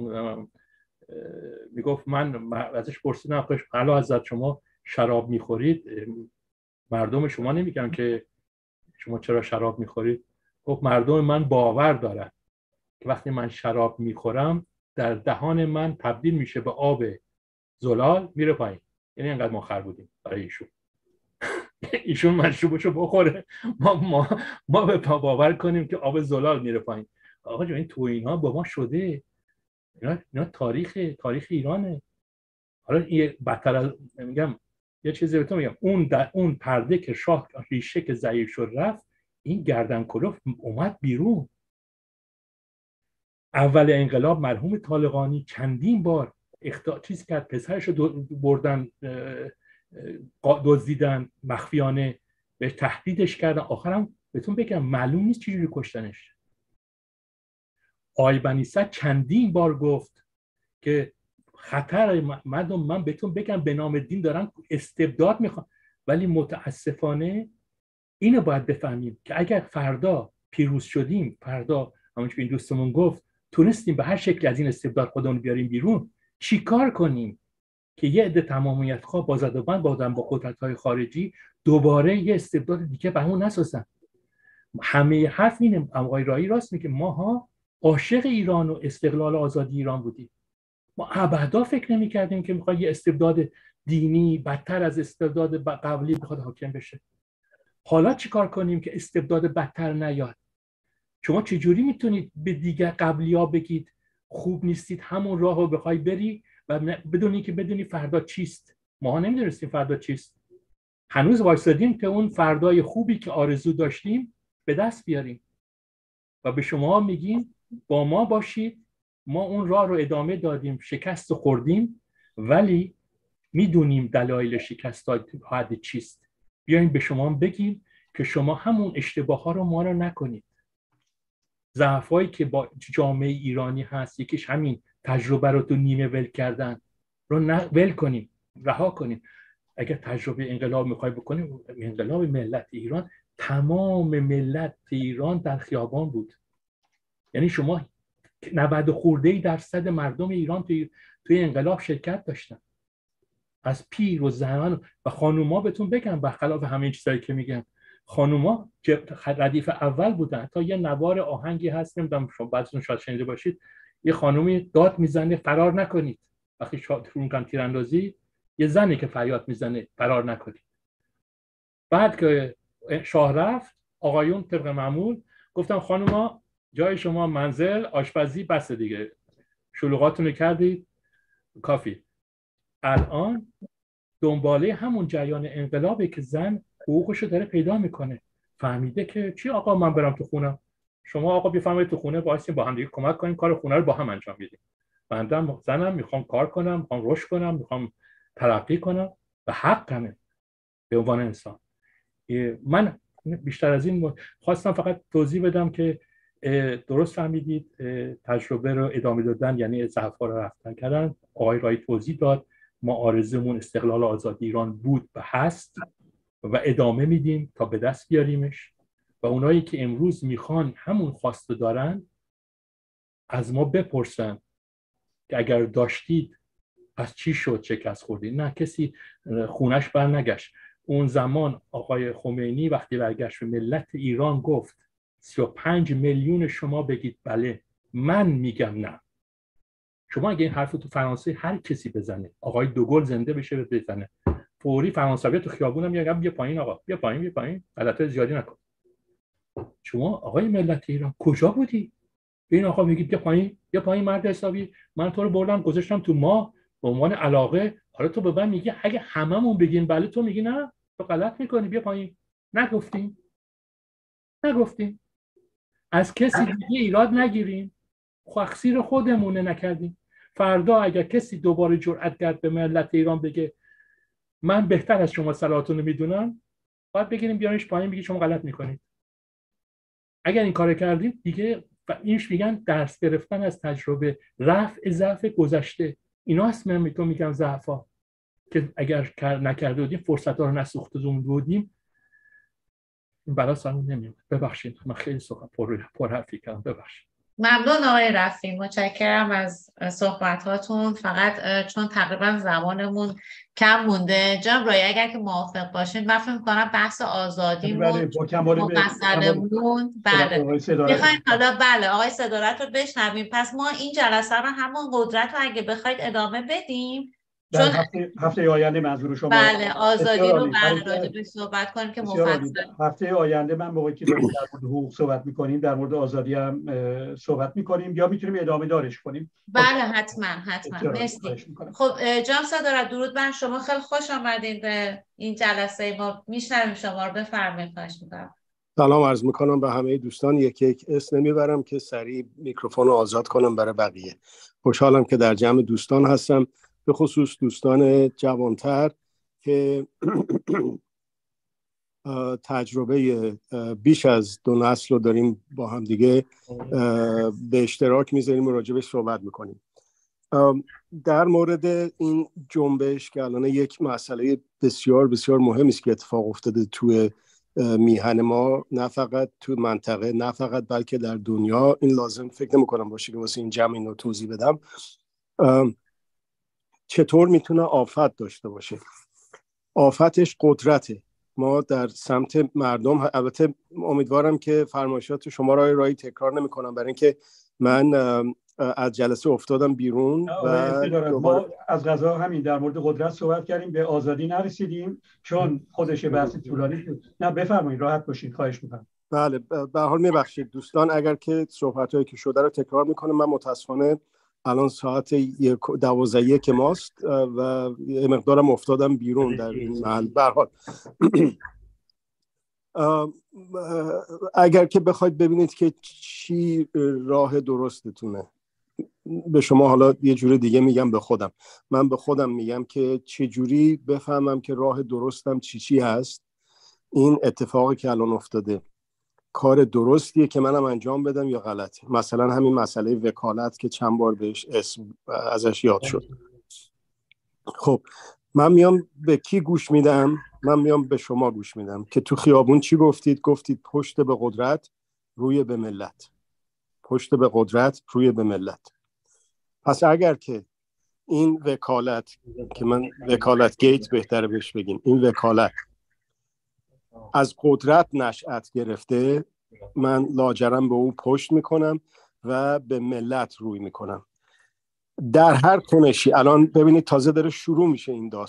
من ازش پرسیدم اعلی حضرت شما شراب میخورید؟ مردم شما نمیگن که شما چرا شراب میخورید؟ گفت مردم من باور دارن که وقتی من شراب میخورم در دهان من تبدیل میشه به آب زلال میره پایین. یعنی انقدر ما خر بودیم برای ایشون. ایشون مشروبشو بخوره ما به باور کنیم که آب زلال میره پایین. آقا جان این تو اینا با ما شده. اینا تاریخ ایرانه. حالا یه بدتر از میگم یه چیزی بهتون میگم، اون پرده که شاه ریشه که ضعیف شد رفت، این گردن کلوف اومد بیرون. اول انقلاب مرحوم طالقانی چندین بار چیز کرد، پسرش رو بردن دزدیدن مخفیانه، بهش تهدیدش کردن، آخرم بهتون بگم معلوم نیست چجوری کشتنش. آقای بنی صدر چندین بار گفت که خطر مردم، من بهتون بگم به نام دین دارن استبداد میخوان، ولی متاسفانه اینو باید بفهمیم که اگر فردا پیروز شدیم، فردا همونجور که این دوستمون گفت تونستیم به هر شکل از این استبداد خودمون بیاریم بیرون، چی کار کنیم که یه عده تمامیت خواه با زد و بند با قدرت‌های خارجی دوباره یه استبداد دیگه بهمون نسازن. همه حرف اینه، آقای رایی راست میگه، ماها عاشق ایران و استقلال و آزادی ایران بودیم. ما ابدا فکر نمی‌کردیم که میخواد یه استبداد دینی بدتر از استبداد قبلی بخواد حاکم بشه. حالا چیکار کنیم که استبداد بدتر نیاد؟ شما چجوری میتونید به دیگر قبلی‌ها بگید خوب نیستید، همون راهو بخوای بری و بدونی که بدونی فردا چیست؟ ما نمیدونستیم فردا چیست. هنوز وایسادیم که اون فردای خوبی که آرزو داشتیم به دست بیاریم و به شما میگیم با ما باشید. ما اون راه رو ادامه دادیم، شکست خوردیم، ولی میدونیم دلایل شکست حد چیست. بیاین به شما بگیم که شما همون اشتباه ها رو ما رو نکنید. ضعفایی که با جامعه ایرانی هست، یکیش همین تجربه رو تو نیمه ول کردن رو ول کنیم، رها کنیم. اگر تجربه انقلاب میخوای بکنیم، انقلاب ملت ایران، تمام ملت ایران در خیابان بود. یعنی شما 90% مردم ایران توی انقلاب شرکت داشتن، از پیر و زنان و خانوما. بهتون بگم برخلاف همه چیزایی که میگم، خانوما که ردیف اول بودن. تا یه نوار آهنگی هست، نمیدونم شما بعضیتون شاید شنیده باشید، یه خانومی داد میزنه فرار نکنید. وقتی شروع میکنن تیراندازی، یه زنی که فریاد میزنه فرار نکنید. بعد که شاه رفت، آقایون طبق معمول گفتم خانوما جای شما منزل، آشپزی، بس دیگه، شلوغاتونو کردید، کافی. الان دنباله همون جریان انقلابه که زن حقوقشو داره پیدا میکنه. فهمیده که چی آقا من برم تو خونم، شما آقا بفرمایید تو خونه وایسین با هم دیگه کمک کنیم کار خونه رو با هم انجام بدیم. بنده زنم میخوام کار کنم، میخوام رشد کنم، میخوام ترقی کنم و حقمه به عنوان انسان. من بیشتر از این خواستم فقط توضیح بدم که درست فهمیدید تجربه رو ادامه دادن یعنی ضعف‌ها رو رفتن کردن. آقای رایی توضیح داد ما آرزومون استقلال و آزادی ایران بود و هست و ادامه میدیم تا به دست بیاریمش و اونایی که امروز میخوان همون خواسته دارن از ما بپرسن که اگر داشتید از چی شد شکست خوردید. نه، کسی خونش بر نگشت. اون زمان آقای خمینی وقتی برگشت به ملت ایران گفت 35 میلیون شما بگید بله، من میگم نه. شما اگه این حرف تو فرانسه هر کسی بزنه، آقای دوگل زنده بشه بزنه، فوری فرانسوی تو خیابونم میگن بیا پایین آقا، بیا پایین، بیا پایین، غلطای زیادی نکن. شما آقای ملت ایران کجا بودی؟ این آقا میگید بیا پایین، بیا پایین مرد حسابی، من تو رو بردم گذاشتم تو ما به عنوان علاقه، حالا تو به من میگی اگه هممون بگیم بله تو میگی نه، تو غلط میکنی، بیا پایین. نگفتیم از کسی دیگه ایراد نگیریم، تقصیر خودمونه نکردیم. فردا اگر کسی دوباره جرأت کرد به ملت ایران بگه من بهتر از شما صلاتون رو میدونم، باید بگیریم بیارنش پایین، بگید شما غلط میکنید. اگر این کار کردیم دیگه اینش میگن درس گرفتن از تجربه، رفع ضعف گذشته. اینا هست من میگم ضعفا که اگر نکرده بودیم، فرصت ها رو نسوخته بودیم، بلا سرمون نمیاد. ببخشید من خیلی پر حرفی کردم، ببخشید.
ممنون آقای رفیعی، متشکرم از صحبتاتون. فقط چون تقریبا زمانمون کم مونده، جناب رایی اگر که موافق باشین، من فکر می‌کنم بحث آزادیمون مفصلمون میخواین حالا آقای صدارت رو بشنویم. پس ما این جلسه رو همون قدرت رو اگه بخواید ادامه بدیم
در هفته آینده منظور شما؟
بله، آزادی رو راجعش صحبت کنیم که مفصل.
هفته آینده من موقعی که داریم در مورد حقوق صحبت می‌کنیم در مورد آزادی هم صحبت می‌کنیم، یا میتونیم ادامه دارش کنیم؟
بله حتما. مرسی. خب جناب صدارت، درود بر شما، خیلی خوش آمدین به این جلسه. ما میشنویم شما رو، بفرمایید. خواهش می‌کنم.
سلام عرض می‌کنم به همه دوستان. یک اسم نمیبرم که سریع میکروفون رو آزاد کنم برای بقیه. خوشحالم که در جمع دوستان هستم، به خصوص دوستان جوانتر که تجربه بیش از 2 نسل رو داریم با هم دیگه به اشتراک میذاریم و راجبش صحبت میکنیم. در مورد این جنبش که الان یک مسئله بسیار بسیار مهمی است که اتفاق افتاده توی میهن ما، نه فقط تو منطقه، نه فقط بلکه در دنیا، این لازم فکر نمی‌کنم باشه که واسه این جمع اینو توضیح بدم. چطور میتونه آفت داشته باشه؟ آفتش قدرته. ما در سمت مردم، البته امیدوارم که فرمایشات شما رایی تکرار نمی‌کنم، برای اینکه من از جلسه افتادم بیرون و
ما از قضا همین در مورد قدرت صحبت کردیم، به آزادی نرسیدیم چون خودش بحث طولانی بود. نه بفرمایید، راحت باشید، خواهش می‌کنم.
بله، به هر حال میبخشید دوستان اگر که صحبتایی که شده رو تکرار میکنم. من متاسفانه الان ساعت 12 که ماست و یه مقدارم افتادم بیرون در این محل. به هر حال اگر که بخواید ببینید که چی راه درستتونه، به شما حالا یه جور دیگه میگم، به خودم، من به خودم میگم که چه جوری بفهمم که راه درستم چی هست. این اتفاقی که الان افتاده کار درستیه که منم انجام بدم یا غلطه؟ مثلا همین مسئله وکالت که چند بار بهش اسم ازش یاد شد. خب من میام به کی گوش میدم؟ من میام به شما گوش میدم که تو خیابون چی گفتید؟ گفتید پشت به قدرت روی به ملت. پشت به قدرت روی به ملت. پس اگر که این وکالت که من وکالت گیت بهتره بهش بگیم، این وکالت از قدرت نشأت گرفته، من لاجرم به اون پشت میکنم و به ملت روی میکنم. در هر کنشی الان ببینید تازه داره شروع میشه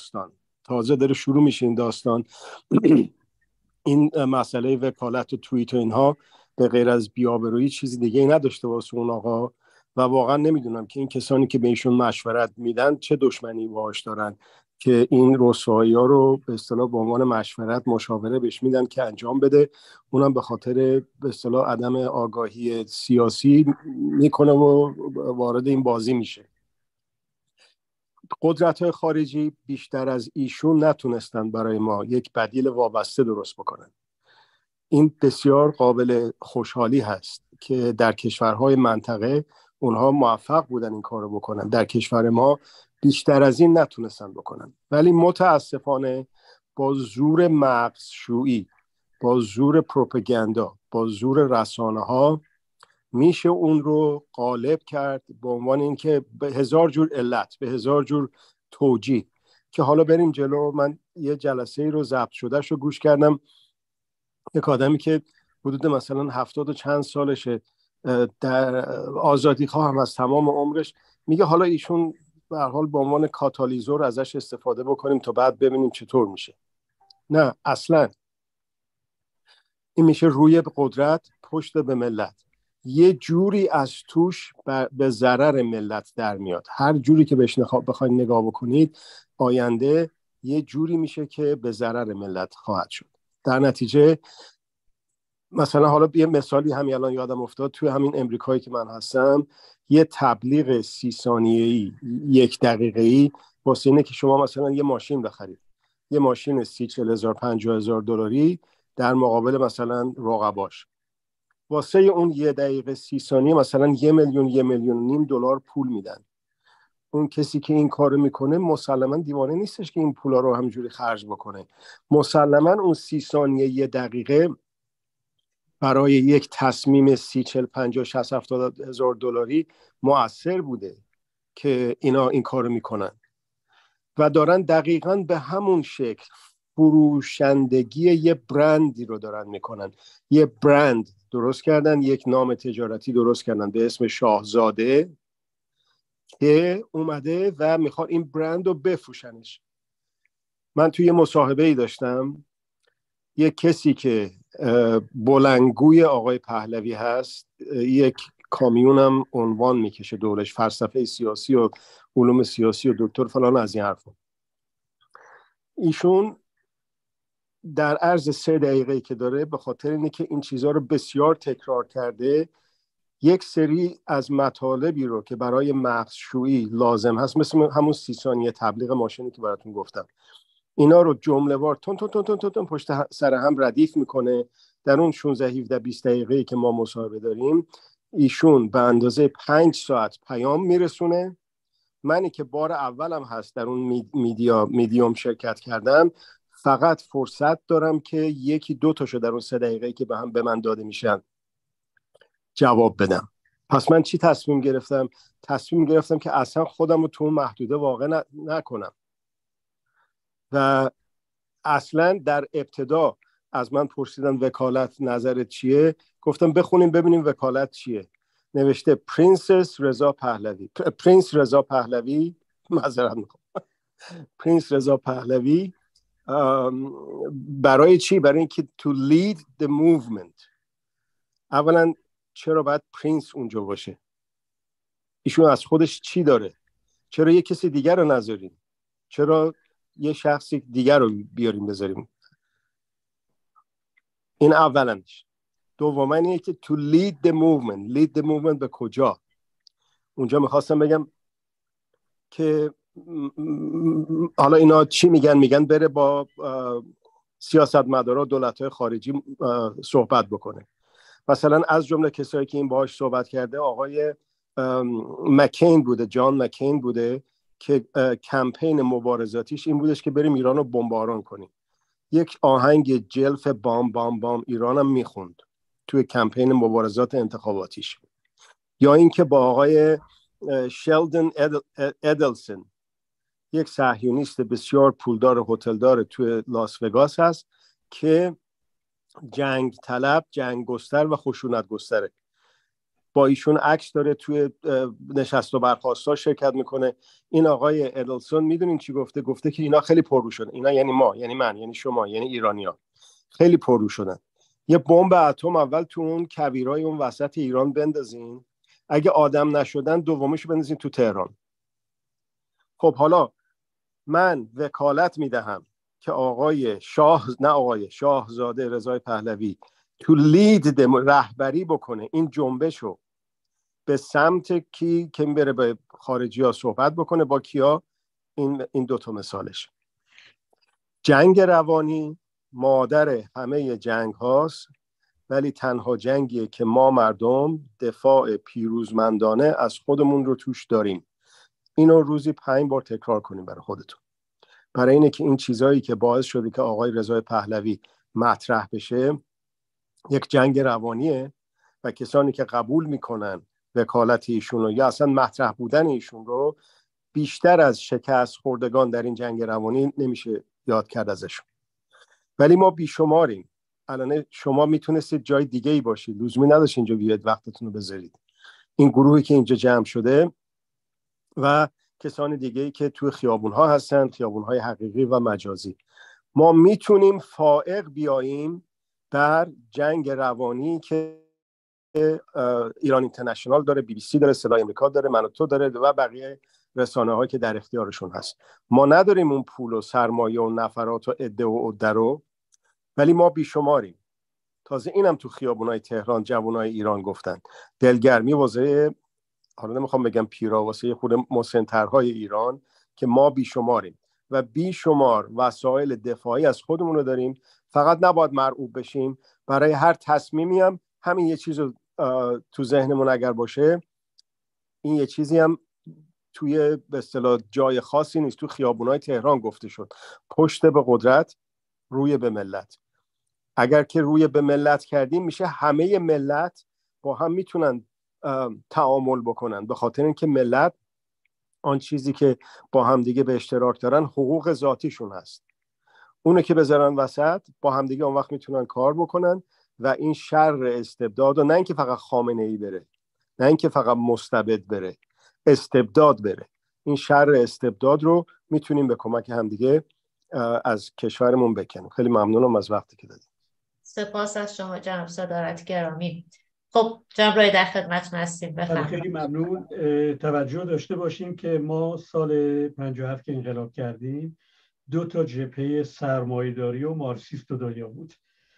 این داستان. این مسئله وکالت و توییت و اینها به غیر از بی‌آبرویی چیزی دیگه ای نداشته واسه اون آقا و واقعا نمیدونم که این کسانی که به ایشون مشورت میدن چه دشمنی باهاش دارن که این رسوایی‌ها رو به اصطلاح به عنوان مشورت مشاوره بهش میدن که انجام بده، اونم به خاطر به اصطلاح عدم آگاهی سیاسی میکنه و وارد این بازی میشه. قدرت‌های خارجی بیشتر از ایشون نتونستن برای ما یک بدیل وابسته درست بکنن. این بسیار قابل خوشحالی هست که در کشورهای منطقه اونها موفق بودن این کارو بکنن. در کشور ما بیشتر از این نتونستن بکنن، ولی متاسفانه با زور مغزشویی، با زور پروپاگاندا، با زور رسانه‌ها میشه اون رو غالب کرد به عنوان اینکه به هزار جور علت، به هزار جور توجیه که حالا بریم جلو. من یه جلسه ای رو ضبط شدهش رو گوش کردم، یک آدمی که حدود مثلا 70 و چند سالشه، در آزادی خواه هم از تمام عمرش، میگه حالا ایشون به هر حال به عنوان کاتالیزور ازش استفاده بکنیم تا بعد ببینیم چطور میشه. نه اصلا، این میشه روی قدرت پشت به ملت. یه جوری از توش به ضرر ملت در میاد. هر جوری که بهش بخواید نگاه بکنید، آینده یه جوری میشه که به ضرر ملت خواهد شد. در نتیجه مثلا حالا یه مثالی همین الان یادم افتاد، توی همین امریکایی که من هستم یه تبلیغ 30 ثانیه‌ای 1 دقیقه‌ای واسه اینه که شما مثلا یه ماشین بخرید، یه ماشین 30,000 50,000 دلاری در مقابل مثلا رقباش. واسه اون 1 دقیقه 30 ثانیه مثلا 1,000,000 1,500,000 دلار پول میدن. اون کسی که این کارو میکنه مسلما دیوانه نیستش که این پولا رو همجوری خرج بکنه. مسلما اون 30 ثانیه 1 دقیقه برای یک تصمیم 30 40 50 60 70 هزار دلاری مؤثر بوده که اینا این کارو میکنن و دارن دقیقاً به همون شکل فروشندگی یه برندی رو دارن میکنن. یه برند درست کردن، یک نام تجارتی درست کردن به اسم شاهزاده که اومده و میخواد این برند رو بفروشنش. من توی یه مصاحبه‌ای داشتم یه کسی که بلندگوی آقای پهلوی هست، یک کامیونم عنوان میکشه دورش، فلسفه سیاسی و علوم سیاسی و دکتر فلان از این حرفا. ایشون در عرض 3 دقیقه‌ای که داره به خاطر اینه که این چیزها رو بسیار تکرار کرده، یک سری از مطالبی رو که برای مغزشویی لازم هست، مثل همون 30 ثانیه تبلیغ ماشینی که براتون گفتم، اینا رو جمله‌وار تون تون تون تون تون تون پشت سر هم ردیف میکنه. در اون 16 17 20 دقیقه‌ای که ما مصاحبه داریم ایشون به اندازه 5 ساعت پیام میرسونه. منی که بار اولم هست در اون میدیوم شرکت کردم، فقط فرصت دارم که 1 2 تاشو در اون 3 دقیقه‌ای که به من داده میشن جواب بدم. پس من چی تصمیم گرفتم؟ تصمیم گرفتم که اصلا خودم رو تو اون محدوده واقع نکنم و اصلا در ابتدا از من پرسیدن وکالت نظرت چیه؟ گفتم بخونیم ببینیم وکالت چیه. نوشته پرنس رضا پهلوی معذرت میخوام پرنس رضا پهلوی. برای چی؟ برای اینکه to lead the movement. اولا چرا باید پرنس اونجا باشه؟ ایشون از خودش چی داره؟ چرا یه کسی دیگر رو نذاریم؟ چرا یه شخصی دیگر رو بیاریم بذاریم؟ این اولنش. دوما اینه که to lead the movement به کجا؟ اونجا میخواستم بگم که حالا اینا چی میگن بره با سیاستمدارا دولت‌های خارجی صحبت بکنه. مثلا از جمله کسایی که این باهاش صحبت کرده آقای مکین بوده، جان مکین بوده که کمپین مبارزاتیش این بودش که بریم ایران رو بمباران کنیم. یک آهنگ جلف بام بام بام ایران هم میخوند توی کمپین مبارزات انتخاباتیش. یا اینکه با آقای شلدن ادلسون، یک صهیونیست بسیار پولدار هتلدار توی لاس وگاس هست که جنگ طلب، جنگ گستر و خشونت گستره، با ایشون عکس داره، توی نشست و برخاست‌ها شرکت میکنه. این آقای ادلسون میدونین چی گفته؟ گفته که اینا خیلی پررو شدن. اینا یعنی ما، یعنی من، یعنی شما، یعنی ایرانی‌ها خیلی پررو شدن. یه بمب اتم اول تو اون کویرای اون وسط ایران بندازین، اگه آدم نشدن دومیشو بندازین تو تهران. خب حالا من وکالت میدهم که شاهزاده رضای پهلوی تو لید رهبری بکنه این جنبشو به سمت کی که بره به خارجی ها صحبت بکنه. با کیا؟ این 2 تا مثالش. جنگ روانی مادر همه جنگ هاست، ولی تنها جنگیه که ما مردم دفاع پیروزمندانه از خودمون رو توش داریم. اینو روزی 5 بار تکرار کنیم برای خودتون، برای اینه که این چیزایی که باعث شده که آقای رضای پهلوی مطرح بشه یک جنگ روانیه و کسانی که قبول میکنن وکالت ایشون رو یا اصلا مطرح بودن ایشون رو بیشتر از شکست خوردگان در این جنگ روانی نمیشه یاد کرد ازشون. ولی ما بیشماریم. الان شما میتونستید جای دیگه ای باشید، لزومی نداشت اینجا بیاید وقتتون رو بذارید. این گروهی که اینجا جمع شده و کسان دیگه‌ای که توی خیابون‌ها هستن، خیابون‌های حقیقی و مجازی، ما میتونیم فائق بیاییم در جنگ روانی که ایران اینترنشنال داره، BBC داره، صدای آمریکا داره، من و تو داره و بقیه رسانه‌هایی که در اختیارشون هست. ما نداریم اون پول و سرمایه و نفرات و عده و عده رو، ولی ما بیشماریم. تازه اینم تو خیابون‌های تهران جوانای ایران گفتن دلگرمی واسه، حالا نمیخوام بگم پیرا، واسه خود مسن‌ترهای ایران که ما بیشماریم. و بیشمار وسایل دفاعی از خودمون رو داریم. فقط نباید مرعوب بشیم. برای هر تصمیمی هم همین یه چیز رو تو ذهنمون اگر باشه، این یه چیزی هم توی به اصطلاح جای خاصی نیست، تو خیابونای تهران گفته شد، پشت به قدرت، روی به ملت. اگر که روی به ملت کردیم، میشه همه ملت با هم میتونن تعامل بکنن، به خاطر اینکه ملت آن چیزی که با هم دیگه به اشتراک دارن حقوق ذاتیشون هست. اونه که بذارن وسط، با هم دیگه اون وقت میتونن کار بکنن و این شر استبداد، و نه اینکه فقط خامنه‌ای بره، نه اینکه فقط مستبد بره، استبداد بره، این شر استبداد رو میتونیم به کمک هم دیگه از کشورمون بکنیم. خیلی ممنونم از وقتی که دادید.
سپاس از شما جناب صدارت گرامی. خب جناب رای در خدمتتون هستیم، بفرمایید.
خیلی ممنون. توجه داشته باشیم که ما سال 57 که انقلاب کردیم 2 تا جبهه سرمایه‌داری و مارکسیست و دنیا بود.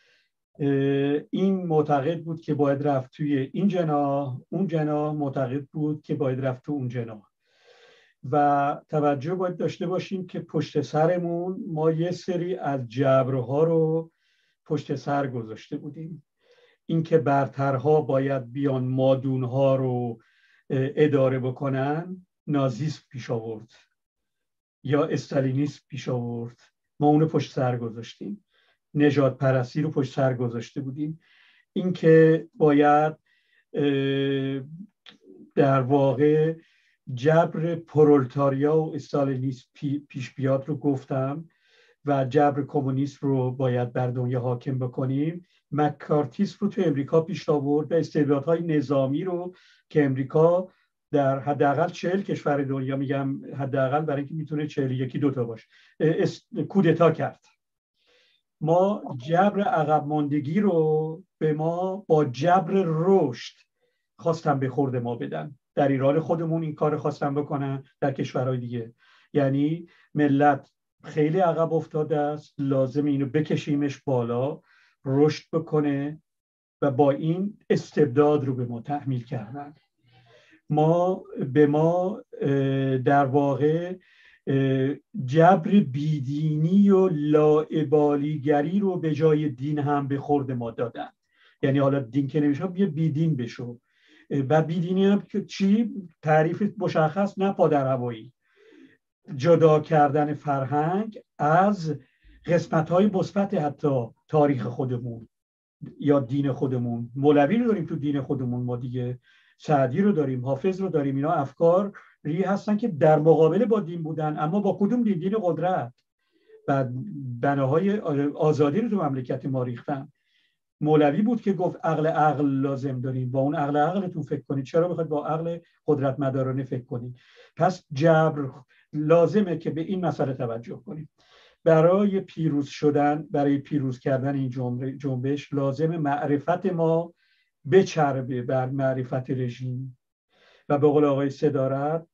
این معتقد بود که باید رفت توی این جناح، اون جناح معتقد بود که باید رفت تو اون جناح. و توجه باید داشته باشیم که پشت سرمون ما یه سری از جبرها رو پشت سر گذاشته بودیم. اینکه برترها باید بیان مادونها رو اداره بکنن، نازیسم پیش آورد یا استالینیسم پیش آورد، ما اونو پشت سر گذاشتیم. نژاد پرستی رو پشت سر گذاشته بودیم. اینکه باید در واقع جبر پرولتاریا و استالینیسم پیش بیاد رو گفتم و جبر کمونیسم رو باید بر دنیا حاکم بکنیم. مکارتیسم رو تو امریکا پیش آورد و استبدادهای نظامی رو که امریکا در حداقل 40 کشور دنیا، میگم حداقل برای اینکه میتونه 41-2 تا باشه، کودتا کرد. ما جبر عقب ماندگی رو به ما با جبر رشد خواستن به خورد ما بدن. در ایران خودمون این کار خواستن بکنن، در کشورهای دیگه. یعنی ملت خیلی عقب افتاده است، لازم اینو بکشیمش بالا، رشد بکنه و با این استبداد رو به ما تحمیل کردن. به ما در واقع جبر بیدینی و لاابالیگری رو به جای دین هم به خورد ما دادن. یعنی حالا دین که نمیشه، بیا بیدین بشو. و بیدینی هم که چی؟ تعریف مشخص، نه پادرهوایی، جدا کردن فرهنگ از قسمت‌های مثبت حتی تاریخ خودمون یا دین خودمون. مولوی رو داریم تو دین خودمون، ما دیگه سعدی رو داریم، حافظ رو داریم. اینا افکاری هستن که در مقابله با دین بودن، اما با کدوم دین؟ دین قدرت و بناهای آزادی رو تو مملکت ما ریختن. مولوی بود که گفت عقل لازم داریم، با اون عقلتون فکر کنید، چرا بخواید با عقل قدرت مدارانه فکر کنید؟ پس جبر لازمه که به این مسئله توجه کنیم. برای پیروز شدن، برای پیروز کردن این جنبش لازم معرفت ما بچربه بر معرفت رژیم و به قول آقای صدارت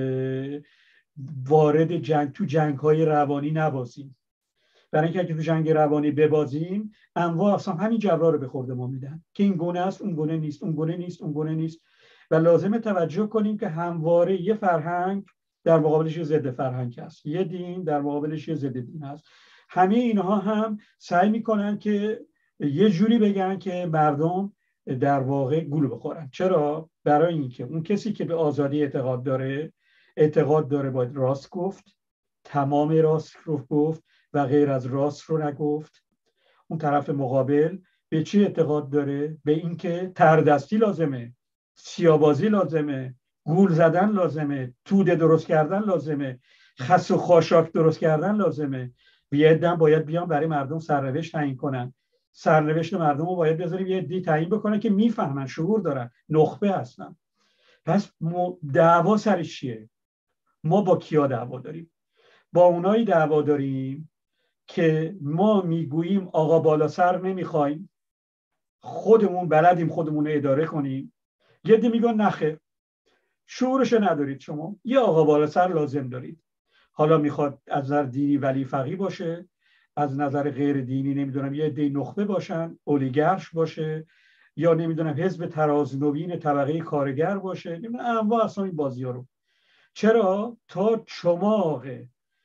وارد جنگ‌های روانی نبازیم. برای اینکه اگه تو جنگ روانی ببازیم، انواع اصلا همین جبرا رو به خورد ما میدن که این گونه است، اون گونه نیست، اون گونه نیست، اون گونه نیست. و لازمه توجه کنیم که همواره یه فرهنگ در مقابلش یه ضد فرهنگ هست، یه دین در مقابلش یه ضد دین هست. همه اینها هم سعی میکنن که یه جوری بگن که مردم در واقع گول بخورن. چرا؟ برای اینکه اون کسی که به آزادی اعتقاد داره باید راست گفت، تمام راست رو گفت و غیر از راست رو نگفت. اون طرف مقابل به چی اعتقاد داره؟ به اینکه تردستی لازمه، سیاه‌بازی لازمه، گول زدن لازمه، توده درست کردن لازمه، خس و خاشاک درست کردن لازمه. یه عده باید بیان برای مردم سرنوشت تعیین کنن. سرنوشت مردم رو باید بذاریم یه عده تعیین بکنن که میفهمن، شعور دارن، نخبه هستن. پس دعوا سرش چیه؟ ما با کیا دعوا داریم؟ با اونایی دعوا داریم که ما میگوییم آقا بالا سر نمیخوایم، خودمون بلدیم خودمون رو اداره کنیم. یه عده میگن نخیر، شعورش ندارید، شما یه آقا بالا سر لازم دارید. حالا میخواد از نظر دینی ولی فقیه باشه، از نظر غیر دینی نمیدونم یه عده نخبه باشن، اولیگارش باشه، یا نمیدونم حزب ترازنوین طبقه کارگر باشه، نمیدونم انواع اصلا این بازی ها رو. چرا؟ تا چماق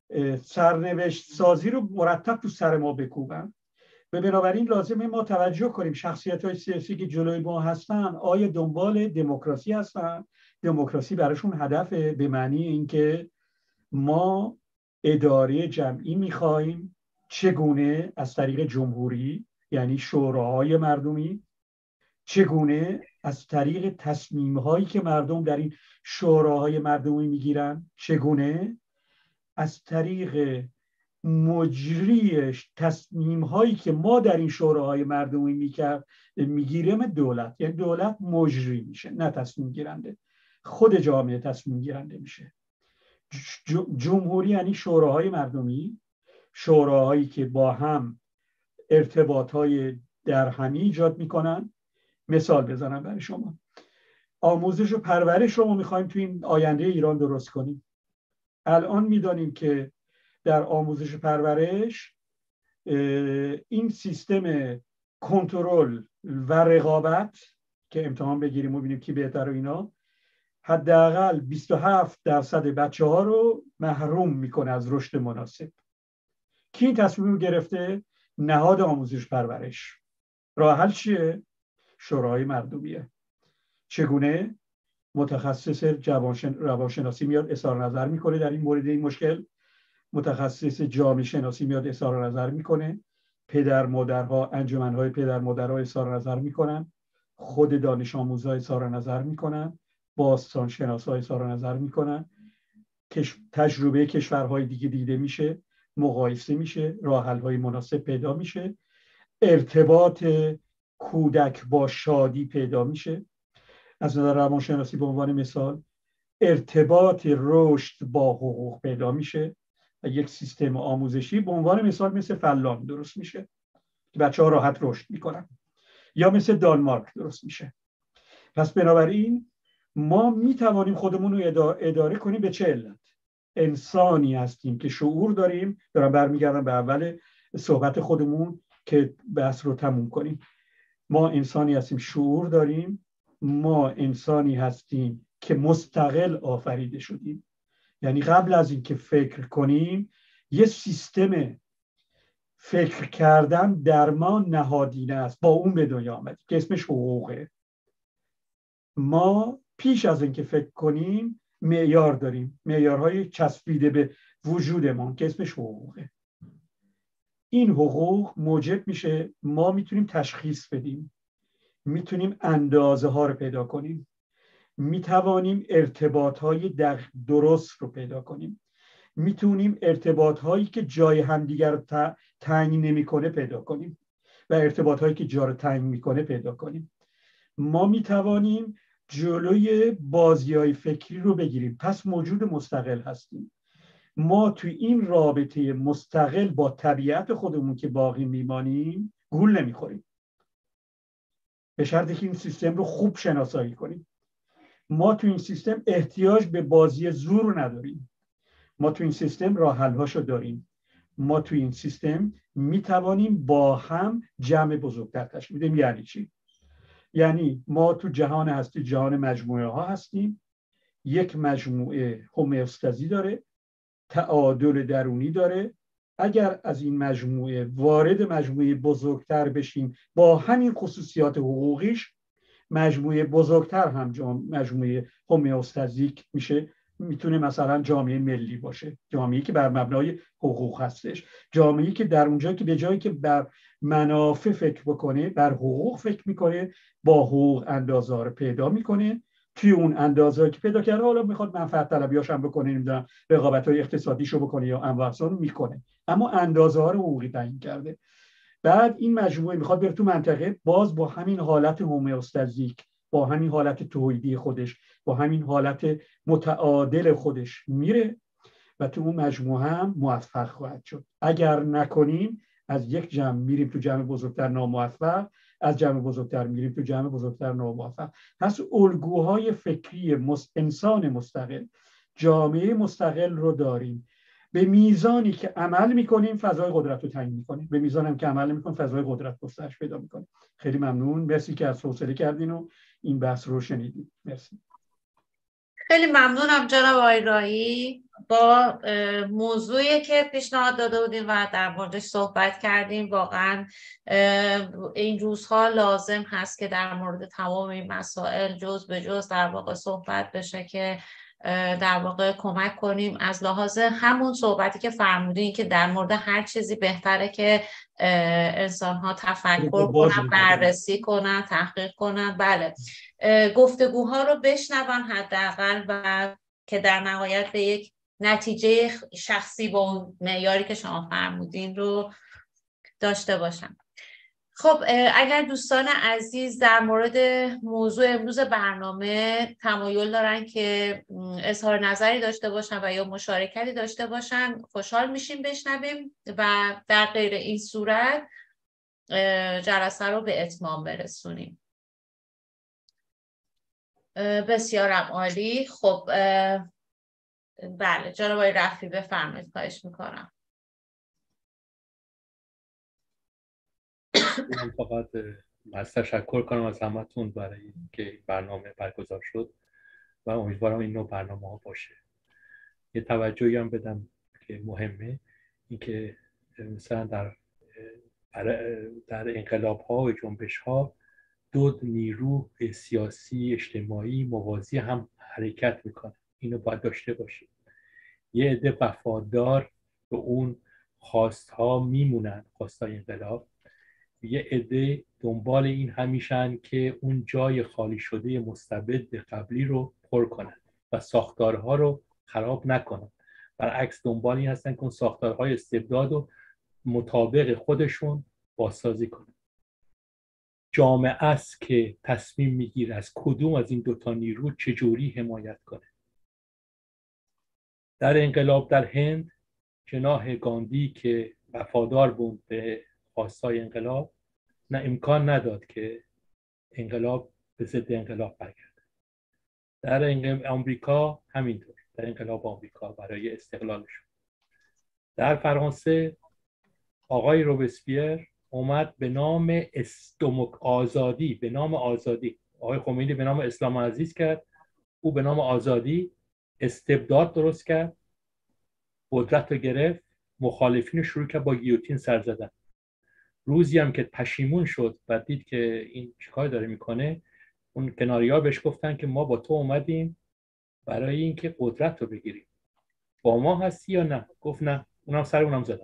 سرنوشت سازی رو مرتب تو سر ما بکوبن و بنابراین لازمه ما توجه کنیم شخصیت‌های سیاسی که جلوی ما هستن آیا دنبال دموکراسی هستن؟ دموکراسی براشون هدفه به معنی اینکه ما اداره جمعی می‌خوایم، چگونه؟ از طریق جمهوری یعنی شوراهای مردمی، چگونه؟ از طریق تصمیم‌هایی که مردم در این شوراهای مردمی میگیرن، چگونه؟ از طریق مجری تصمیم‌هایی که ما در این شوراهای مردمی میگیریم دولت، یعنی دولت مجری میشه نه تصمیم گیرنده، خود جامعه تصمیم گیرنده میشه. جمهوری یعنی شوراهای مردمی، شوراهایی که با هم ارتباطهای درهمی ایجاد میکنن. مثال بزنم برای شما، آموزش و پرورش رو ما میخوایم تو این آینده ایران درست کنیم. الان میدانیم که در آموزش و پرورش این سیستم کنترل و رقابت که امتحان بگیریم و ببینیم کی بهتر و اینا، حداقل 27% بچه‌ها رو محروم میکنه از رشد مناسب. کی این تصمیم رو گرفته؟ نهاد آموزش پرورش. راه حل چیه؟ شورای مردمیه. چگونه؟ متخصص روانشناسی میاد اظهار نظر میکنه در این مورد این مشکل، متخصص جامعه شناسی میاد اظهار نظر میکنه، پدر مادرها، انجمنهای پدر مادرها اظهار نظر میکنن، خود دانش آموزها اظهار نظر میکنن، باستان شناسا اظهار نظر میکنن، تجربه کشورهای دیگه دیده میشه، مقایسه میشه، راه حل های مناسب پیدا میشه، ارتباط کودک با شادی پیدا میشه. از نظر روانشناسی به عنوان مثال ارتباط رشد با حقوق پیدا میشه و یک سیستم آموزشی به عنوان مثال مثل فنلاند درست میشه که بچه‌ها راحت رشد میکنن، یا مثل دانمارک درست میشه. پس بنابراین ما میتوانیم خودمون رو اداره کنیم. به چه علت؟ انسانی هستیم که شعور داریم. دارم برمیگردم به اول صحبت خودمون که بحث رو تموم کنیم. ما انسانی هستیم شعور داریم، ما انسانی هستیم که مستقل آفریده شدیم، یعنی قبل از اینکه فکر کنیم یه سیستم فکر کردن در ما نهادینه است، با اون به دنیا آمدیم که اسمش حقوقه. ما پیش از اینکه فکر کنیم معیار داریم، معیارهای چسبیده به وجودمان که اسمش حقوقه. این حقوق موجب میشه ما میتونیم تشخیص بدیم، میتونیم اندازه ها رو پیدا کنیم، میتوانیم ارتباط های درست رو پیدا کنیم، میتونیم ارتباط هایی که جای همدیگر رو تنگ نمیکنه پیدا کنیم و ارتباط هایی که جا رو تنگ میکنه پیدا کنیم. ما میتوانیم جلوی بازی های فکری رو بگیریم. پس موجود مستقل هستیم. ما توی این رابطه مستقل با طبیعت خودمون که باقی میمانیم گول نمیخوریم، به شرطی که این سیستم رو خوب شناسایی کنیم. ما تو این سیستم احتیاج به بازی زور نداریم. ما تو این سیستم راه حل‌هاشو داریم. ما تو این سیستم میتوانیم با هم جمع بزرگتر تشکیل بدیم. یعنی چی؟ یعنی ما تو جهان هستی، جهان مجموعه ها هستیم. یک مجموعه هومئوستازی داره، تعادل درونی داره. اگر از این مجموعه وارد مجموعه بزرگتر بشیم با همین خصوصیات حقوقیش، مجموعه بزرگتر هم مجموعه هومئوستازیک میشه. میتونه مثلا جامعه ملی باشه، جامعه‌ای که بر مبنای حقوق هستش، جامعه‌ای که در اونجایی که به جایی که بر منافع فکر بکنه بر حقوق فکر میکنه، با حقوق اندازه‌ها رو پیدا میکنه. توی اون اندازه‌ای که پیدا کرده حالا میخواد منفعت طلبیاش هم بکنه، نمیدونم رقابت‌های اقتصادیشو بکنه یا انواع میکنه، اما اندازه‌ها رو حقوقی تعیین کرده. بعد این مجموعه میخواد بره تو منطقه، باز با همین حالت هومئوستازیک، با همین حالت توحیدی خودش، با همین حالت متعادل خودش میره و تو اون مجموعه هم موفق خواهد شد. اگر نکنیم از یک جمع میریم تو جمع بزرگتر ناموفق، از جمع بزرگتر میریم تو جمع بزرگتر ناموفق. پس الگوهای فکری انسان مستقل، جامعه مستقل رو داریم. به میزانی که عمل میکنیم فضای قدرت رو تعیین میکنیم، به میزانی هم که عمل میکنیم فضای قدرت گسترش پیدا میکنیم. خیلی ممنون، مرسی که از حوصله کردین و این بحث رو شنیدید. مرسی.
خیلی ممنونم جناب آقای رایی. با موضوعی که پیشنهاد داده بودیم و در موردش صحبت کردیم، واقعا این روزها لازم هست که در مورد تمام این مسائل جز به جز در واقع صحبت بشه که در واقع کمک کنیم از لحاظ همون صحبتی که فرمودین که در مورد هر چیزی بهتره که انسان ها تفکر کنن، بررسی کنن، تحقیق کنن. بله، گفتگوها رو بشنون حداقل و که در نهایت به یک نتیجه شخصی با اون معیاری که شما فرمودین رو داشته باشن. خب اگر دوستان عزیز در مورد موضوع امروز برنامه تمایل دارن که اظهار نظری داشته باشن و یا مشارکتی داشته باشن، خوشحال میشیم بشنویم و در غیر این صورت جلسه رو به اتمام برسونیم. بسیارم عالی. خب بله، جناب آقای رفیعی بفرمایید، خواهش میکنم.
من فقط از تشکر کنم از همتون برای اینکه برنامه برگزار شد و امیدوارم این نوع برنامه ها باشه. یه توجهی هم بدم که مهمه، اینکه مثلا در انقلاب ها و جنبش ها دو نیرو سیاسی اجتماعی موازی هم حرکت میکنه. اینو باید داشته باشید. یه عده وفادار به اون خواستها میمونن، خواستای انقلاب. یه عده دنبال این همیشن که اون جای خالی شده مستبد قبلی رو پر کنن و ساختارها رو خراب نکنن. برعکس دنبال این هستن که اون ساختارهای استبداد رو مطابق خودشون بازسازی کنن. جامعه است که تصمیم میگیره از کدوم از این دوتا نیرو چجوری حمایت کنه. در انقلاب در هند جناح گاندی که وفادار بود به خواستای انقلاب، نه امکان نداد که انقلاب به ضد انقلاب برگرده. در آمریکا همینطور، در انقلاب آمریکا برای استقلالشون. در فرانسه آقای روبسپیر اومد به نام آزادی، به نام آزادی، آقای خمینی به نام اسلام عزیز کرد، او به نام آزادی استبداد درست کرد، قدرت رو گرفت، مخالفین رو شروع کرد با گیوتین سر زدن. روزی هم که پشیمون شد و دید که این چیکار داره میکنه، اون کناریا بهش گفتن که ما با تو اومدیم برای اینکه قدرت رو بگیریم، با ما هستی یا نه؟ گفت نه. اونم سر اونم زدن.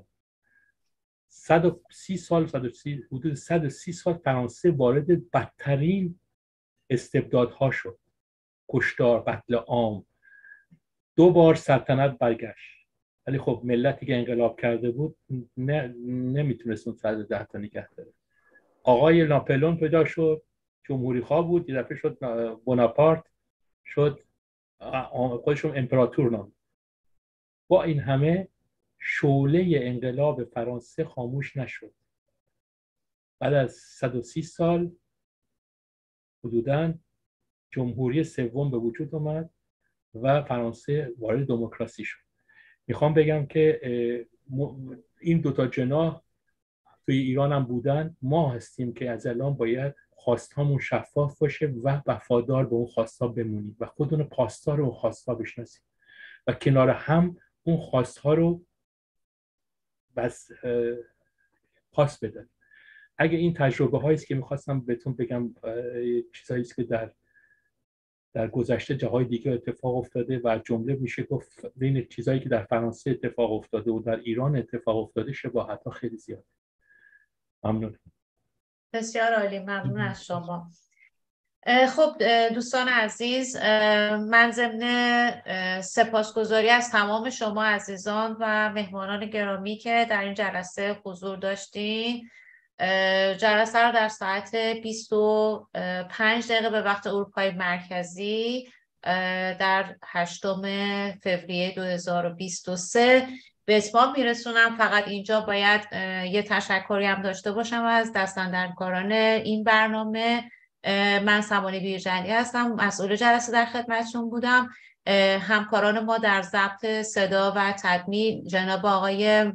130 سال، حدود 130 سال فرانسه وارد بدترین استبدادها شد. کشتار، قتل عام، 2 بار سلطنت برگشت. ولی خب ملتی که انقلاب کرده بود نمیتونست اون 110 تا نگه داره. آقای ناپلئون پیدا شد، جمهوری خواه بود، یه دفعه شد بوناپارت، شد خودشون امپراتور نام. با این همه شعله انقلاب فرانسه خاموش نشد. بعد از 130 سال حدوداً جمهوری سوم به وجود آمد و فرانسه وارد دموکراسی شد. میخوام بگم که این دوتا جناح توی ایران هم بودن. ما هستیم که از الان باید خواستهامون شفاف باشه و وفادار به اون خواستها بمونیم و خودمون پاسدار اون خواستها بشناسیم و کنار هم اون خواستها رو بس پاس بدن. اگه این تجربه هایی است که میخواستم بهتون بگم، چیزایی است که در گذشته جاهای دیگه اتفاق افتاده و جمله میشه گفت بین چیزایی که در فرانسه اتفاق افتاده و در ایران اتفاق افتاده شباهت‌ها خیلی زیاده. ممنون.
بسیار عالی، ممنون از شما. خب دوستان عزیز، من ضمن سپاسگزاری از تمام شما عزیزان و مهمانان گرامی که در این جلسه حضور داشتین، جلسه رو در ساعت 25 دقیقه به وقت اروپای مرکزی در 8 فوریه 2023 به اتمام میرسونم. فقط اینجا باید یه تشکری هم داشته باشم از دستاندرکاران این برنامه. من سمانی بیرجندی هستم، مسئول جلسه در خدمتشون بودم. همکاران ما در ضبط صدا و تدوین جناب آقای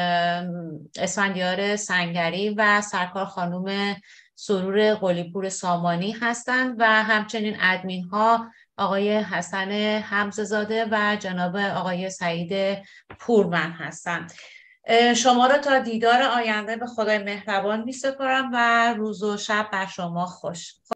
اسفندیار سنگری و سرکار خانم سرور قلی‌پور سامانی هستند و همچنین ادمین ها آقای حسن حمزه‌زاده و جناب آقای سعید پورمن هستند. شما را تا دیدار آینده به خدای مهربان می‌سپارم و روز و شب بر شما خوش.